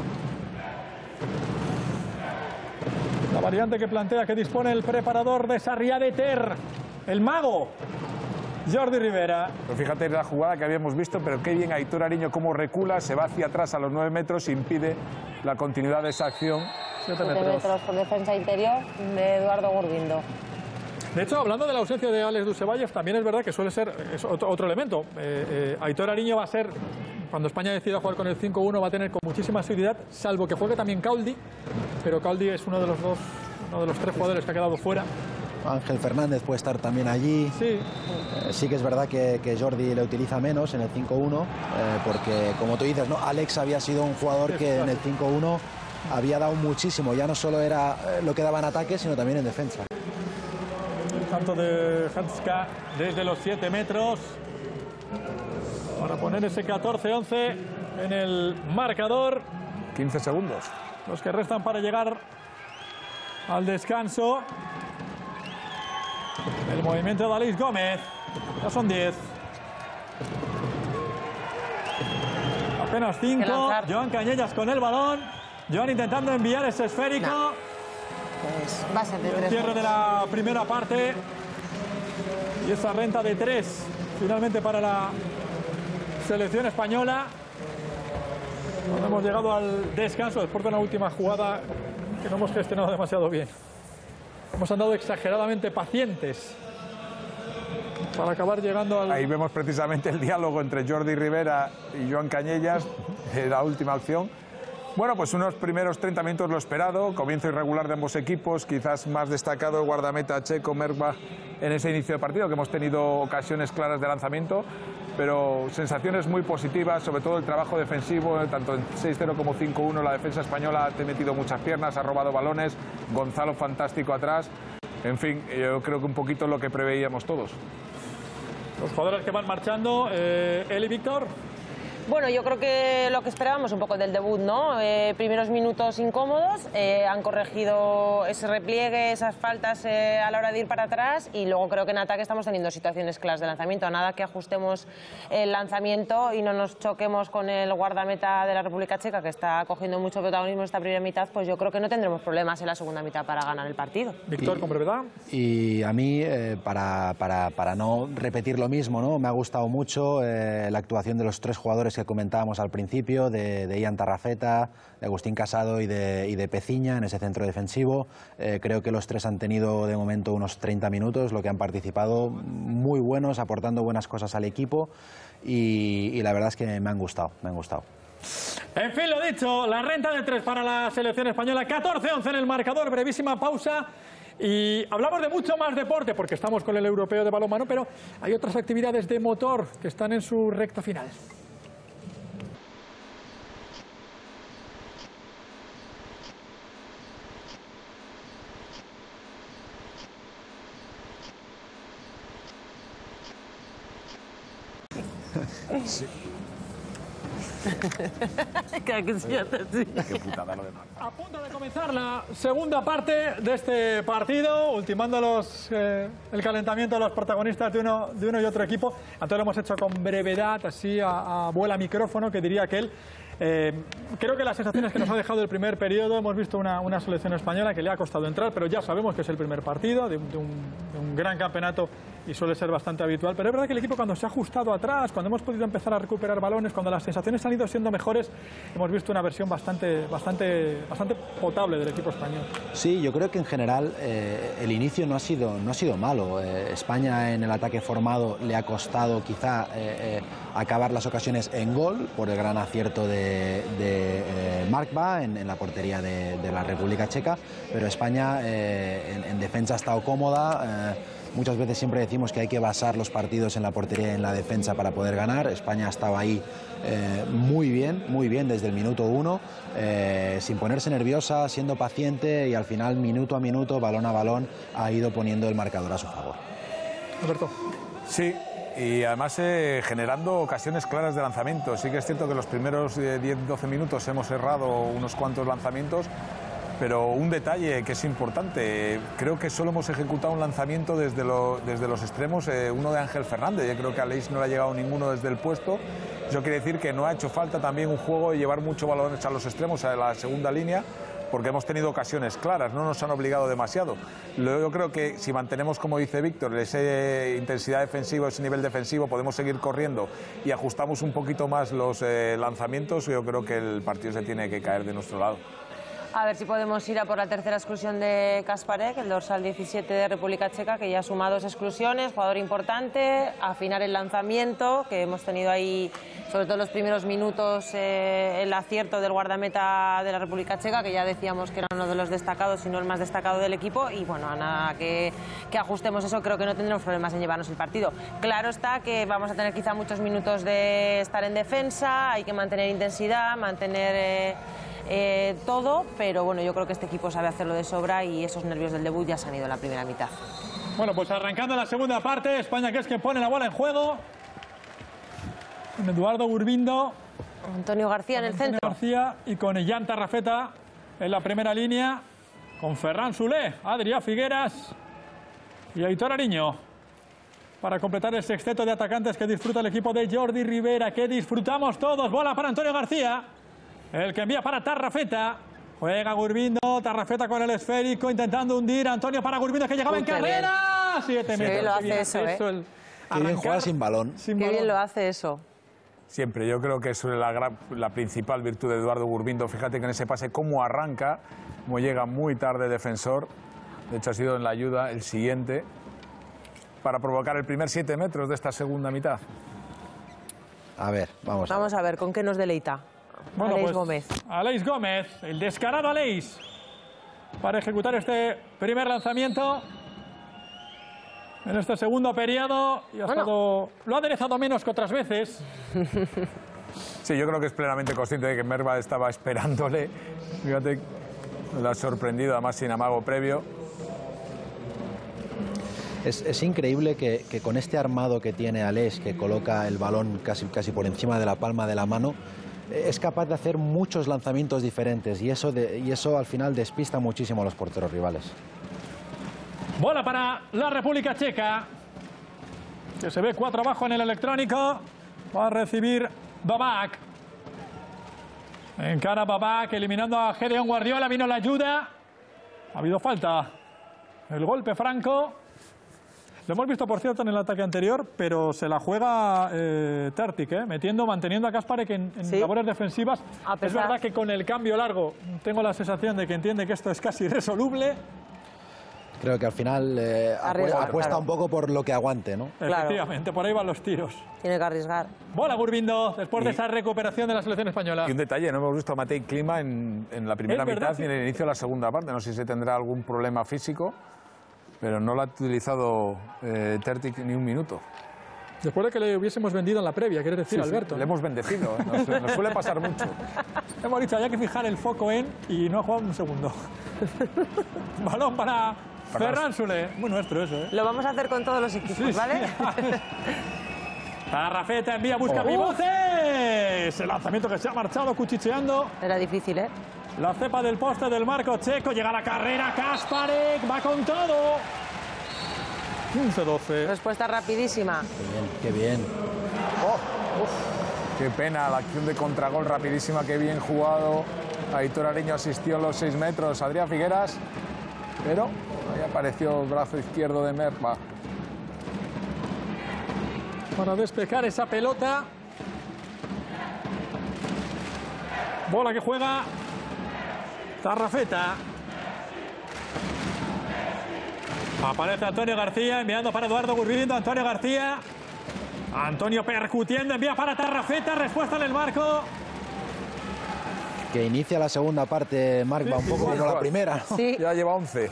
La variante que plantea, que dispone el preparador de Sarriá de Ter, el mago, Jordi Rivera. Pero fíjate la jugada que habíamos visto, pero qué bien Aitor Ariño cómo recula, se va hacia atrás a los 9 metros, impide la continuidad de esa acción. 7 metros por defensa interior de Eduardo Gurbindo. De hecho, hablando de la ausencia de Alex Dusevalles, también es verdad que suele ser otro elemento. Aitor Ariño va a ser, cuando España decida jugar con el 5-1, va a tener con muchísima seguridad, salvo que juegue también Cauldi, pero Cauldi es uno de los 3 jugadores que ha quedado fuera. Ángel Fernández puede estar también allí. Sí. Sí que es verdad que Jordi le utiliza menos en el 5-1, porque como tú dices, ¿no? Alex había sido un jugador que en el 5-1 había dado muchísimo, ya no solo era lo que daba en ataque, sino también en defensa. El tanto de Hanska desde los 7 metros para poner ese 14-11 en el marcador. 15 segundos. Los que restan para llegar al descanso. El movimiento de Aleix Gómez. Ya son 10. Apenas 5. Joan Cañellas con el balón. Joan intentando enviar ese esférico. No. Pues va a ser de 3. Cierre de la primera parte. Y esa renta de 3 finalmente para la selección española. Cuando hemos llegado al descanso después de una última jugada que no hemos gestionado demasiado bien. Hemos andado exageradamente pacientes para acabar llegando al... Ahí vemos precisamente el diálogo entre Jordi Rivera y Joan Cañellas, la última acción. Bueno, pues unos primeros 30 minutos lo esperado, comienzo irregular de ambos equipos, quizás más destacado el guardameta checo Merkbach en ese inicio de partido, que hemos tenido ocasiones claras de lanzamiento, pero sensaciones muy positivas, sobre todo el trabajo defensivo, tanto en 6-0 como 5-1, la defensa española ha metido muchas piernas, ha robado balones, Gonzalo fantástico atrás, en fin, yo creo que un poquito lo que preveíamos todos. Los jugadores que van marchando, Eli Víctor. Bueno, yo creo que lo que esperábamos un poco del debut, ¿no? Primeros minutos incómodos, han corregido ese repliegue, esas faltas a la hora de ir para atrás y luego creo que en ataque estamos teniendo situaciones claras de lanzamiento. A nada que ajustemos el lanzamiento y no nos choquemos con el guardameta de la República Checa, que está cogiendo mucho protagonismo en esta primera mitad, pues yo creo que no tendremos problemas en la segunda mitad para ganar el partido. Víctor, con brevedad. Y a mí, para no repetir lo mismo, ¿no? Me ha gustado mucho la actuación de los 3 jugadores que comentábamos al principio, de Ian Tarrafeta, de Agustín Casado y de Peciña en ese centro defensivo. Creo que los tres han tenido de momento unos 30 minutos, lo que han participado, muy buenos, aportando buenas cosas al equipo y la verdad es que me han gustado. En fin, lo dicho, la renta de 3 para la selección española, 14-11 en el marcador, brevísima pausa. Y hablamos de mucho más deporte, porque estamos con el europeo de balonmano, pero hay otras actividades de motor que están en su recta final. Sí. Qué putada lo demás. A punto de comenzar la segunda parte de este partido, ultimando el calentamiento de los protagonistas de uno y otro equipo. Antes lo hemos hecho con brevedad, así a vuela micrófono, que diría aquel. Creo que las sensaciones que nos ha dejado el primer periodo, hemos visto una selección española que le ha costado entrar, pero ya sabemos que es el primer partido de un gran campeonato y suele ser bastante habitual. Pero es verdad que el equipo, cuando se ha ajustado atrás, cuando hemos podido empezar a recuperar balones, cuando las sensaciones han ido siendo mejores, hemos visto una versión bastante potable del equipo español. Sí, yo creo que en general el inicio no ha sido malo. España en el ataque formado le ha costado quizá acabar las ocasiones en gol por el gran acierto de Markba en la portería de la República Checa, pero España en defensa ha estado cómoda. Muchas veces siempre decimos que hay que basar los partidos en la portería y en la defensa para poder ganar. España ha estado ahí muy bien desde el minuto 1, sin ponerse nerviosa, siendo paciente y al final, minuto a minuto, balón a balón, ha ido poniendo el marcador a su favor. Alberto. Sí. Y además generando ocasiones claras de lanzamiento. Sí que es cierto que los primeros 10-12 minutos hemos errado unos cuantos lanzamientos, pero un detalle que es importante, creo que solo hemos ejecutado un lanzamiento desde los extremos, uno de Ángel Fernández. Yo creo que a Aleix no le ha llegado ninguno desde el puesto. Eso quiere decir que no ha hecho falta también un juego de llevar mucho balones a los extremos, a la segunda línea, porque hemos tenido ocasiones claras, no nos han obligado demasiado. Luego yo creo que si mantenemos, como dice Víctor, esa intensidad defensiva, ese nivel defensivo, podemos seguir corriendo y ajustamos un poquito más los lanzamientos, yo creo que el partido se tiene que caer de nuestro lado. A ver si podemos ir a por la tercera exclusión de Kasparek, el dorsal 17 de República Checa, que ya ha sumado 2 exclusiones, jugador importante, afinar el lanzamiento, que hemos tenido ahí, sobre todo en los primeros minutos, el acierto del guardameta de la República Checa, que ya decíamos que era uno de los destacados, si no el más destacado del equipo, y bueno, a nada que ajustemos eso, creo que no tendremos problemas en llevarnos el partido. Claro está que vamos a tener quizá muchos minutos de estar en defensa, hay que mantener intensidad, mantener todo, pero bueno, yo creo que este equipo sabe hacerlo de sobra y esos nervios del debut ya se han ido en la primera mitad. Bueno, pues arrancando la segunda parte, España, que es quien pone la bola en juego, con Eduardo Gurbindo, Antonio García en el centro. García y con Ian Tarrafeta en la primera línea, con Ferran Soler, Adrià Figueras y Aitor Ariño, para completar el sexteto de atacantes que disfruta el equipo de Jordi Rivera, que disfrutamos todos. Bola para Antonio García, el que envía para Tarrafeta. Juega Gurbindo, Tarrafeta con el esférico, intentando hundir. Antonio para Gurbindo, que llegaba en carrera. 7 metros. Qué lo hace eso, Qué bien juega sin balón. Qué bien lo hace eso. Siempre, yo creo que es la principal virtud de Eduardo Gurbindo. Fíjate que en ese pase cómo arranca, cómo llega muy tarde el defensor. De hecho ha sido en la ayuda el siguiente para provocar el primer 7 metros de esta segunda mitad. A ver, vamos a ver, ¿con qué nos deleita? Bueno, Aleix pues, Gómez. Aleix Gómez, el descarado Aleix, para ejecutar este primer lanzamiento en este segundo periodo. Y lo ha aderezado menos que otras veces. Sí, yo creo que es plenamente consciente de que Merva estaba esperándole. Fíjate, lo ha sorprendido, además sin amago previo. Es increíble que con este armado que tiene Aleix, que coloca el balón casi por encima de la palma de la mano, es capaz de hacer muchos lanzamientos diferentes y eso al final despista muchísimo a los porteros rivales. Bola para la República Checa, que se ve 4 abajo en el electrónico. Va a recibir Babak. Encara Babak, eliminando a Gedeon Guardiola. Vino la ayuda. Ha habido falta. El golpe franco. Lo hemos visto, por cierto, en el ataque anterior, pero se la juega Tertic, manteniendo a Kasparek en labores defensivas. Es verdad que con el cambio largo tengo la sensación de que entiende que esto es casi irresoluble. Creo que al final apuesta un poco por lo que aguante, ¿no? Efectivamente, por ahí van los tiros. Tiene que arriesgar. Bola Gurbindo, después de esa recuperación de la selección española. Y un detalle, no hemos visto a Matej Klima en la primera mitad ni en el inicio de la segunda parte. No sé si tendrá algún problema físico, pero no lo ha utilizado Tertic ni un minuto. Después de que le hubiésemos vendido en la previa, ¿quieres decir, Alberto? Le hemos bendecido, nos suele pasar mucho. Hemos dicho, hay que fijar el foco en, y no ha jugado un segundo. Balón para Ferran Soler. Muy nuestro eso, Lo vamos a hacer con todos los equipos, ¿vale? Tarrafeta envía, busca pivote. Ese lanzamiento que se ha marchado cuchicheando. Era difícil, La cepa del poste del marco checo, llega la carrera, Kasparek, va con todo. 15-12. Respuesta rapidísima. Qué bien. Qué pena, la acción de contragol rapidísima, qué bien jugado. Aitor Ariño asistió en los 6 metros, Adrián Figueras, pero ahí apareció el brazo izquierdo de Merva. Para despejar esa pelota. Bola que juega Tarrafeta. Aparece Antonio García, enviando para Eduardo Gurbindo. Antonio García. Antonio percutiendo, envía para Tarrafeta. Respuesta en el marco. Que inicia la segunda parte, Marc, va un poco como la primera, ¿no? Sí. Ya lleva 11.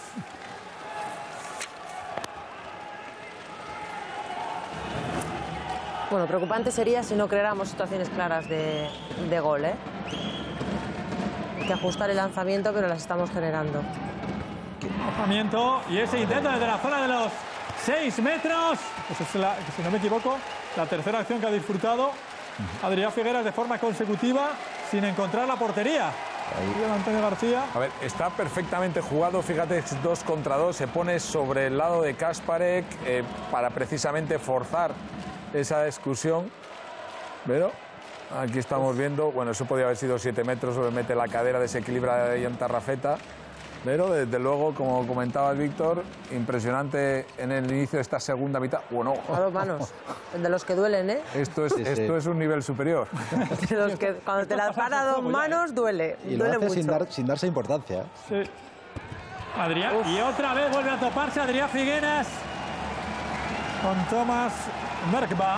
Bueno, preocupante sería si no creáramos situaciones claras de gol, Hay que ajustar el lanzamiento, pero las estamos generando. Lanzamiento y ese intento desde la zona de los 6 metros. Esa es si no me equivoco, la tercera acción que ha disfrutado Adrián Figueras de forma consecutiva sin encontrar la portería. Ahí Antonio García. A ver, está perfectamente jugado, fíjate, es 2 contra 2, se pone sobre el lado de Kasparek para precisamente forzar esa exclusión, pero aquí estamos viendo, bueno, eso podría haber sido 7 metros, le mete la cadera, desequilibra ahí en Tarrafeta, pero desde luego, como comentaba el Víctor, impresionante en el inicio de esta segunda mitad. Bueno, a 2 manos, de los que duelen, Esto es un nivel superior. De los que cuando te la para a 2 manos duele, y duele lo hace mucho. sin darse importancia. Sí. Adrián, y otra vez vuelve a toparse Adrián Figueras con Thomas Merkba.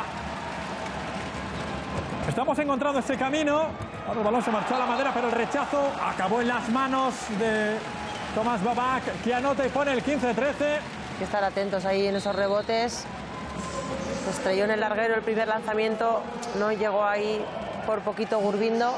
Estamos encontrando este camino. Ahora el balón se marchó a la madera, pero el rechazo acabó en las manos de Thomas Babak, que anota y pone el 15-13. Hay que estar atentos ahí en esos rebotes. Se estrelló en el larguero el primer lanzamiento, no llegó ahí por poquito Gurbindo.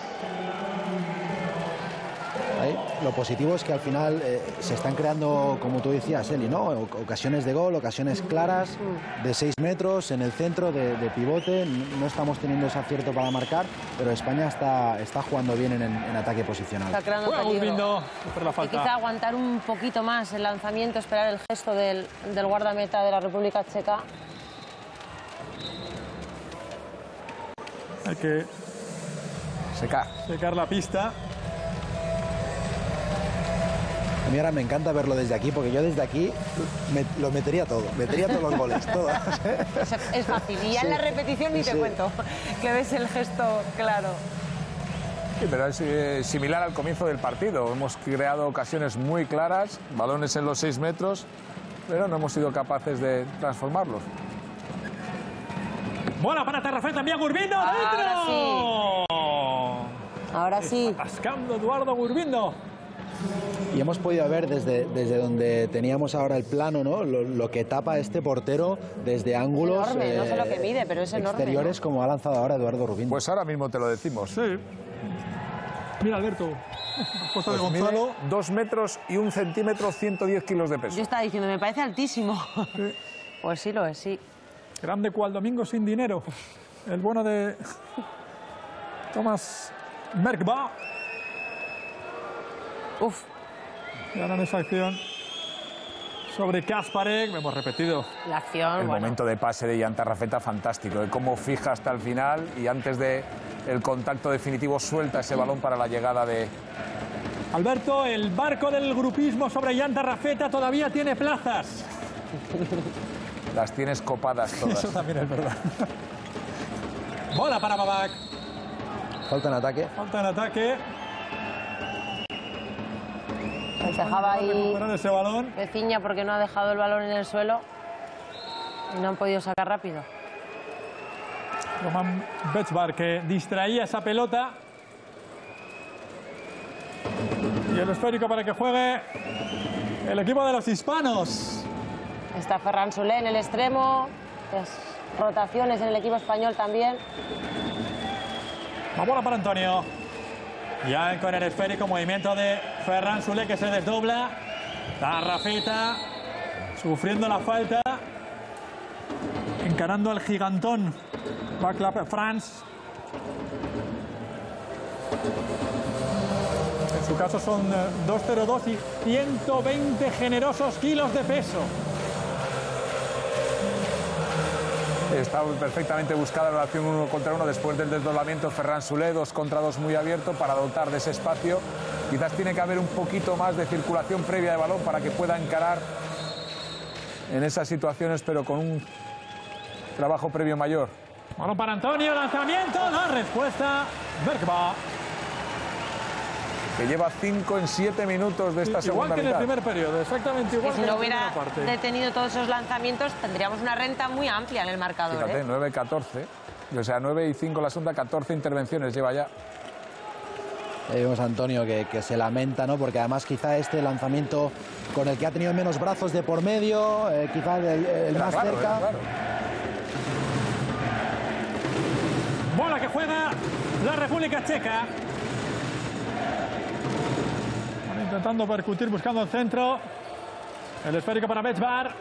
Ahí, lo positivo es que al final se están creando, como tú decías, Eli, ¿no? Ocasiones de gol, ocasiones claras, de 6 metros, en el centro, de pivote. No estamos teniendo ese acierto para marcar, pero España está jugando bien en ataque posicional. Está creando peligro. Y quizá aguantar un poquito más el lanzamiento, esperar el gesto del guardameta de la República Checa. Hay que secar la pista. A mí ahora me encanta verlo desde aquí, porque yo desde aquí lo metería todo, metería todos los goles, todo. Es fácil, y ya en la repetición ni te cuento, que ves el gesto claro. Sí, pero es similar al comienzo del partido. Hemos creado ocasiones muy claras, balones en los 6 metros, pero no hemos sido capaces de transformarlos. Bola para Tarrafeta, envía Gurbindo. Ahora sí. Ahora sí. Atascando Eduardo Gurbindo. Y hemos podido ver desde donde teníamos ahora el plano, ¿no? Lo que tapa este portero desde ángulos enorme, no sé lo que mide, pero es enorme, exteriores, ¿no? Como ha lanzado ahora Eduardo Gurbindo. Pues ahora mismo te lo decimos. Sí. Mira, Alberto. Puesto de Gonzalo. 2 metros y 1 centímetro, 110 kilos de peso. Yo estaba diciendo, me parece altísimo. Sí. Pues sí lo es, sí. Grande cual domingo sin dinero. El bueno de Thomas Merkba. Uf. Ganan esa acción sobre Kasparek. Hemos repetido. La acción, el momento de pase de Jan Tarrafeta, fantástico. De cómo fija hasta el final y antes del contacto definitivo suelta ese balón para la llegada de... Alberto, el barco del grupismo sobre Jan Tarrafeta todavía tiene plazas. las tienes copadas todas. Eso también es verdad. Bola para Babak. Falta en ataque. Falta en ataque. Dejaba ahí ese balón. Peciña porque no ha dejado el balón en el suelo y no han podido sacar rápido. Roman Bechbar que distraía esa pelota. Y el esférico para que juegue el equipo de los hispanos. Está Ferran Soler en el extremo. Rotaciones en el equipo español también. La bola para Antonio. Ya con el esférico, movimiento de Ferran Soler que se desdobla. Tarrafeta sufriendo la falta. Encarando al gigantón. Václav Franz. En su caso son 2,02 y 120 generosos kilos de peso. Está perfectamente buscada la acción 1 contra 1 después del desdoblamiento. Ferran Soler, 2 contra 2 muy abierto para dotar de ese espacio. Quizás tiene que haber un poquito más de circulación previa de balón para que pueda encarar en esas situaciones, pero con un trabajo previo mayor. Balón para Antonio, lanzamiento, la respuesta, Bergba. Que lleva 5 en 7 minutos de esta segunda mitad. Igual que en el primer periodo, exactamente igual que si en no la hubiera primera parte. detenido todos esos lanzamientos, tendríamos una renta muy amplia en el marcador. Fíjate, 9-14. O sea, 9 y 5 la segunda, 14 intervenciones lleva ya. Ahí vemos a Antonio que se lamenta, ¿no? Porque además quizá este lanzamiento con el que ha tenido menos brazos de por medio, quizá el más claro, cerca. Claro. Bola que juega la República Checa. Van intentando percutir, buscando el centro. El esférico para Bechbar.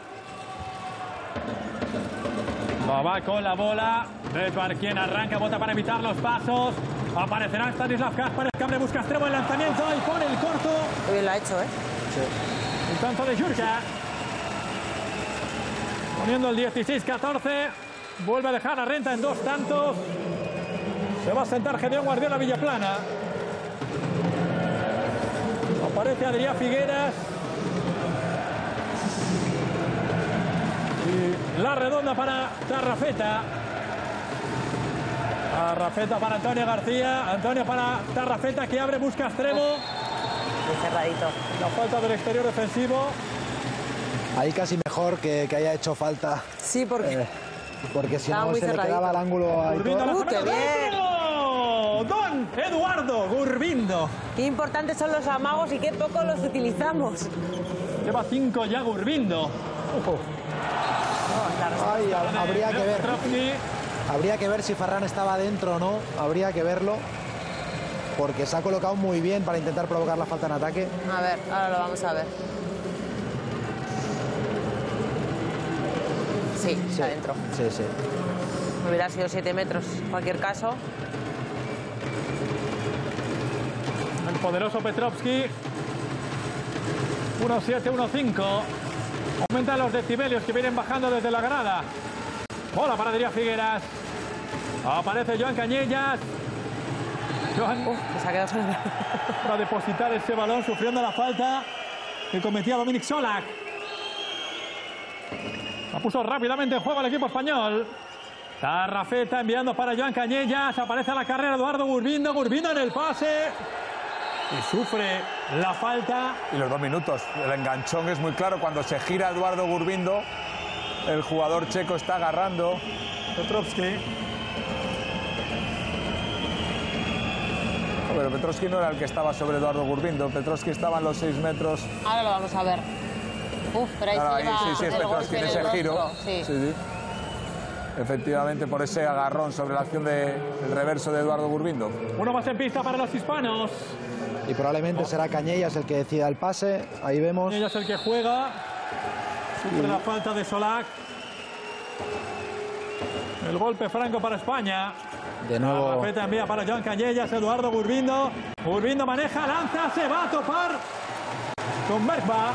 Va con la bola. Bechbar quien arranca, bota para evitar los pasos. Aparecerá Stanislav Kasparov, que abre, busca extremo el lanzamiento y pone el corto. Muy bien lo ha hecho, ¿eh? Sí. El tanto de Jurka. Poniendo el 16-14. Vuelve a dejar a Renta en 2 tantos. Se va a sentar Gedeón Guardiola Villaplana. Aparece Adrián Figueras. Y la redonda para Tarrafeta. Tarrafeta para Antonio García. Antonio para Tarrafeta que abre, busca extremo. Muy cerradito. La falta del exterior defensivo. Ahí casi mejor que haya hecho falta. Sí, porque... porque si no se le quedaba el ángulo a Aitor. ¡Qué bien! Don Eduardo Gurbindo. Qué importantes son los amagos y qué poco los utilizamos. Lleva 5 ya Gurbindo. Ay, habría que ver. Habría que ver si Ferran estaba dentro o no. Habría que verlo. Porque se ha colocado muy bien para intentar provocar la falta en ataque. A ver, ahora lo vamos a ver. Sí, está dentro. Sí, sí. Hubiera sido 7 metros, en cualquier caso. El poderoso Petrovski. 1-7, 1-5. Aumentan los decibelios que vienen bajando desde la grada. Bola para Adrián Figueras. Aparece Joan Cañellas. Joan se ha quedado para depositar ese balón, sufriendo la falta que cometía Dominic Solak. La puso rápidamente en juego el equipo español. Tarrafeta enviando para Joan Cañellas. Aparece a la carrera Eduardo Gurbindo. Gurbindo en el pase. Y sufre la falta. Y los 2 minutos. El enganchón es muy claro. Cuando se gira Eduardo Gurbindo, el jugador checo está agarrando. Petrovski. Pero Petrovski no era el que estaba sobre Eduardo Gurbindo. Petrovski estaba en los 6 metros. Ahora lo vamos a ver. Uf, pero ahí Claro, se lleva sí, es Petrovski en ese giro. Sí. Sí. Efectivamente, por ese agarrón sobre la acción del reverso de Eduardo Gurbindo. Uno más en pista para los hispanos. Y probablemente será Cañellas el que decida el pase. Ahí vemos. Cañellas el que juega. Sufre la falta de Solak. El golpe franco para España. De nuevo. La rapeta envía para Joan Cañellas. Eduardo Gurbindo. Gurbindo maneja, lanza, se va a topar con Bergba.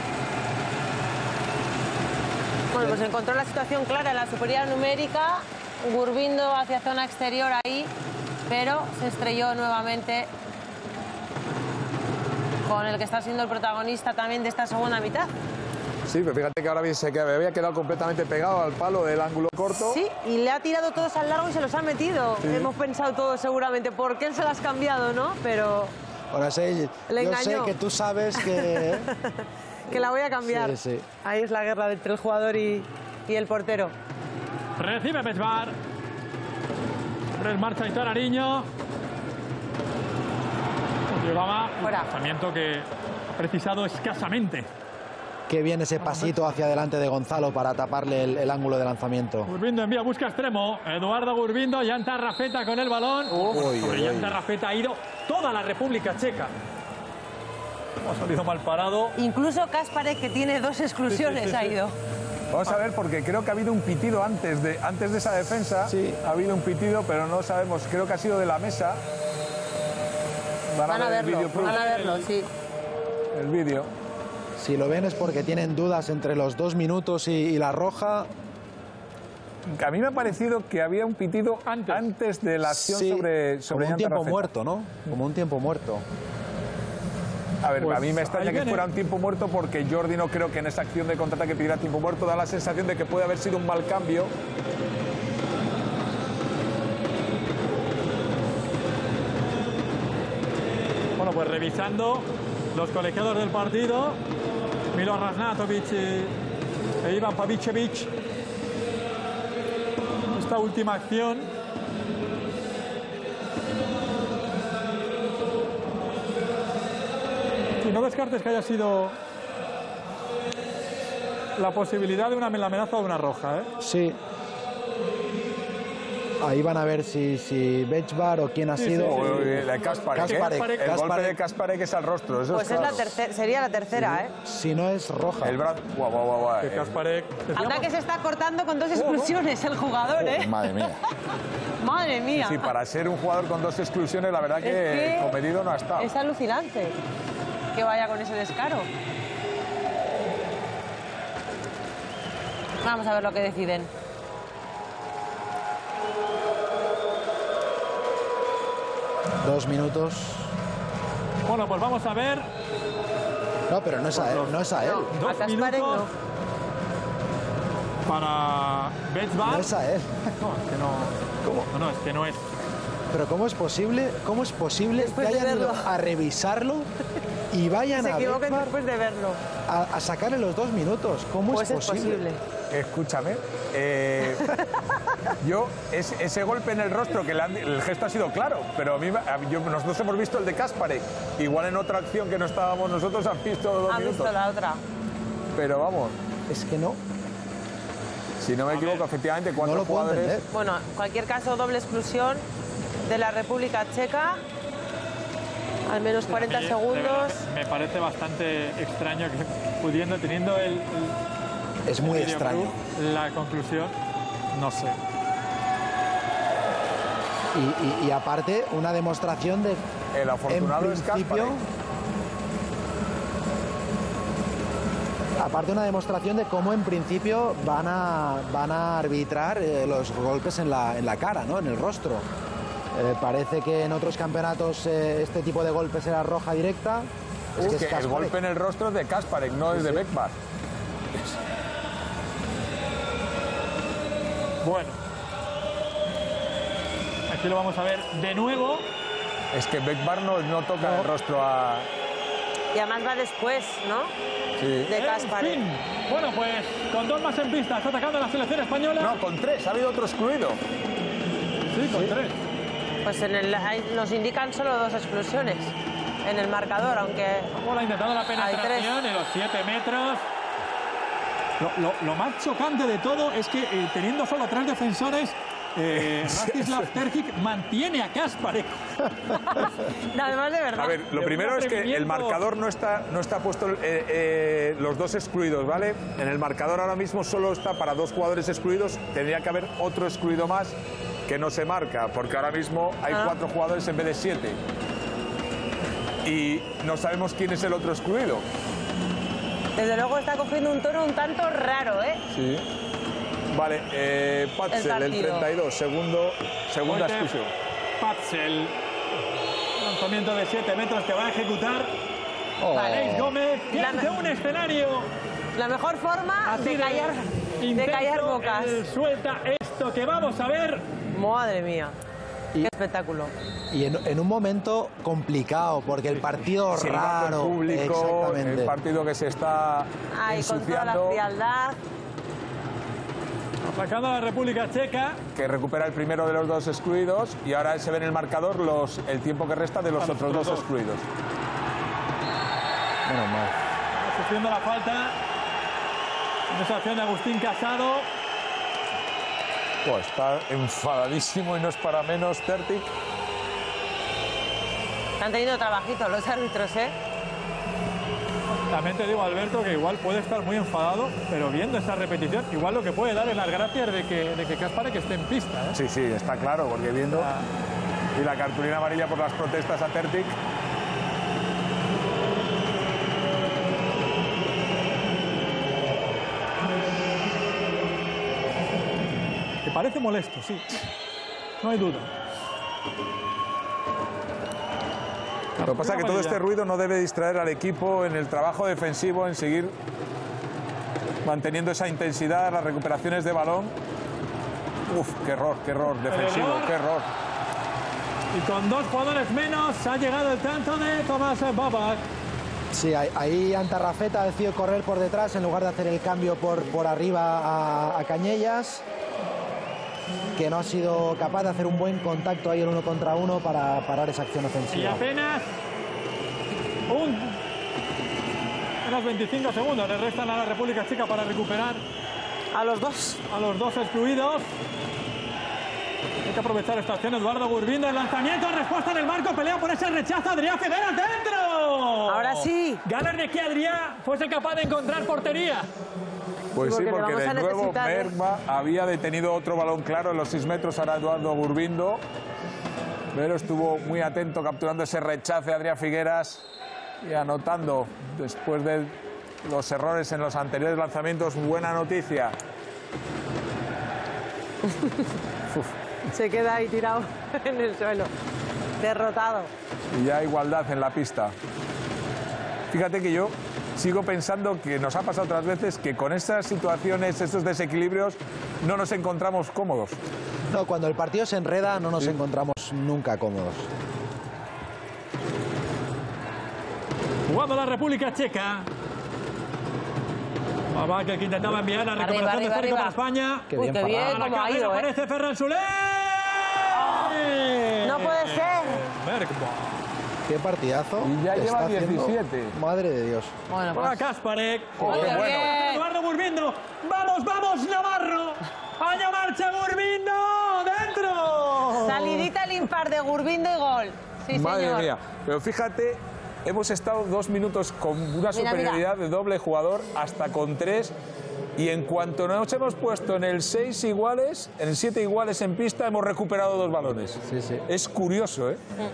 Bueno, pues encontró la situación clara en la superioridad numérica. Gurbindo hacia zona exterior ahí, pero se estrelló nuevamente con el que está siendo el protagonista también de esta segunda mitad. Sí, pero fíjate que ahora bien se había quedado completamente pegado al palo del ángulo corto. Sí, y le ha tirado todos al largo y se los ha metido. Sí. Hemos pensado todos seguramente por qué él se las ha cambiado, ¿no? Pero... Ahora sí, yo sé que tú sabes que... que la voy a cambiar. Sí, sí. Ahí es la guerra entre el jugador y el portero. Recibe Bechbar. En marcha Aitor Ariño. Llevaba un lanzamiento que ha precisado escasamente. Qué bien ese pasito hacia adelante de Gonzalo para taparle el ángulo de lanzamiento. Gurbindo envía, busca extremo. Eduardo Gurbindo, Jan Tarrafeta con el balón. Sobre Jan Tarrafeta ha ido toda la República Checa. Ha salido mal parado. Incluso Kasparek, que tiene 2 exclusiones, ha ido. Vamos a ver, porque creo que ha habido un pitido antes de esa defensa. Sí. Ha habido un pitido, pero no sabemos. Creo que ha sido de la mesa. Van a verlo, sí. El vídeo. Si lo ven es porque tienen dudas entre los 2 minutos y la roja. A mí me ha parecido que había un pitido antes de la acción sobre como un tiempo muerto, ¿no? Como un tiempo muerto. A ver, a mí me extraña que fuera un tiempo muerto porque Jordi no creo que en esa acción de contraataque pidiera tiempo muerto. Da la sensación de que puede haber sido un mal cambio. Bueno, pues revisando los colegiados del partido, Milo Raznatovic e Ivan Pavicevic. Esta última acción. Y no descartes que haya sido la posibilidad de la amenaza de una roja, ¿eh? Sí. Ahí van a ver si Bechbar o quién ha sido. De Kasparek. El golpe de Kasparek es al rostro. Eso pues es sería la tercera, ¿eh? Si no es roja. El brazo. Kasparek. Anda que se está cortando con 2 exclusiones el jugador, ¿eh? Madre mía. Madre mía. Sí, para ser un jugador con 2 exclusiones, la verdad que comedido no ha estado. Es alucinante que vaya con ese descaro. Vamos a ver lo que deciden. Dos minutos. Bueno, pues vamos a ver. No, pero no es a él. No es a él. 2 minutos para Bechbar. No es a él. No, es que no. ¿Cómo? No, es que no es. Pero ¿cómo es posible que hayan ido a revisarlo y vayan a Bechbar después de verlo a sacarle los 2 minutos? ¿Cómo es posible? Escúchame, ese golpe en el rostro, que el gesto ha sido claro, pero a mí, nosotros hemos visto el de Kasparek. Igual en otra acción que no estábamos nosotros han visto 2 minutos. Han visto la otra. Pero vamos. Es que no. Si no me equivoco, efectivamente, 4 jugadores. Bueno, en cualquier caso, doble exclusión de la República Checa. Al menos 40 segundos. Me parece bastante extraño que teniendo el es muy extraño. La conclusión, no sé. Y aparte, una demostración de... El afortunado es Kasparek. Aparte, una demostración de cómo en principio van a arbitrar los golpes en la cara, ¿no? En el rostro. Parece que en otros campeonatos este tipo de golpes era roja directa. Es que el golpe en el rostro es de Kasparek, no es de Bechbar. Bueno, aquí lo vamos a ver de nuevo. Es que Bechbar no toca el rostro a... Y además va después, ¿no? Sí. De Kasparek. En fin. Bueno, pues con 2 más en pista, está atacando la selección española. No, con 3, ha habido otro excluido. Sí, con 3. Pues nos indican solo 2 exclusiones en el marcador, aunque... Bueno, ha intentado la penetración en los 7 metros. Lo más chocante de todo es que teniendo solo 3 defensores, Rastislav Terzic mantiene a Kasparek. Además, de verdad. A ver, lo primero es que el marcador no está puesto los 2 excluidos, ¿vale? En el marcador ahora mismo solo está para 2 jugadores excluidos. Tendría que haber otro excluido más que no se marca, porque ahora mismo hay 4 jugadores en vez de 7. Y no sabemos quién es el otro excluido. Desde luego está cogiendo un tono un tanto raro, ¿eh? Sí. Vale, Patzel, el 32, segunda exclusión. Patzel, lanzamiento de 7 metros que va a ejecutar Aleix Gómez, que hace un escenario La mejor forma Así de callar bocas. Suelta esto que vamos a ver. Madre mía. Qué espectáculo. Y en un momento complicado, porque el partido raro. El público, exactamente. el partido que se está con toda la ensuciando. frialdad. Atacando a la República Checa. Que recupera el primero de los dos excluidos y ahora se ve en el marcador el tiempo que resta de los otros dos excluidos. Menos mal. Sufriendo la falta. Esa acción de Agustín Casado. Pues está enfadadísimo y no es para menos Tertic. Han tenido trabajito los árbitros, ¿eh? También te digo, Alberto, que igual puede estar muy enfadado, pero viendo esa repetición, igual lo que puede dar es las gracias de que Kaspárek esté en pista, ¿eh? Sí, sí, está claro, porque viendo... Y la cartulina amarilla por las protestas a Tertic. Que parece molesto, sí. No hay duda. Lo que pasa es que todo este ruido no debe distraer al equipo en el trabajo defensivo, en seguir manteniendo esa intensidad, las recuperaciones de balón. Uf, qué error defensivo, qué error. Y con dos jugadores menos ha llegado el tanto de Tomás Babak. Sí, ahí Antarrafeta ha decidido correr por detrás en lugar de hacer el cambio por arriba a Cañellas, que no ha sido capaz de hacer un buen contacto ahí el 1 contra 1 para parar esa acción ofensiva. Y apenas unos 25 segundos le restan a la República Checa para recuperar a los dos excluidos. Hay que aprovechar esta acción. Eduardo Gurbindo, el lanzamiento, respuesta en el marco, pelea por ese rechazo. Adrián Figueras dentro. Ahora sí. Ganas de que Adrián fuese capaz de encontrar portería. Pues sí, porque de nuevo Merma había detenido otro balón claro en los 6 metros, ahora Eduardo Gurbindo. Pero estuvo muy atento capturando ese rechazo de Adrián Figueras y anotando después de los errores en los anteriores lanzamientos. Buena noticia. Se queda ahí tirado en el suelo, derrotado. Y ya igualdad en la pista. Fíjate que yo sigo pensando que nos ha pasado otras veces que con esas situaciones, estos desequilibrios, no nos encontramos cómodos. No, cuando el partido se enreda no nos encontramos nunca cómodos. Jugando la República Checa. Babak, que intentaba enviar la recuperación de Férico para España. Qué bien, cómo ha ido, aparece Ferran Soler. No puede ser. Qué partidazo. Y ya lleva 17. Madre de Dios. Bueno, Para Kaspárek. bien. Eduardo Gurbindo. ¡Vamos, vamos, Navarro! ¡Allá marcha Gurbindo! ¡Dentro! Salidita al impar de Gurbindo y gol. Sí, Madre señor. mía. Pero fíjate, hemos estado 2 minutos con una superioridad de doble jugador, hasta con 3. Y en cuanto nos hemos puesto en el 6 iguales, en el 7 iguales en pista, hemos recuperado 2 balones. Sí, sí. Es curioso, ¿eh?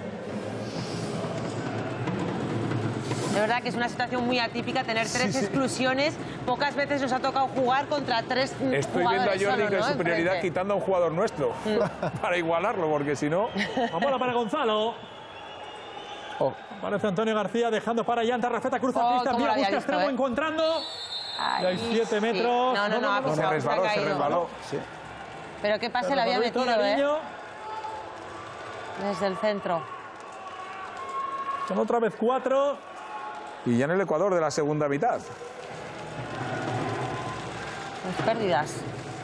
De verdad que es una situación muy atípica tener 3 exclusiones. Pocas veces nos ha tocado jugar contra 3 jugadores. Estoy viendo a Jordi solo, con superioridad enfrente. quitando a un jugador nuestro para igualarlo, porque si no... Vamos para Gonzalo. Aparece Antonio García dejando para allá. Antarrafeta cruza pista, cómo vía lo había busca visto, extremo encontrando. Ya hay 7 metros. No, se resbaló. Sí. Pero qué pase le había metido, Desde el centro. Son otra vez 4. Y ya en el Ecuador de la segunda mitad. Pues pérdidas.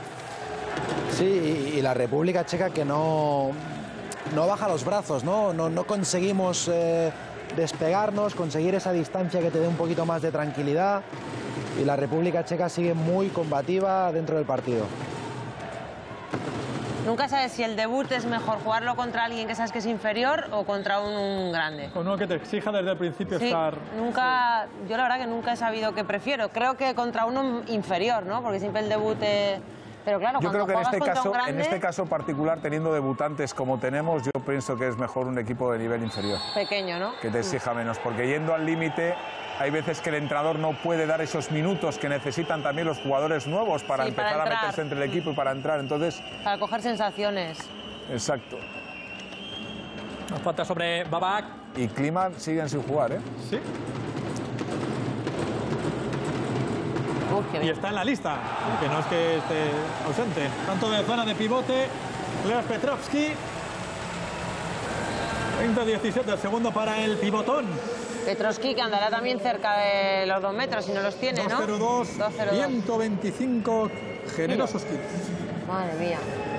Sí, y la República Checa que no baja los brazos, no conseguimos despegarnos, conseguir esa distancia que te dé un poquito más de tranquilidad. Y la República Checa sigue muy combativa dentro del partido. Nunca sabes si el debut es mejor jugarlo contra alguien que sabes que es inferior o contra un grande. Con uno que te exija desde el principio estar... Nunca, yo la verdad que nunca he sabido qué prefiero. Creo que contra uno inferior, ¿no? Porque siempre el debut es... Pero claro, yo cuando creo que en este caso particular, teniendo debutantes como tenemos, yo pienso que es mejor un equipo de nivel inferior. Pequeño, ¿no? Que te exija menos, porque yendo al límite hay veces que el entrenador no puede dar esos minutos que necesitan también los jugadores nuevos para empezar a meterse entre el equipo y para entrar, entonces... Para coger sensaciones. Exacto. Nos falta sobre Babak. Y Kliman siguen sin jugar, ¿eh? Sí. Y está en la lista, que no es que esté ausente. Tanto de zona de pivote, Leos Petrovski. 20-17, el segundo para el pivotón. Petrovski, que andará también cerca de los 2 metros, si no los tiene, ¿no? 2.02, 125 generosos kilos. Madre mía.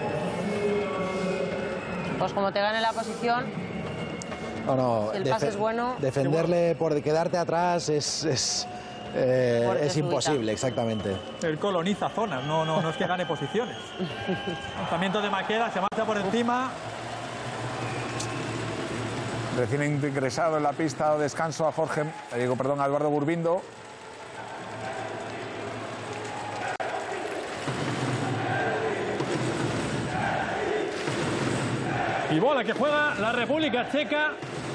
Pues como te gane la posición, si el pase es bueno... Defenderle por quedarte atrás es imposible, exactamente. Él coloniza zonas, no es que gane posiciones. Lanzamiento de Maqueda, se marcha por encima. Recién ingresado en la pista de descanso a Eduardo Burbindo. Y bola que juega la República Checa.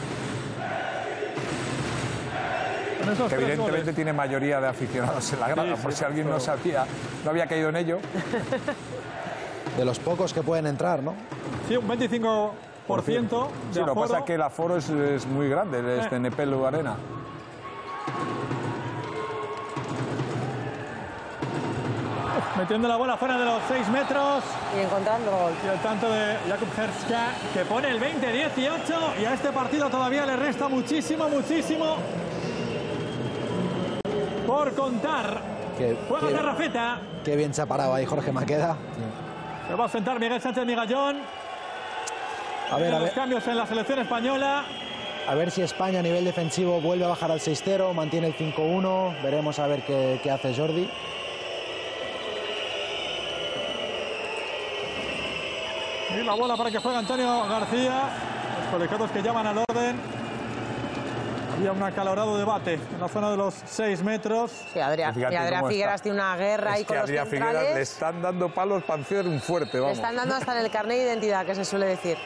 Que evidentemente tiene mayoría de aficionados en la grada, por si alguien no había caído en ello. De los pocos que pueden entrar, ¿no? Sí, un 25%. Sí, lo que pasa es que el aforo es muy grande, en Nepelu Arena. Metiendo la bola fuera de los 6 metros. Y encontrando gol. Y el tanto de Jakub Herska, que pone el 20-18. Y a este partido todavía le resta muchísimo por contar. Juega de Rafeta. Qué bien se ha parado ahí Jorge Maqueda. Se va a sentar Miguel Sánchez Migallón. A ver. Los cambios en la selección española. A ver si España a nivel defensivo vuelve a bajar al 6-0, mantiene el 5-1. Veremos a ver qué hace Jordi. Y la bola para que juegue Antonio García. Los colegiados que llaman al orden. Había un acalorado debate en la zona de los 6 metros. Sí, Adrián Figueras tiene una guerra ahí con los centrales. Figueras le están dando palos para hacer un fuerte, vamos. Le están dando hasta en el carnet de identidad, que se suele decir.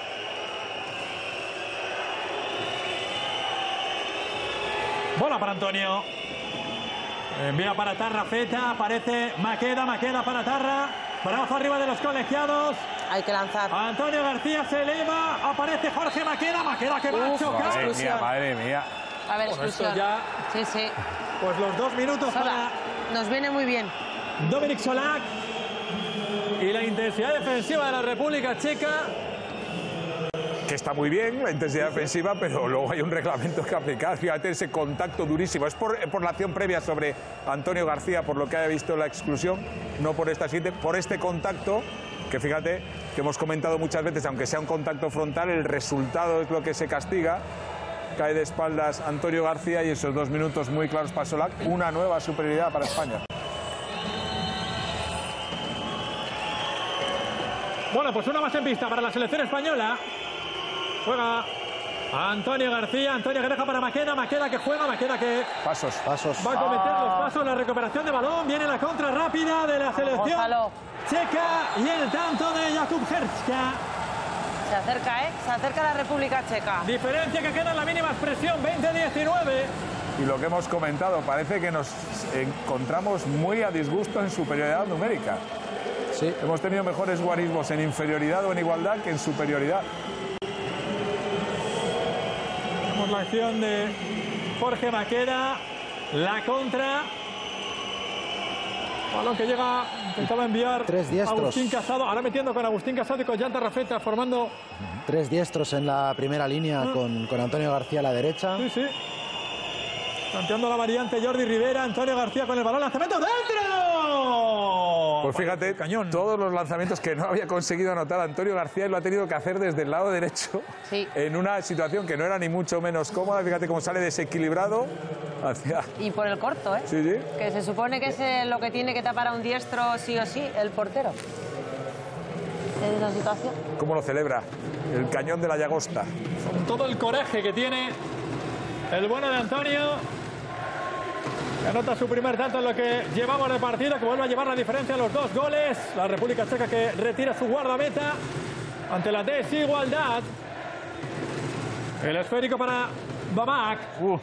Bola para Antonio. Envía para Tarra Feta, aparece Maqueda para Tarra. Brazo arriba de los colegiados. Hay que lanzar. Antonio García se eleva, aparece Jorge Maqueda que va a chocar. Madre mía. A ver, exclusión. Ya, sí. Pues los 2 minutos para... Nos viene muy bien. Dominik Solak. Y la intensidad defensiva de la República Checa. Que está muy bien la intensidad defensiva, pero luego hay un reglamento que aplicar. Fíjate ese contacto durísimo. Es por la acción previa sobre Antonio García, por lo que haya visto la exclusión, no por esta siguiente, por este contacto, que fíjate que hemos comentado muchas veces, aunque sea un contacto frontal, el resultado es lo que se castiga. Cae de espaldas Antonio García y esos 2 minutos muy claros para Solak. Una nueva superioridad para España. Bueno, pues una más en pista para la selección española. Juega Antonio García, Antonio que deja para Maqueda que juega, Maqueda que... Pasos. Va a cometer los pasos, la recuperación de balón, viene la contra rápida de la selección checa y el tanto de Jakub Herska. Se acerca la República Checa. Diferencia que queda en la mínima expresión, 20-19. Y lo que hemos comentado, parece que nos encontramos muy a disgusto en superioridad numérica. Sí. Hemos tenido mejores guarismos en inferioridad o en igualdad que en superioridad. Vemos la acción de Jorge Maqueda, la contra. Balón que llega, intentaba enviar Agustín Casado, ahora metiendo con Agustín Casado y con Jan Tarrafeta, formando... 3 diestros en la primera línea con Antonio García a la derecha. Sí. Planteando la variante Jordi Rivera, Antonio García con el balón, lanzamiento dentro. Pues fíjate, cañón. Todos los lanzamientos que no había conseguido anotar Antonio García y lo ha tenido que hacer desde el lado derecho. Sí. En una situación que no era ni mucho menos cómoda. Fíjate cómo sale desequilibrado hacia... Y por el corto, ¿eh? Sí. Que se supone que es lo que tiene que tapar a un diestro sí o sí, el portero. En esa situación. ¿Cómo lo celebra? El cañón de la Llagosta. Con todo el coraje que tiene el bueno de Antonio. Que anota su primer tanto en lo que llevamos de partido, que vuelve a llevar la diferencia a los 2 goles. La República Checa que retira su guardameta ante la desigualdad. El esférico para Bamak.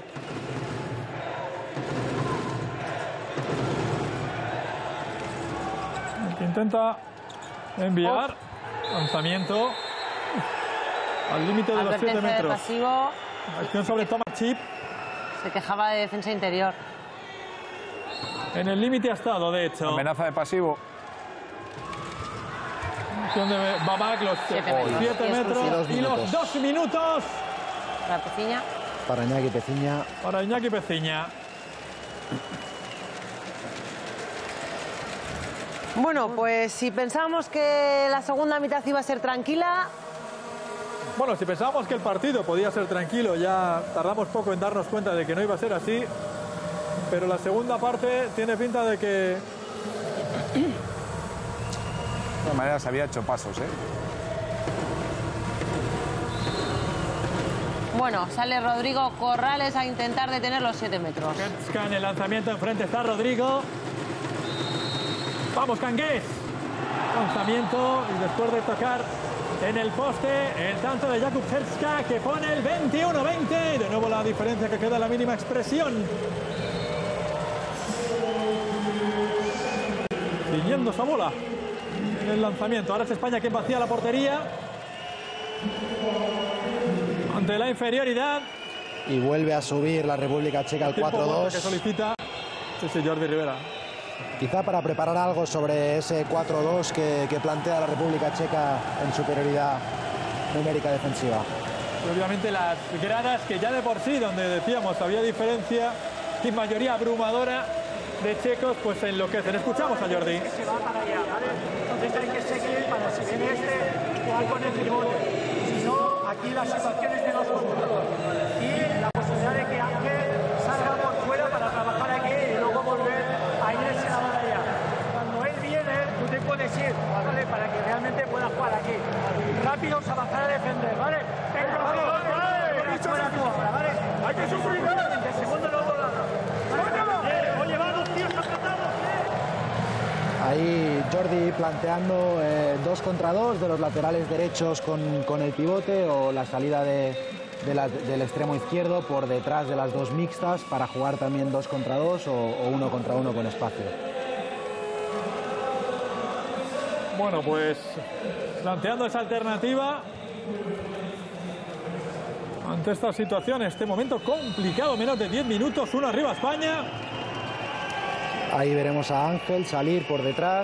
Que intenta enviar. Lanzamiento al límite de los 7 metros. Pasivo. Acción sobre Thomas Chip. Se quejaba de defensa interior. En el límite ha estado, de hecho. Amenaza de pasivo. Donde Babac los 7 metros y los 2 minutos. Para Peciña. Para Iñaki Peciña. Para Iñaki Peciña. Bueno, pues si pensábamos que la segunda mitad iba a ser tranquila... Bueno, si pensábamos que el partido podía ser tranquilo, ya tardamos poco en darnos cuenta de que no iba a ser así. Pero la segunda parte tiene pinta de que... De todas maneras, había hecho pasos, ¿eh? Bueno, sale Rodrigo Corrales a intentar detener los 7 metros. Kertzka en el lanzamiento, enfrente está Rodrigo. Vamos, Cangués. Lanzamiento y después de tocar en el poste, el tanto de Jakub Kertzka que pone el 21-20. De nuevo la diferencia que queda en la mínima expresión. Siguiendo esa bola en el lanzamiento. Ahora es España quien vacía la portería. Ante la inferioridad. Y vuelve a subir la República Checa al 4-2. Que solicita Jordi Rivera. Quizá para preparar algo sobre ese 4-2 que plantea la República Checa en superioridad numérica defensiva. Y obviamente las gradas que ya de por sí, donde decíamos había diferencia y mayoría abrumadora de checos, pues enloquecen. Escuchamos a Jordi. Se va para allá, ¿vale? Entonces hay que seguir para si viene jugar con el pivote. Si no, aquí la situación es de 2 contra 2. Y la posibilidad de que Ángel salga por fuera para trabajar aquí y luego volver a irse a la batalla. Cuando él viene, tú te puedes ir, ¿vale? Para que realmente pueda jugar aquí. Rápidos a bajar a defender, ¿vale? Venga, vamos, fuera tú ahora, ¿vale? Hay que sufrir, de segundo en otro lado. Oye, vamos, tío, está tratado. Ahí Jordi planteando 2 contra 2 de los laterales derechos con el pivote o la salida del extremo izquierdo por detrás de las 2 mixtas para jugar también 2 contra 2 o 1 contra 1 con espacio. Bueno, pues planteando esa alternativa ante esta situación, este momento complicado, menos de 10 minutos, 1 arriba España. Ahí veremos a Ángel salir por detrás.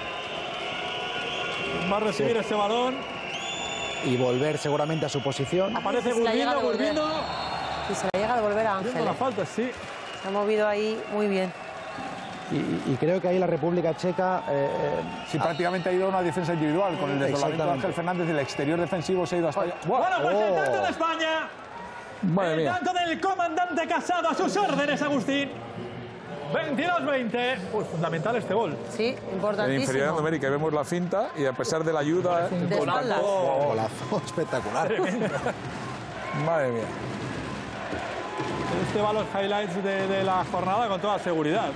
Va a recibir ese balón. Y volver seguramente a su posición. Aparece Gulbino. Y se la llega a devolver a Ángel. La falta, sí. Se ha movido ahí muy bien. Y creo que ahí la República Checa... sí, prácticamente ha ido a una defensa individual con el desdoblamiento de Ángel Fernández. El exterior defensivo se ha ido hasta allá. Bueno, pues el tanto de España. El tanto del comandante Casado a sus órdenes, Agustín. 22-20. Pues fundamental este gol. Sí, importantísimo. En inferioridad numérica, y vemos la finta y a pesar de la ayuda... De espaldas. Golazo espectacular. Madre mía. Este va a los highlights de la jornada con toda seguridad.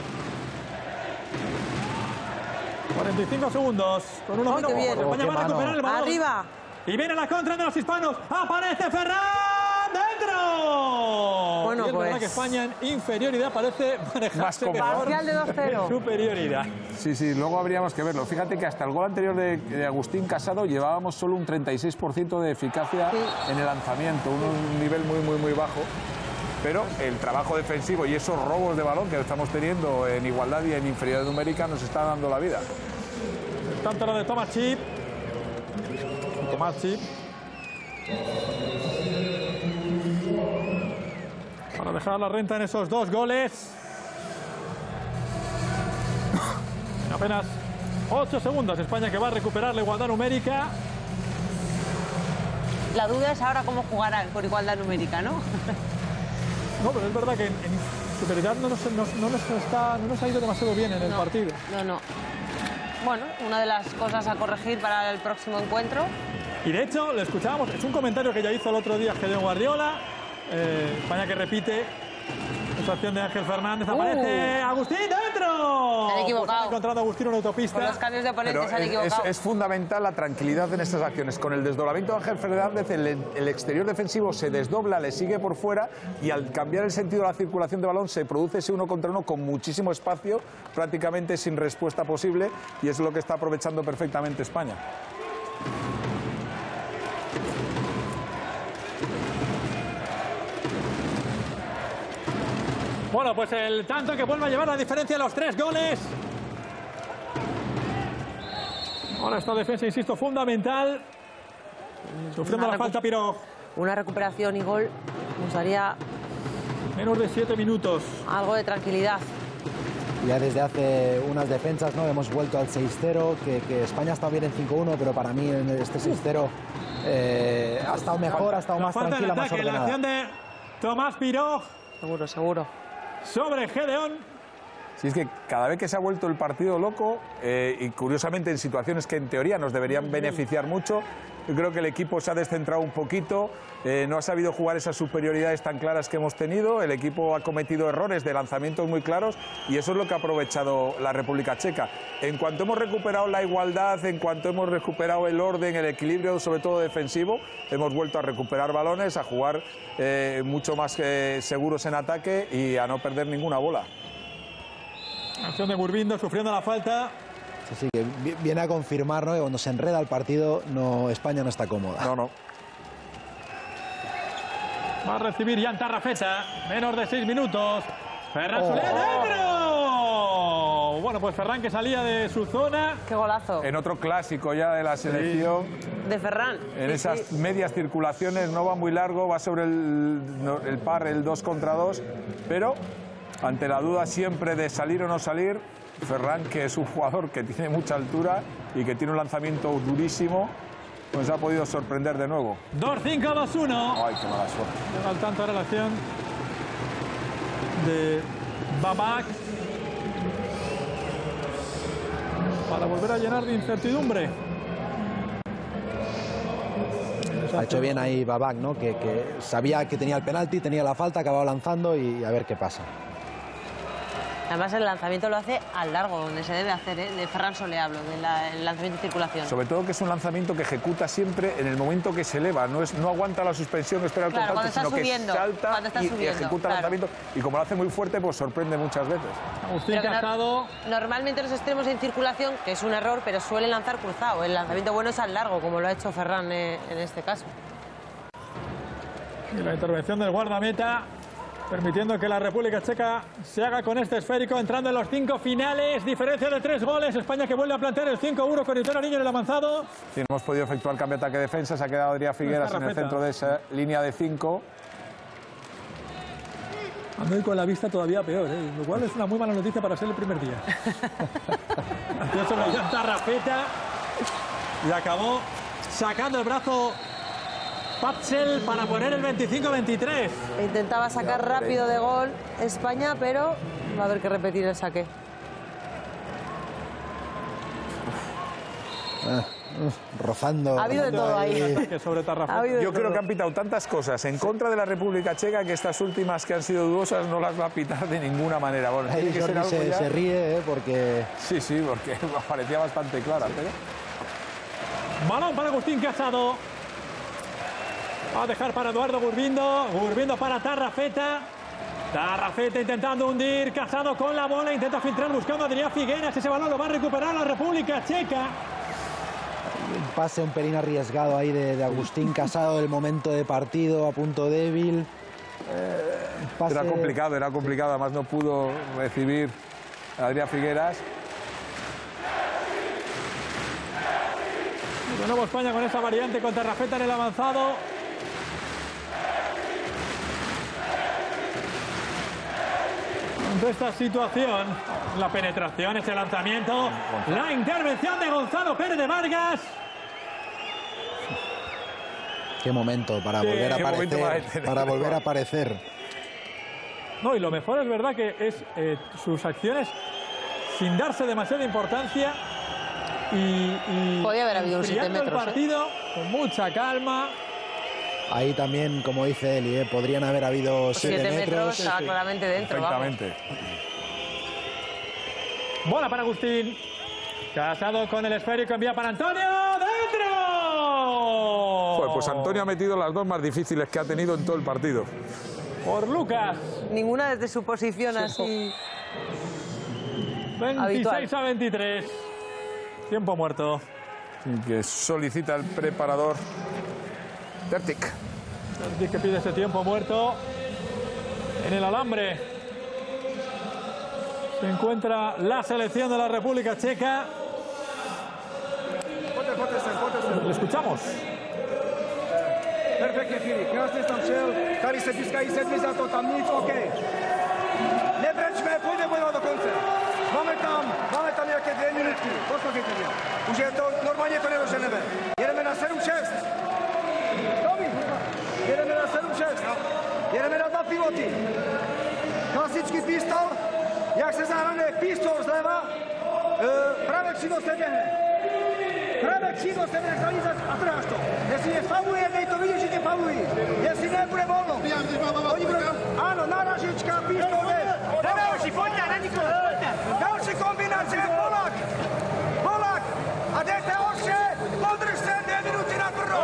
45 segundos. Con 1 menos. España va a recuperar el balón. Arriba. Y viene la contra de los hispanos. ¡Aparece Ferran! ¡Dentro! Bueno, y es pues... verdad que España en inferioridad parece manejarse mejor. Parcial de 2-0. Superioridad. Sí, sí, luego habríamos que verlo. Fíjate que hasta el gol anterior de Agustín Casado llevábamos solo un 36% de eficacia en el lanzamiento. Un nivel muy bajo. Pero el trabajo defensivo y esos robos de balón que estamos teniendo en igualdad y en inferioridad numérica nos está dando la vida. Tanto lo de Tomás Chip. Para dejar la renta en esos 2 goles. En apenas 8 segundos. España que va a recuperar la igualdad numérica. La duda es ahora cómo jugarán por igualdad numérica, ¿no? No, pero es verdad que en superioridad no nos ha ido demasiado bien en el partido. No. Bueno, una de las cosas a corregir para el próximo encuentro. Y de hecho, lo escuchábamos, es un comentario que ya hizo el otro día Gedeón Guardiola. España que repite esa acción de Ángel Fernández. Aparece Agustín dentro. Se han equivocado. Pues han encontrado a Agustín en la autopista. Con los cambios de oponentes se han equivocado. Es fundamental la tranquilidad en estas acciones. Con el desdoblamiento de Ángel Fernández, el exterior defensivo se desdobla, le sigue por fuera y al cambiar el sentido de la circulación de balón se produce ese 1 contra 1 con muchísimo espacio, prácticamente sin respuesta posible, y es lo que está aprovechando perfectamente España. Bueno, pues el tanto que vuelve a llevar la diferencia de los 3 goles. Ahora esta defensa, insisto, fundamental. Sufriendo la falta Pirog. Una recuperación y gol nos daría... Menos de 7 minutos. Algo de tranquilidad. Ya desde hace unas defensas, ¿no? Hemos vuelto al 6-0, que España está bien en 5-1, pero para mí en este 6-0 ha estado mejor, ha estado más tranquila, más ordenada. La acción de Tomás Pirog. Seguro, seguro. Sobre Gedeón. Sí, es que cada vez que se ha vuelto el partido loco, y curiosamente en situaciones que en teoría nos deberían beneficiar mucho, yo creo que el equipo se ha descentrado un poquito, no ha sabido jugar esas superioridades tan claras que hemos tenido, el equipo ha cometido errores de lanzamientos muy claros y eso es lo que ha aprovechado la República Checa. En cuanto hemos recuperado la igualdad, en cuanto hemos recuperado el orden, el equilibrio, sobre todo defensivo, hemos vuelto a recuperar balones, a jugar mucho más seguros en ataque y a no perder ninguna bola. Acción de Gurbindo sufriendo la falta. Sí, que viene a confirmar, ¿no?, que cuando se enreda el partido España no está cómoda. No. Va a recibir Jan Tarrafeta. Menos de 6 minutos. Ferran Soler dentro. Bueno, pues Ferran que salía de su zona. Qué golazo. En otro clásico ya de la selección. De Ferran. En esas medias circulaciones no va muy largo, va sobre el par, el 2 contra 2, pero ante la duda siempre de salir o no salir, Ferran, que es un jugador que tiene mucha altura y que tiene un lanzamiento durísimo, pues ha podido sorprender de nuevo. 2-5-2-1. Ay, qué mala suerte. Llega al tanto ahora la acción de Babak para volver a llenar de incertidumbre. Ha hecho bien ahí Babak, ¿no?, que sabía que tenía el penalti, tenía la falta, acababa lanzando y a ver qué pasa. Además el lanzamiento lo hace al largo, donde se debe hacer, de Ferran Soler hablo, del lanzamiento de circulación. Sobre todo que es un lanzamiento que ejecuta siempre en el momento que se eleva, no aguanta la suspensión, espera el contacto, sino subiendo, que salta y ejecuta el lanzamiento. Y como lo hace muy fuerte, pues sorprende muchas veces. Agustín Casado. Normalmente los extremos en circulación, que es un error, pero suelen lanzar cruzado. El lanzamiento bueno es al largo, como lo ha hecho Ferran en este caso. Y la intervención del guardameta, permitiendo que la República Checa se haga con este esférico, entrando en los 5 finales, diferencia de 3 goles, España que vuelve a plantear el 5-1 con Itona Niño en el avanzado. Sí, no hemos podido efectuar el cambio de ataque-defensa, se ha quedado Adrián Figueras en el centro de esa línea de 5. Ando hoy con la vista todavía peor, lo cual es una muy mala noticia para ser el primer día. Acción sobre Jan Tarrafeta y acabó sacando el brazo Patzel para poner el 25-23. Intentaba sacar rápido de gol España, pero va a haber que repetir el saque. Rozando. Ha habido de todo ahí. Yo creo que han pitado tantas cosas en contra de la República Checa que estas últimas que han sido dudosas no las va a pitar de ninguna manera. Bueno, tiene que ser algo ya... se ríe, porque... Sí, porque parecía bastante clara, pero... Balón para Agustín Casado. Va a dejar para Eduardo Gurbindo. Gurbindo para Tarrafeta. Tarrafeta intentando hundir. Casado con la bola. Intenta filtrar buscando a Adrián Figueras. Ese balón lo va a recuperar la República Checa. Un pase un pelín arriesgado ahí de Agustín Casado del momento de partido, a punto débil. Pase... Era complicado. Además no pudo recibir a Adrián Figueras. De nuevo España con esa variante con Tarrafeta en el avanzado. Ante esta situación, la penetración, ese lanzamiento, la intervención de Gonzalo Pérez de Vargas. Qué momento para volver a aparecer. Para volver a aparecer. No, y lo mejor es verdad que es sus acciones sin darse demasiada importancia y podía haber habido un 7 metros. El partido con mucha calma. Ahí también, como dice Eli, podrían haber habido 7 metros. Estaba claramente dentro. Perfectamente. Bola para Agustín. Casado con el esférico, envía para Antonio. ¡Dentro! Pues Antonio ha metido las dos más difíciles que ha tenido en todo el partido. Por Lucas. Ninguna desde su posición así. 26-23. Tiempo muerto. Que solicita el preparador. Tertic que pide ese tiempo muerto en el alambre. se encuentra la selección de la República Checa. Le escuchamos. Perfektně, Filip. Krásně tam šel. Tady se pískají sedmi za to, tam nic, OK. Nebrečme, půjde bojovat do konce. Máme tam nějaké 2 minutky. Poslouchejte mě. Už je to, normálně to nedoženeme. Jedeme na 7-6. Jedeme na 7-6. Jedeme na 2 pivoty. Klasický pistol. Jak se zahrane pistol zleva, pravé křídlo se běhne. Pravé křídlo se běhne zalízat a trháš to. Jestli je fauluje, dej to vidět, že tě faulují. Jestli ne, bude volno. Oni budou, ano, náražička, pistol, jdeš. Další, pojďte, na nikoho, pojďte. Další kombinace, Polák. A jdete hoře, podrž se 2 minuty na tvrdo.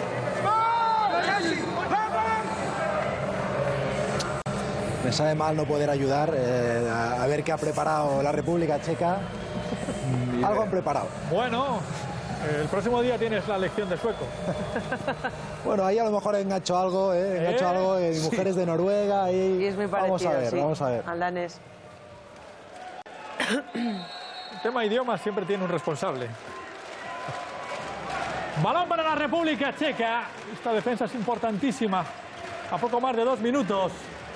Me sabe mal no poder ayudar a ver qué ha preparado la República Checa. Algo han preparado. Bueno, el próximo día tienes la lección de sueco. Bueno, ahí a lo mejor engancho algo, Sí. mujeres de Noruega. Y es muy parecido, vamos a ver. Al danés. El tema idiomas siempre tiene un responsable. Balón para la República Checa. Esta defensa es importantísima. A poco más de 2 minutos.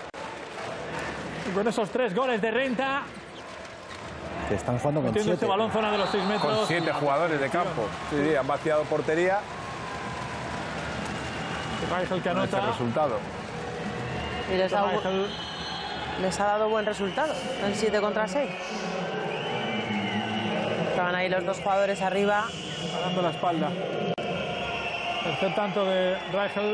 Y con esos 3 goles de renta. Que están jugando con 7. Este balón zona de los 6 metros. Con 7 jugadores de campo. Sí, han vaciado portería. Reichel que anota. Este resultado. Y les ha dado buen resultado. El 7 contra 6. Estaban ahí los 2 jugadores arriba. Dando la espalda. Tercer tanto de Reichel.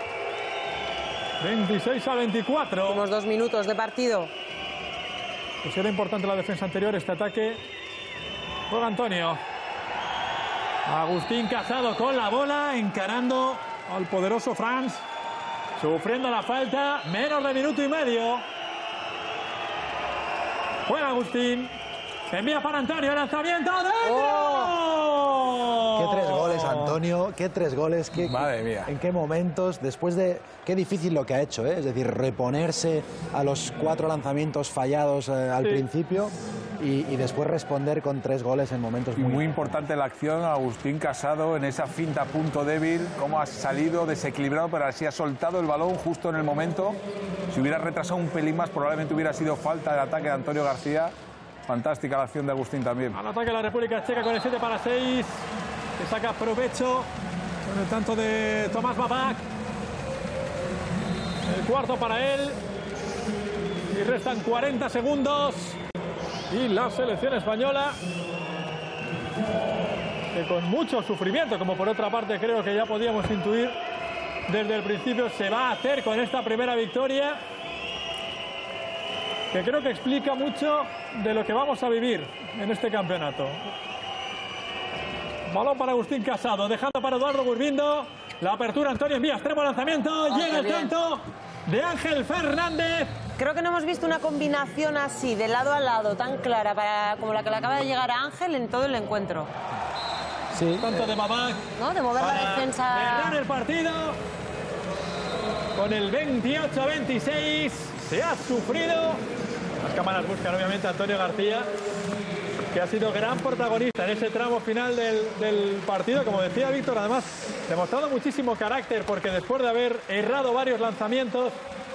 26-24. Últimos 2 minutos de partido. Pues era importante la defensa anterior, este ataque. Juega Antonio. Agustín Casado con la bola, encarando al poderoso Franz. Sufriendo la falta, menos de minuto y medio. Juega Agustín. Envía para Antonio, el lanzamiento ¡dentro! Qué 3 goles, Antonio, qué 3 goles. Madre mía. En qué momentos, después de... Qué difícil lo que ha hecho, ¿eh? Es decir, reponerse a los 4 lanzamientos fallados al principio y después responder con 3 goles en momentos muy importante la acción, Agustín Casado, en esa finta a punto débil, cómo ha salido desequilibrado, pero así ha soltado el balón justo en el momento. Si hubiera retrasado un pelín más, probablemente hubiera sido falta de ataque de Antonio García. Fantástica la acción de Agustín también. Al ataque de la República Checa con el 7-6. Que saca provecho con el tanto de Tomás Babak. El cuarto para él. Y restan 40 segundos. Y la selección española, que con mucho sufrimiento, como por otra parte creo que ya podíamos intuir desde el principio, se va a hacer con esta primera victoria, que creo que explica mucho de lo que vamos a vivir en este campeonato. Balón para Agustín Casado, dejando para Eduardo Gurbindo. La apertura, Antonio envía extremo lanzamiento. Llega el tanto de Ángel Fernández. Creo que no hemos visto una combinación así, de lado a lado, tan clara como la que le acaba de llegar a Ángel en todo el encuentro. Sí. Tanto de Babak, ¿no? De mover la defensa. Cerrar el partido con el 28-26. Se ha sufrido. Las cámaras buscan obviamente a Antonio García, que ha sido gran protagonista en ese tramo final del partido. Como decía Víctor, además, demostrado muchísimo carácter, porque después de haber errado varios lanzamientos,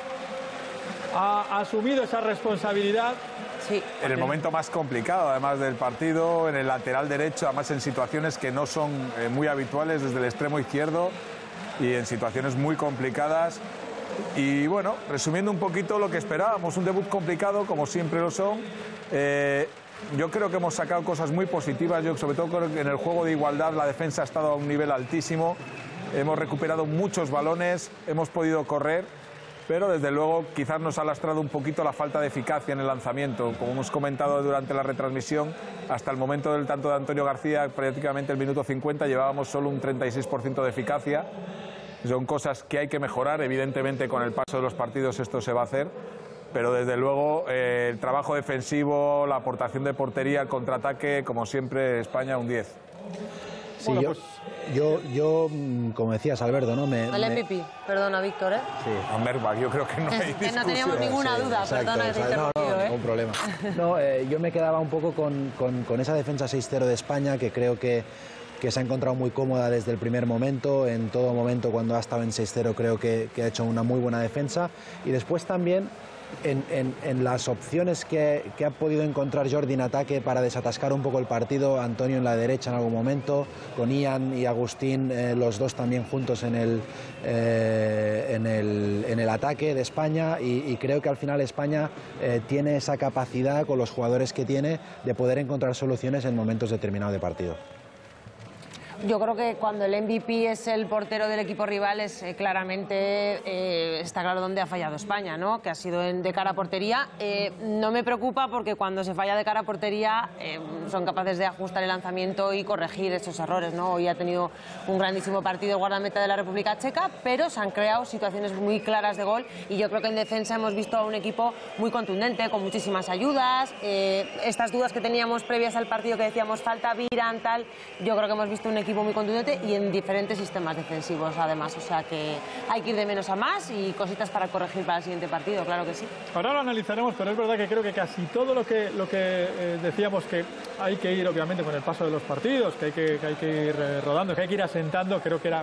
ha asumido esa responsabilidad. Sí. En el momento más complicado, además del partido, en el lateral derecho, además en situaciones que no son muy habituales, desde el extremo izquierdo, y en situaciones muy complicadas. Y bueno, resumiendo un poquito lo que esperábamos, un debut complicado, como siempre lo son. Yo creo que hemos sacado cosas muy positivas. Yo, sobre todo, creo que en el juego de igualdad la defensa ha estado a un nivel altísimo. Hemos recuperado muchos balones, hemos podido correr, pero desde luego quizás nos ha lastrado un poquito la falta de eficacia en el lanzamiento. Como hemos comentado durante la retransmisión, hasta el momento del tanto de Antonio García, prácticamente el minuto 50, llevábamos solo un 36% de eficacia. Son cosas que hay que mejorar, evidentemente con el paso de los partidos esto se va a hacer, pero desde luego el trabajo defensivo, la aportación de portería, el contraataque, como siempre, España un 10. Sí, Bueno, yo, como decías, Alberto, ¿no? El MVP, perdona, Víctor, ¿eh? Sí. A Merckbach, yo creo que no hay discusión. No teníamos ninguna duda, exacto, perdona que te he interrumpido, no, ningún problema. No, yo me quedaba un poco con esa defensa 6-0 de España, que creo que se ha encontrado muy cómoda desde el primer momento. En todo momento, cuando ha estado en 6-0, creo que ha hecho una muy buena defensa. Y después también en las opciones que ha podido encontrar Jordi en ataque para desatascar un poco el partido, Antonio en la derecha en algún momento, con Ian y Agustín, los dos también juntos en el ataque de España, y creo que al final España tiene esa capacidad, con los jugadores que tiene, de poder encontrar soluciones en momentos determinados de partido. Yo creo que cuando el MVP es el portero del equipo rival, es claramente está claro dónde ha fallado España, ¿no? Que ha sido de cara a portería. No me preocupa, porque cuando se falla de cara a portería son capaces de ajustar el lanzamiento y corregir esos errores, ¿no? Hoy ha tenido un grandísimo partido el guardameta de la República Checa, pero se han creado situaciones muy claras de gol, y yo creo que en defensa hemos visto a un equipo muy contundente, con muchísimas ayudas. Estas dudas que teníamos previas al partido, que decíamos falta Viran, tal, yo creo que hemos visto un equipo muy contundente y en diferentes sistemas defensivos además, o sea que hay que ir de menos a más y cositas para corregir para el siguiente partido, claro que sí. Ahora lo analizaremos, pero es verdad que creo que casi todo lo que decíamos, que hay que ir obviamente con el paso de los partidos, que hay que ir rodando, que hay que ir asentando, creo que era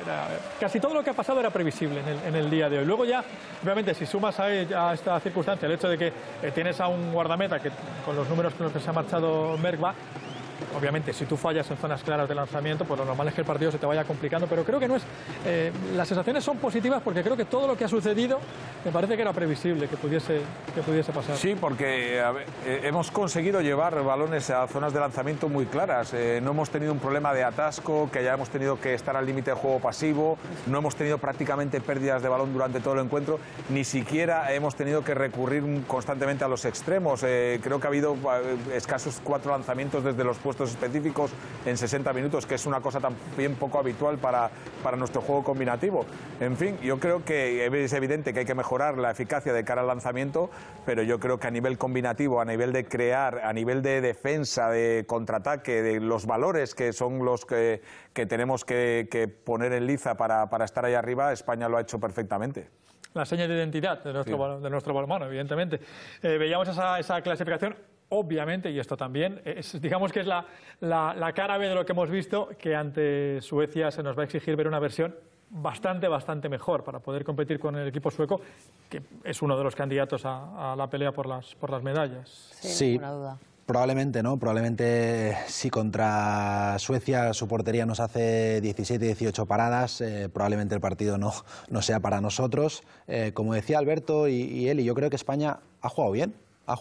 casi todo lo que ha pasado era previsible en el día de hoy. Luego ya, obviamente, si sumas a esta circunstancia el hecho de que tienes a un guardameta que, con los números con los que se ha marchado Merckbach, obviamente, si tú fallas en zonas claras de lanzamiento, pues lo normal es que el partido se te vaya complicando, pero creo que no es... las sensaciones son positivas, porque creo que todo lo que ha sucedido me parece que era previsible que pudiese pasar. Sí, porque hemos conseguido llevar balones a zonas de lanzamiento muy claras. No hemos tenido un problema de atasco, que hayamos tenido que estar al límite de juego pasivo, no hemos tenido prácticamente pérdidas de balón durante todo el encuentro, ni siquiera hemos tenido que recurrir constantemente a los extremos. Creo que ha habido escasos 4 lanzamientos desde los puestos específicos en 60 minutos, que es una cosa también poco habitual para nuestro juego combinativo. En fin, yo creo que es evidente que hay que mejorar la eficacia de cara al lanzamiento, pero yo creo que a nivel combinativo, a nivel de crear, a nivel de defensa, de contraataque, de los valores que son los que tenemos que poner en liza para estar ahí arriba, España lo ha hecho perfectamente. La seña de identidad de nuestro balonmano, evidentemente. Veíamos esa clasificación. Obviamente, y esto también, digamos que es la cara B de lo que hemos visto, que ante Suecia se nos va a exigir ver una versión bastante mejor para poder competir con el equipo sueco, que es uno de los candidatos a la pelea por las medallas. Sí, ninguna duda. Probablemente, ¿no? Probablemente si contra Suecia su portería nos hace 17-18 paradas, probablemente el partido no sea para nosotros. Como decía Alberto y Eli, yo creo que España ha jugado bien.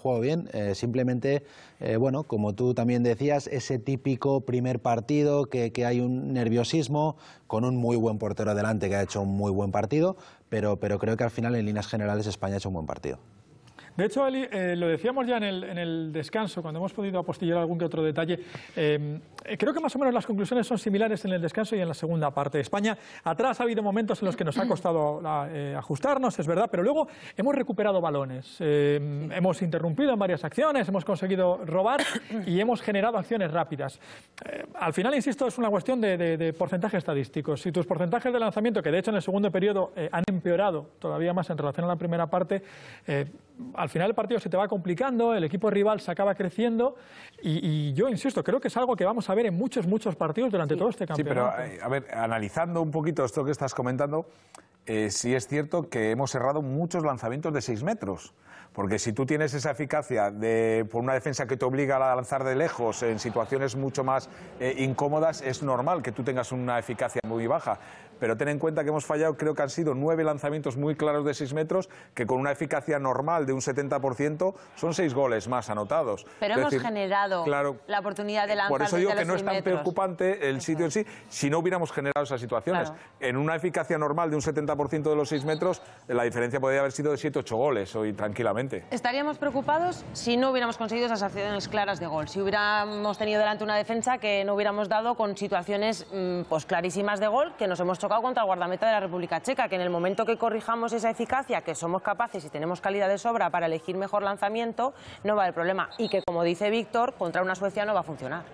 Simplemente, bueno, como tú también decías, ese típico primer partido que hay un nerviosismo, con un muy buen portero delante que ha hecho un muy buen partido, pero creo que al final, en líneas generales, España ha hecho un buen partido. De hecho, Eli, lo decíamos ya en el descanso, cuando hemos podido apostillar algún que otro detalle. Creo que más o menos las conclusiones son similares en el descanso y en la segunda parte. España, atrás ha habido momentos en los que nos ha costado ajustarnos, es verdad, pero luego hemos recuperado balones. Hemos interrumpido en varias acciones, hemos conseguido robar y hemos generado acciones rápidas. Al final, insisto, es una cuestión de porcentaje estadístico. Si tus porcentajes de lanzamiento, que de hecho en el segundo periodo han empeorado todavía más en relación a la primera parte, al final el partido se te va complicando, el equipo rival se acaba creciendo y yo insisto, creo que es algo que vamos a ver en muchos partidos durante todo este campeonato. Sí, pero a ver, analizando un poquito esto que estás comentando, sí es cierto que hemos errado muchos lanzamientos de 6 metros. Porque si tú tienes esa eficacia por una defensa que te obliga a lanzar de lejos en situaciones mucho más incómodas, es normal que tú tengas una eficacia muy baja. Pero ten en cuenta que hemos fallado, creo que han sido 9 lanzamientos muy claros de 6 metros, que con una eficacia normal de un 70% son 6 goles más anotados. Pero hemos generado la oportunidad de lanzar. Por eso digo que no es tan metros. preocupante el sitio en sí, si no hubiéramos generado esas situaciones. Claro. En una eficacia normal de un 70% de los 6 metros, la diferencia podría haber sido de 7-8 goles hoy tranquilamente. Estaríamos preocupados si no hubiéramos conseguido esas acciones claras de gol, si hubiéramos tenido delante una defensa que no hubiéramos dado con situaciones pues clarísimas de gol, que nos hemos chocado contra el guardameta de la República Checa, que en el momento que corrijamos esa eficacia, que somos capaces y tenemos calidad de sobra para elegir mejor lanzamiento, no va a haber problema, y que, como dice Víctor, contra una Suecia no va a funcionar.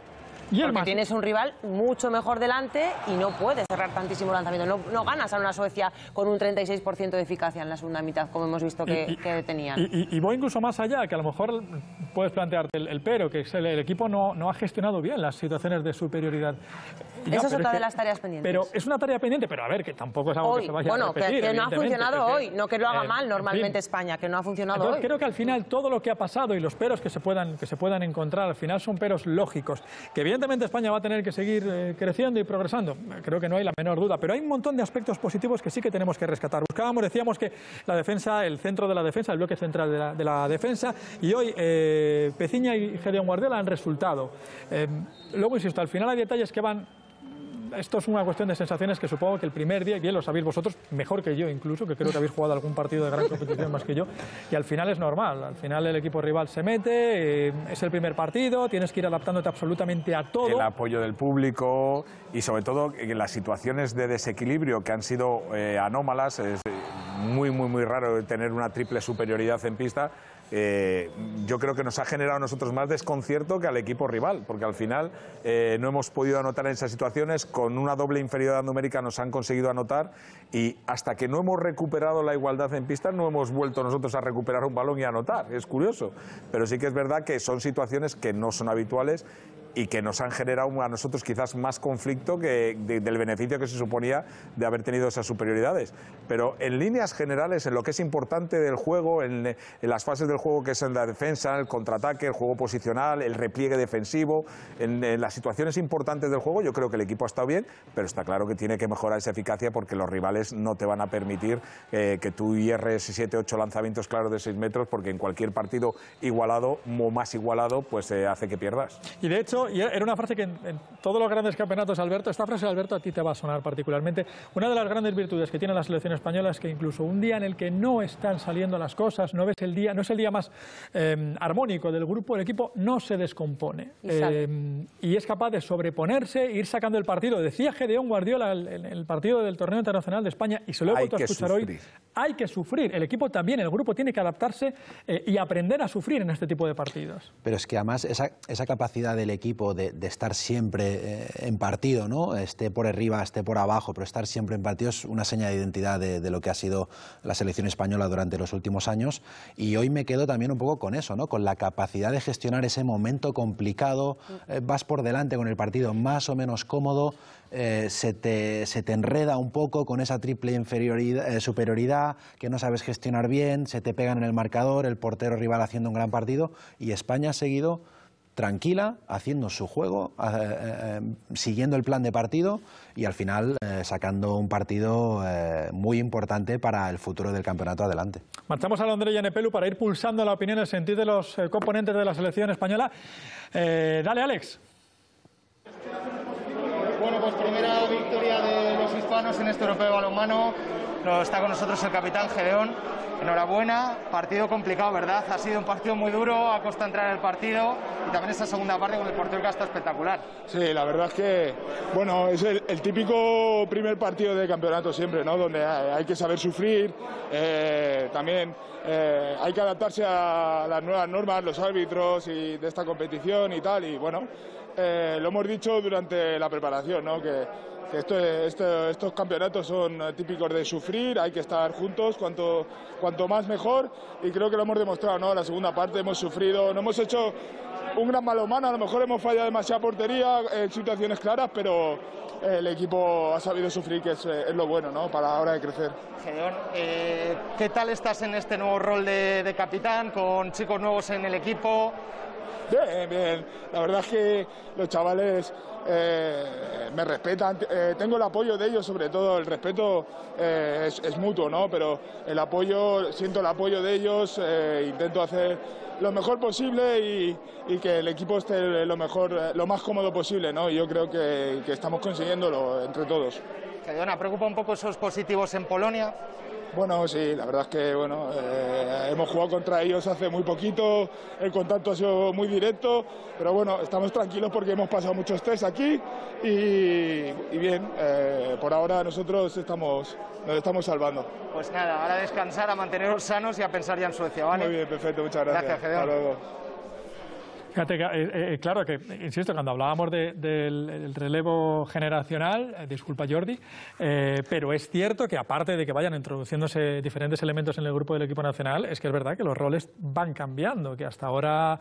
Porque tienes un rival mucho mejor delante y no puedes cerrar tantísimo lanzamiento. No ganas a una Suecia con un 36% de eficacia en la segunda mitad, como hemos visto que tenían. Y voy incluso más allá, que a lo mejor puedes plantearte el pero, que el equipo no ha gestionado bien las situaciones de superioridad. Esa es otra de las tareas pendientes. Pero es una tarea pendiente, pero a ver, que tampoco es algo que se vaya a repetir. Que no ha funcionado hoy, no que lo haga mal normalmente España, que no ha funcionado Entonces, hoy. creo que al final todo lo que ha pasado y los peros que se puedan encontrar, al final son peros lógicos, que evidentemente España va a tener que seguir creciendo y progresando, creo que no hay la menor duda, pero hay un montón de aspectos positivos que sí que tenemos que rescatar. Decíamos que la defensa, el centro de la defensa, el bloque central de la defensa, y hoy Peciña y Gedeón Guardiola han resultado. Luego, insisto, al final hay detalles que van... Esto es una cuestión de sensaciones que supongo que el primer día, bien lo sabéis vosotros, mejor que yo incluso, que creo que habéis jugado algún partido de gran competición más que yo, y al final es normal, al final el equipo rival se mete, es el primer partido, tienes que ir adaptándote absolutamente a todo. El apoyo del público y sobre todo en las situaciones de desequilibrio que han sido anómalas, es muy raro tener una triple superioridad en pista. Yo creo que nos ha generado a nosotros más desconcierto que al equipo rival, porque al final no hemos podido anotar en esas situaciones, con una doble inferioridad numérica nos han conseguido anotar, y hasta que no hemos recuperado la igualdad en pista no hemos vuelto nosotros a recuperar un balón y a anotar. Es curioso, pero sí que es verdad que son situaciones que no son habituales y que nos han generado a nosotros quizás más conflicto que del beneficio que se suponía de haber tenido esas superioridades. Pero en líneas generales, en lo que es importante del juego, en las fases del juego que es en la defensa, el contraataque, el juego posicional, el repliegue defensivo, en las situaciones importantes del juego, yo creo que el equipo ha estado bien, pero está claro que tiene que mejorar esa eficacia porque los rivales no te van a permitir que tú hierres 7, 8 lanzamientos claros de 6 metros, porque en cualquier partido igualado o más igualado, pues hace que pierdas. Y de hecho, y era una frase que en todos los grandes campeonatos, Alberto, esta frase, Alberto, a ti te va a sonar particularmente. Una de las grandes virtudes que tiene la selección española es que incluso un día en el que no están saliendo las cosas, no es el día más armónico del grupo, el equipo no se descompone. Y es capaz de sobreponerse, ir sacando el partido. Decía Gedeón Guardiola en el partido del Torneo Internacional de España, y se lo he vuelto a escuchar hoy, hay que sufrir. El equipo también, el grupo tiene que adaptarse y aprender a sufrir en este tipo de partidos. Pero es que además esa capacidad del equipo de estar siempre en partido, ¿no? Esté por arriba, esté por abajo, pero estar siempre en partido es una seña de identidad de lo que ha sido la selección española durante los últimos años. Y hoy me quedo también un poco con eso, ¿no? Con la capacidad de gestionar ese momento complicado. Vas por delante con el partido más o menos cómodo, se te enreda un poco con esa triple superioridad que no sabes gestionar bien, se te pegan en el marcador, el portero rival haciendo un gran partido, y España ha seguido tranquila, haciendo su juego, siguiendo el plan de partido y al final sacando un partido muy importante para el futuro del campeonato adelante. Marchamos a Londres y a Nepelu para ir pulsando la opinión, el sentir de los componentes de la selección española. Dale, Alex. Bueno, pues primera victoria de los hispanos en este europeo de balonmano. Está con nosotros el capitán Gedeón. Enhorabuena, partido complicado, ¿verdad? Ha sido un partido muy duro, ha costado entrar en el partido, y también esa segunda parte con el portero que ha estado espectacular. Sí, la verdad es que, bueno, es el típico primer partido de campeonato siempre, ¿no? Donde hay que saber sufrir, también hay que adaptarse a las nuevas normas, los árbitros y de esta competición y tal, y bueno, lo hemos dicho durante la preparación, ¿no? Que estos campeonatos son típicos de sufrir, hay que estar juntos, cuanto más mejor, y creo que lo hemos demostrado, ¿no? La segunda parte hemos sufrido, no hemos hecho un gran balonmano, a lo mejor hemos fallado demasiada portería en situaciones claras, pero el equipo ha sabido sufrir, que es lo bueno, ¿no? Para la hora de crecer. Gedeón, ¿qué tal estás en este nuevo rol de capitán, con chicos nuevos en el equipo? Bien, bien. La verdad es que los chavales me respetan. Tengo el apoyo de ellos, sobre todo. El respeto es mutuo, ¿no? Pero el apoyo, siento el apoyo de ellos. Intento hacer lo mejor posible y que el equipo esté lo más cómodo posible, ¿no? Y yo creo que estamos consiguiéndolo entre todos. Gedeón, ¿preocupa un poco esos positivos en Polonia? Bueno, sí, la verdad es que bueno, hemos jugado contra ellos hace muy poquito, el contacto ha sido muy directo, pero bueno, estamos tranquilos porque hemos pasado muchos test aquí y bien, por ahora nosotros nos estamos salvando. Pues nada, ahora a descansar, a manteneros sanos y a pensar ya en Suecia, ¿vale? Muy bien, perfecto, muchas gracias. Gracias, Gedeón. Hasta luego. Fíjate que, claro que, insisto, cuando hablábamos del relevo generacional, disculpa Jordi, pero es cierto que aparte de que vayan introduciéndose diferentes elementos en el grupo del equipo nacional, es que es verdad que los roles van cambiando, que hasta ahora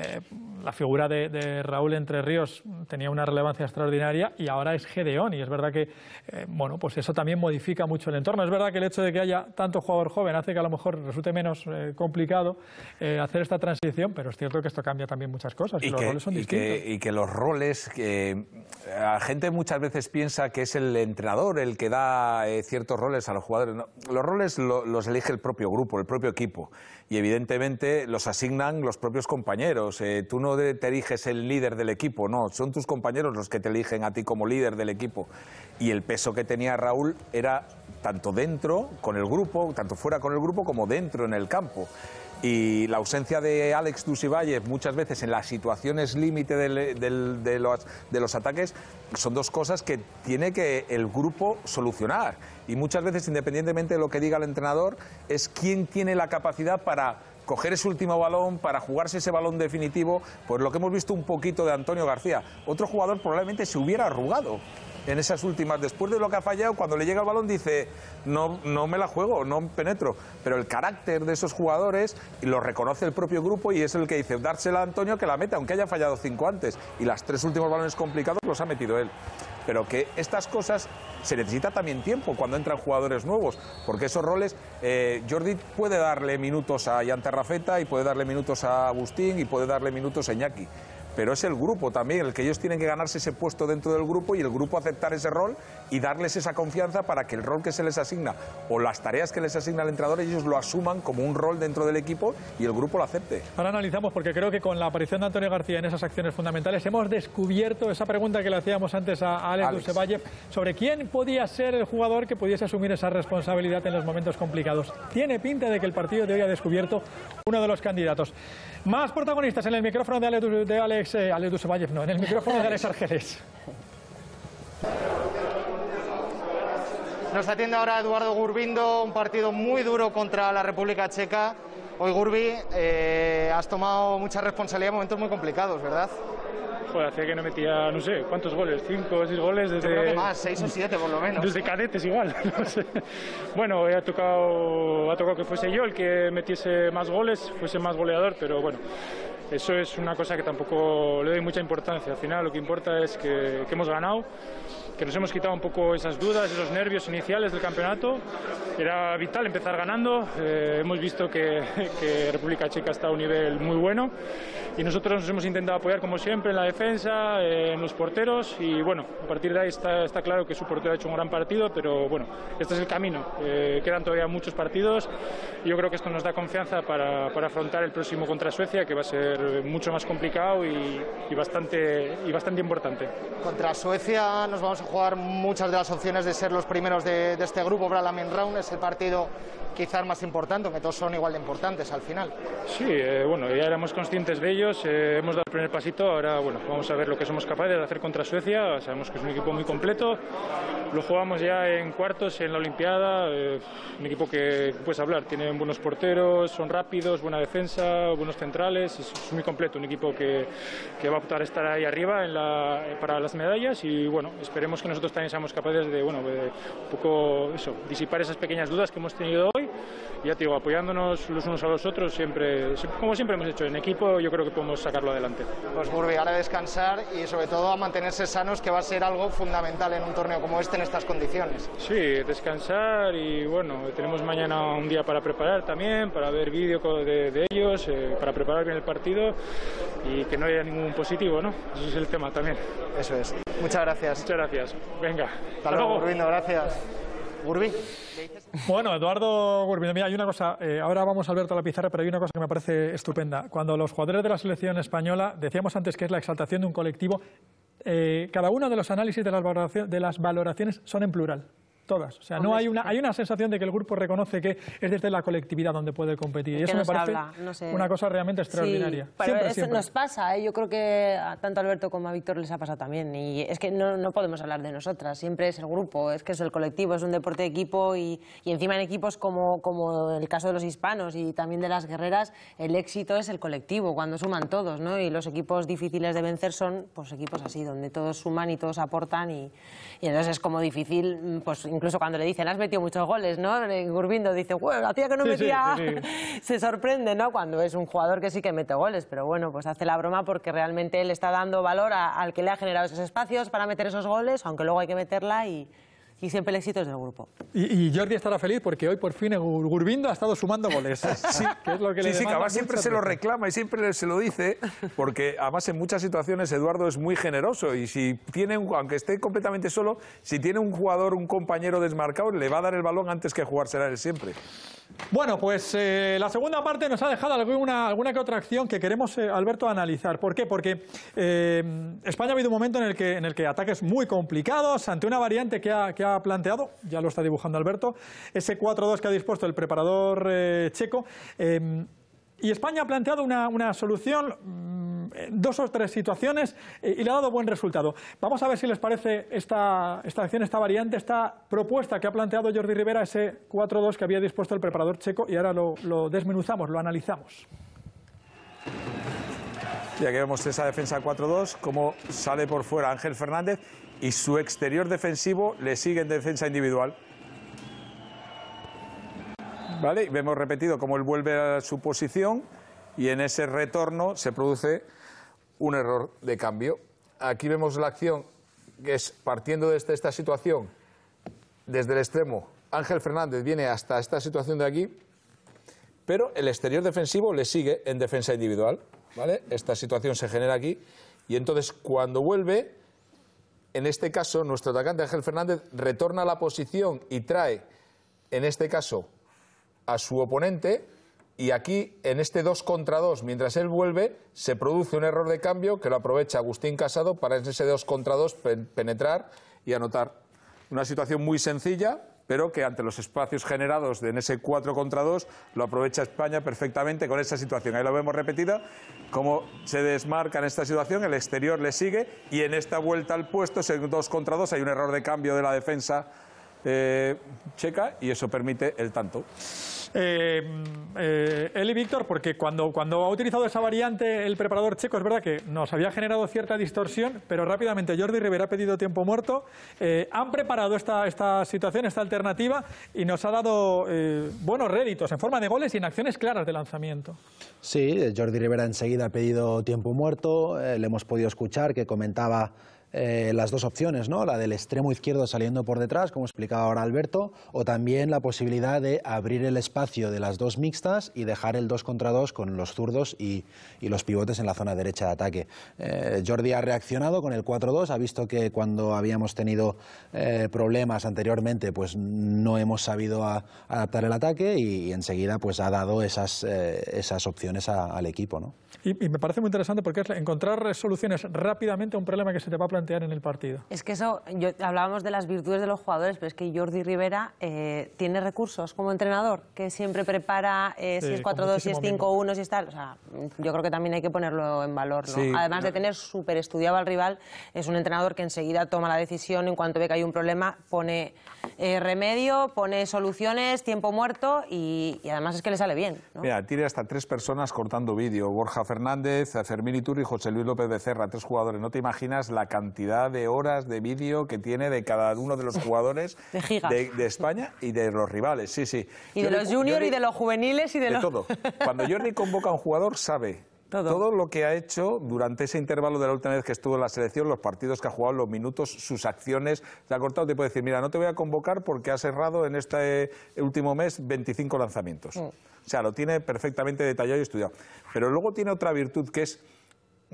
la figura de Raúl Entre Ríos tenía una relevancia extraordinaria y ahora es Gedeón, y es verdad que bueno, pues eso también modifica mucho el entorno. Es verdad que el hecho de que haya tanto jugador joven hace que a lo mejor resulte menos complicado hacer esta transición, pero es cierto que esto cambia también muchas cosas y los roles son distintos. Y que los roles, que la gente muchas veces piensa que es el entrenador el que da ciertos roles a los jugadores. No, los roles los elige el propio grupo, el propio equipo, y evidentemente los asignan los propios compañeros. Tú no te eliges el líder del equipo, no, son tus compañeros los que te eligen a ti como líder del equipo. Y el peso que tenía Raúl era tanto dentro con el grupo, tanto fuera con el grupo como dentro en el campo. Y la ausencia de Alex Dusebayev muchas veces en las situaciones límite de los ataques son dos cosas que tiene que el grupo solucionar. Y muchas veces, independientemente de lo que diga el entrenador, es quién tiene la capacidad para coger ese último balón, para jugarse ese balón definitivo. Pues lo que hemos visto un poquito de Antonio García. Otro jugador probablemente se hubiera arrugado en esas últimas, después de lo que ha fallado, cuando le llega el balón dice no me la juego, no penetro, pero el carácter de esos jugadores lo reconoce el propio grupo y es el que dice dársela a Antonio que la meta, aunque haya fallado 5 antes, y las 3 últimos balones complicados los ha metido él. Pero que estas cosas se necesita también tiempo cuando entran jugadores nuevos, porque esos roles, Jordi puede darle minutos a Jan Terrafeta y puede darle minutos a Agustín y puede darle minutos a Iñaki, pero es el grupo también el que ellos tienen que ganarse ese puesto dentro del grupo y el grupo aceptar ese rol y darles esa confianza para que el rol que se les asigna o las tareas que les asigna el entrenador ellos lo asuman como un rol dentro del equipo y el grupo lo acepte. Ahora analizamos, porque creo que con la aparición de Antonio García en esas acciones fundamentales hemos descubierto esa pregunta que le hacíamos antes a Alex Dusebayev sobre quién podía ser el jugador que pudiese asumir esa responsabilidad en los momentos complicados. Tiene pinta de que el partido de hoy ha descubierto uno de los candidatos. Más protagonistas en el micrófono de Alex Dusebayev, no, en el micrófono de Alex Argeles. Nos atiende ahora Eduardo Gurbindo, un partido muy duro contra la República Checa. Hoy, Gurbi, has tomado mucha responsabilidad en momentos muy complicados, ¿verdad? Joder, hacía que no metía, no sé, ¿cuántos goles? 5 o 6 goles desde... Yo creo que más, 6 o 7 por lo menos. Desde cadetes igual, no sé. Bueno, ha tocado que fuese yo el que metiese más goles, fuese más goleador, pero bueno, eso es una cosa que tampoco le doy mucha importancia. Al final lo que importa es que hemos ganado, que nos hemos quitado un poco esas dudas, esos nervios iniciales del campeonato. Era vital empezar ganando. Hemos visto que República Checa está a un nivel muy bueno y nosotros nos hemos intentado apoyar como siempre en la defensa, en los porteros, y bueno, a partir de ahí está claro que su portero ha hecho un gran partido, pero bueno, este es el camino. Quedan todavía muchos partidos y yo creo que esto nos da confianza para afrontar el próximo contra Suecia, que va a ser mucho más complicado y bastante importante. Contra Suecia nos vamos a jugar muchas de las opciones de ser los primeros de este grupo para la main round. Es el partido quizás más importante, aunque todos son igual de importantes al final. Sí, bueno, ya éramos conscientes de ellos, hemos dado el primer pasito, ahora bueno, vamos a ver lo que somos capaces de hacer contra Suecia. Sabemos que es un equipo muy completo, lo jugamos ya en cuartos en la Olimpiada, un equipo que puedes hablar, tiene buenos porteros, son rápidos, buena defensa, buenos centrales, es muy completo, un equipo que va a optar a estar ahí arriba para las medallas, y bueno, esperemos que nosotros también seamos capaces de un poco disipar esas pequeñas dudas que hemos tenido hoy. Ya te digo, apoyándonos los unos a los otros, como siempre hemos hecho en equipo, yo creo que podemos sacarlo adelante. Pues Gurbi, ahora a descansar y sobre todo a mantenerse sanos, que va a ser algo fundamental en un torneo como este en estas condiciones. Sí, descansar, y bueno, tenemos mañana un día para preparar también, para ver vídeo de ellos, para preparar bien el partido y que no haya ningún positivo, ¿no? Ese es el tema también. Eso es. Muchas gracias. Muchas gracias. Venga. Hasta luego, Gurbindo, gracias. Gurbi. Bueno, Eduardo Gurbindo, mira, hay una cosa, ahora vamos Alberto a la pizarra, pero hay una cosa que me parece estupenda. Cuando los jugadores de la selección española, decíamos antes que es la exaltación de un colectivo, cada uno de los análisis de las valoraciones son en plural. Todas. O sea, no hay una sensación de que el grupo reconoce que es desde la colectividad donde puede competir. Y eso me parece una cosa realmente extraordinaria. Sí, pero eso nos pasa, ¿eh? Yo creo que tanto a Alberto como a Víctor les ha pasado también. Y es que no podemos hablar de nosotras, siempre es el grupo, es que es el colectivo, es un deporte de equipo y encima en equipos como el caso de los hispanos y también de las guerreras, el éxito es el colectivo, cuando suman todos, ¿no? Y los equipos difíciles de vencer son pues equipos así, donde todos suman y todos aportan y entonces es como difícil, pues incluso cuando le dicen, has metido muchos goles, ¿no? Gurbindo dice, bueno, hacía que no metía, se sorprende, ¿no? Cuando es un jugador que sí que mete goles, pero bueno, pues hace la broma porque realmente él está dando valor al que le ha generado esos espacios para meter esos goles, aunque luego hay que meterla y siempre el éxito es del grupo. Y Jordi estará feliz porque hoy por fin Gurbindo ha estado sumando goles. Sí, que es lo que le que además siempre se lo reclama y siempre se lo dice, porque además en muchas situaciones Eduardo es muy generoso y si tiene, aunque esté completamente solo, si tiene un jugador, un compañero desmarcado, le va a dar el balón antes que jugársela él siempre. Bueno, pues la segunda parte nos ha dejado alguna que otra acción que queremos, Alberto, analizar. ¿Por qué? Porque España ha habido un momento en el que ataques muy complicados ante una variante que ha planteado, ya lo está dibujando Alberto, ese 4-2 que ha dispuesto el preparador checo. Y España ha planteado una solución, 2 o 3 situaciones, y le ha dado buen resultado. Vamos a ver si les parece esta acción, esta variante, esta propuesta que ha planteado Jordi Rivera, ese 4-2 que había dispuesto el preparador checo, y ahora lo desmenuzamos, lo analizamos. Y aquí vemos esa defensa 4-2, cómo sale por fuera Ángel Fernández y su exterior defensivo le sigue en defensa individual. ¿Vale? Y vemos repetido cómo él vuelve a su posición y en ese retorno se produce un error de cambio. Aquí vemos la acción que es partiendo de esta situación, desde el extremo, Ángel Fernández viene hasta esta situación de aquí, pero el exterior defensivo le sigue en defensa individual. ¿Vale? Esta situación se genera aquí y entonces cuando vuelve, en este caso nuestro atacante Ángel Fernández retorna a la posición y trae, en este caso, a su oponente y aquí en este 2 contra 2, mientras él vuelve, se produce un error de cambio que lo aprovecha Agustín Casado para en ese 2 contra 2 penetrar y anotar. Una situación muy sencilla, pero que ante los espacios generados en ese 4 contra 2 lo aprovecha España perfectamente con esa situación. Ahí lo vemos repetida, cómo se desmarca en esta situación, el exterior le sigue y en esta vuelta al puesto, ese 2 contra 2, hay un error de cambio de la defensa checa y eso permite el tanto. Eli, Víctor, porque cuando ha utilizado esa variante el preparador checo, es verdad que nos había generado cierta distorsión, pero rápidamente Jordi Rivera ha pedido tiempo muerto, han preparado esta situación, esta alternativa, y nos ha dado buenos réditos en forma de goles y en acciones claras de lanzamiento. Sí, Jordi Rivera enseguida ha pedido tiempo muerto, le hemos podido escuchar que comentaba las dos opciones, ¿no? La del extremo izquierdo saliendo por detrás, como explicaba ahora Alberto, o también la posibilidad de abrir el espacio de las dos mixtas y dejar el 2 contra 2 con los zurdos y los pivotes en la zona derecha de ataque. Jordi ha reaccionado con el 4-2, ha visto que cuando habíamos tenido problemas anteriormente, pues no hemos sabido adaptar el ataque y enseguida pues ha dado esas opciones al equipo, ¿no? Y me parece muy interesante porque es encontrar soluciones rápidamente a un problema que se te va a plantear en el partido. Es que eso, hablábamos de las virtudes de los jugadores, pero es que Jordi Rivera tiene recursos como entrenador, que siempre prepara si es 4-2, si es 5-1, si es tal. O sea, yo creo que también hay que ponerlo en valor, ¿no? Sí, además de tener súper estudiado al rival, es un entrenador que enseguida toma la decisión, en cuanto ve que hay un problema, pone remedio, pone soluciones, tiempo muerto y además es que le sale bien, ¿no? Mira, tiene hasta 3 personas cortando vídeo, Borja Fernández, Fermín Iturri y José Luis López Becerra, 3 jugadores. No te imaginas la cantidad de horas de vídeo que tiene de cada uno de los jugadores de España y de los rivales, sí, sí. Y de los juniors y de los juveniles y de todo. Cuando Jordi convoca a un jugador sabe todo lo que ha hecho durante ese intervalo de la última vez que estuvo en la selección, los partidos que ha jugado, los minutos, sus acciones. Se ha cortado, te puede decir, mira, no te voy a convocar porque has errado en este último mes 25 lanzamientos. O sea, lo tiene perfectamente detallado y estudiado. Pero luego tiene otra virtud que es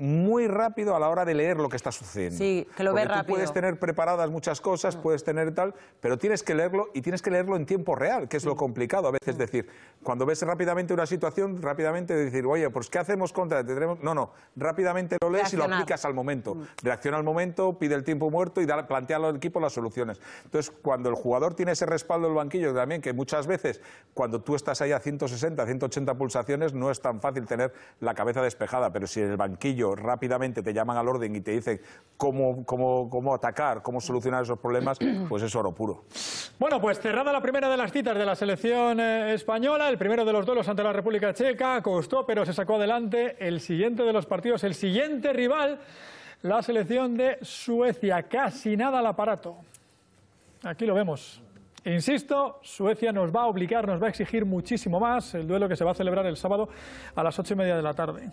muy rápido a la hora de leer lo que está sucediendo. Sí, que lo ves rápido. Tú puedes tener preparadas muchas cosas, puedes tener tal, pero tienes que leerlo y tienes que leerlo en tiempo real, que es lo complicado. A veces decir, cuando ves rápidamente una situación, rápidamente decir, oye, pues ¿qué hacemos contra? No, rápidamente lo lees y lo aplicas al momento. Reacciona al momento, pide el tiempo muerto y plantea al equipo las soluciones. Entonces, cuando el jugador tiene ese respaldo del banquillo, también que muchas veces, cuando tú estás ahí a 160, 180 pulsaciones, no es tan fácil tener la cabeza despejada, pero si en el banquillo rápidamente te llaman al orden y te dicen cómo atacar, cómo solucionar esos problemas, pues es oro puro. Bueno, pues cerrada la primera de las citas de la selección española, el primero de los duelos ante la República Checa, costó pero se sacó adelante el siguiente de los partidos, el siguiente rival, la selección de Suecia, casi nada al aparato. Aquí lo vemos. Insisto, Suecia nos va a obligar, nos va a exigir muchísimo más, el duelo que se va a celebrar el sábado a las 8:30 de la tarde.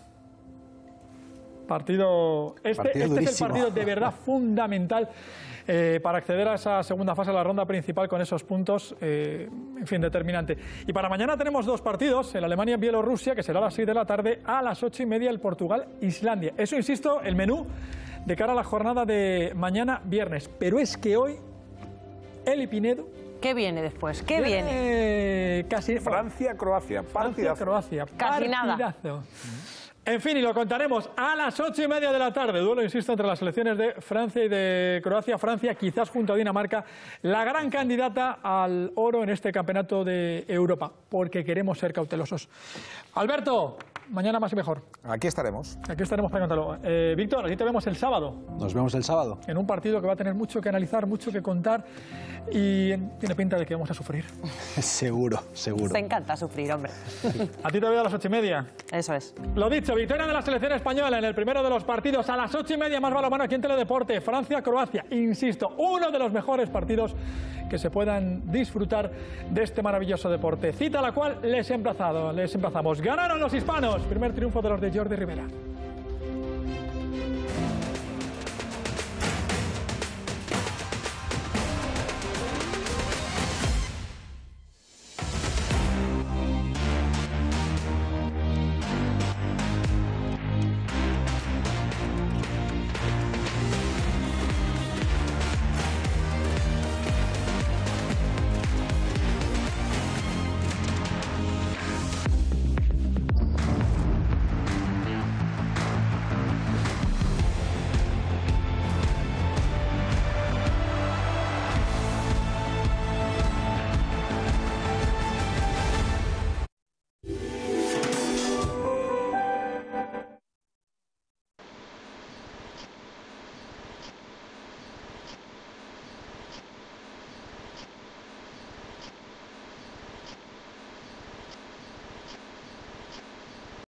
Este es el partido de verdad fundamental para acceder a esa segunda fase, a la ronda principal, con esos puntos, en fin, determinante. Y para mañana tenemos dos partidos, el Alemania-Bielorrusia, que será a las 6 de la tarde, a las 8:30 el Portugal-Islandia. Eso, insisto, el menú de cara a la jornada de mañana viernes. Pero es que hoy, Eli Pinedo... ¿Qué viene después? ¿Qué viene? Casi Francia-Croacia. Francia-Croacia. Casi nada. En fin, y lo contaremos a las 8:30 de la tarde. Duelo, insisto, entre las selecciones de Francia y de Croacia. Francia, quizás junto a Dinamarca, la gran candidata al oro en este campeonato de Europa, porque queremos ser cautelosos. Alberto, mañana más y mejor. Aquí estaremos. Aquí estaremos para contarlo. Víctor, aquí te vemos el sábado. Nos vemos el sábado. En un partido que va a tener mucho que analizar, mucho que contar, y tiene pinta de que vamos a sufrir. Seguro, seguro. Te encanta sufrir, hombre. A ti te veo a las 8:30. Eso es. Lo dicho, victoria de la selección española en el primero de los partidos a las 8:30, más balonmano aquí en Teledeporte. Francia-Croacia, insisto, uno de los mejores partidos que se puedan disfrutar de este maravilloso deporte. Cita a la cual les emplazamos. Ganaron los hispanos. Primer triunfo de los de Jordi Rivera.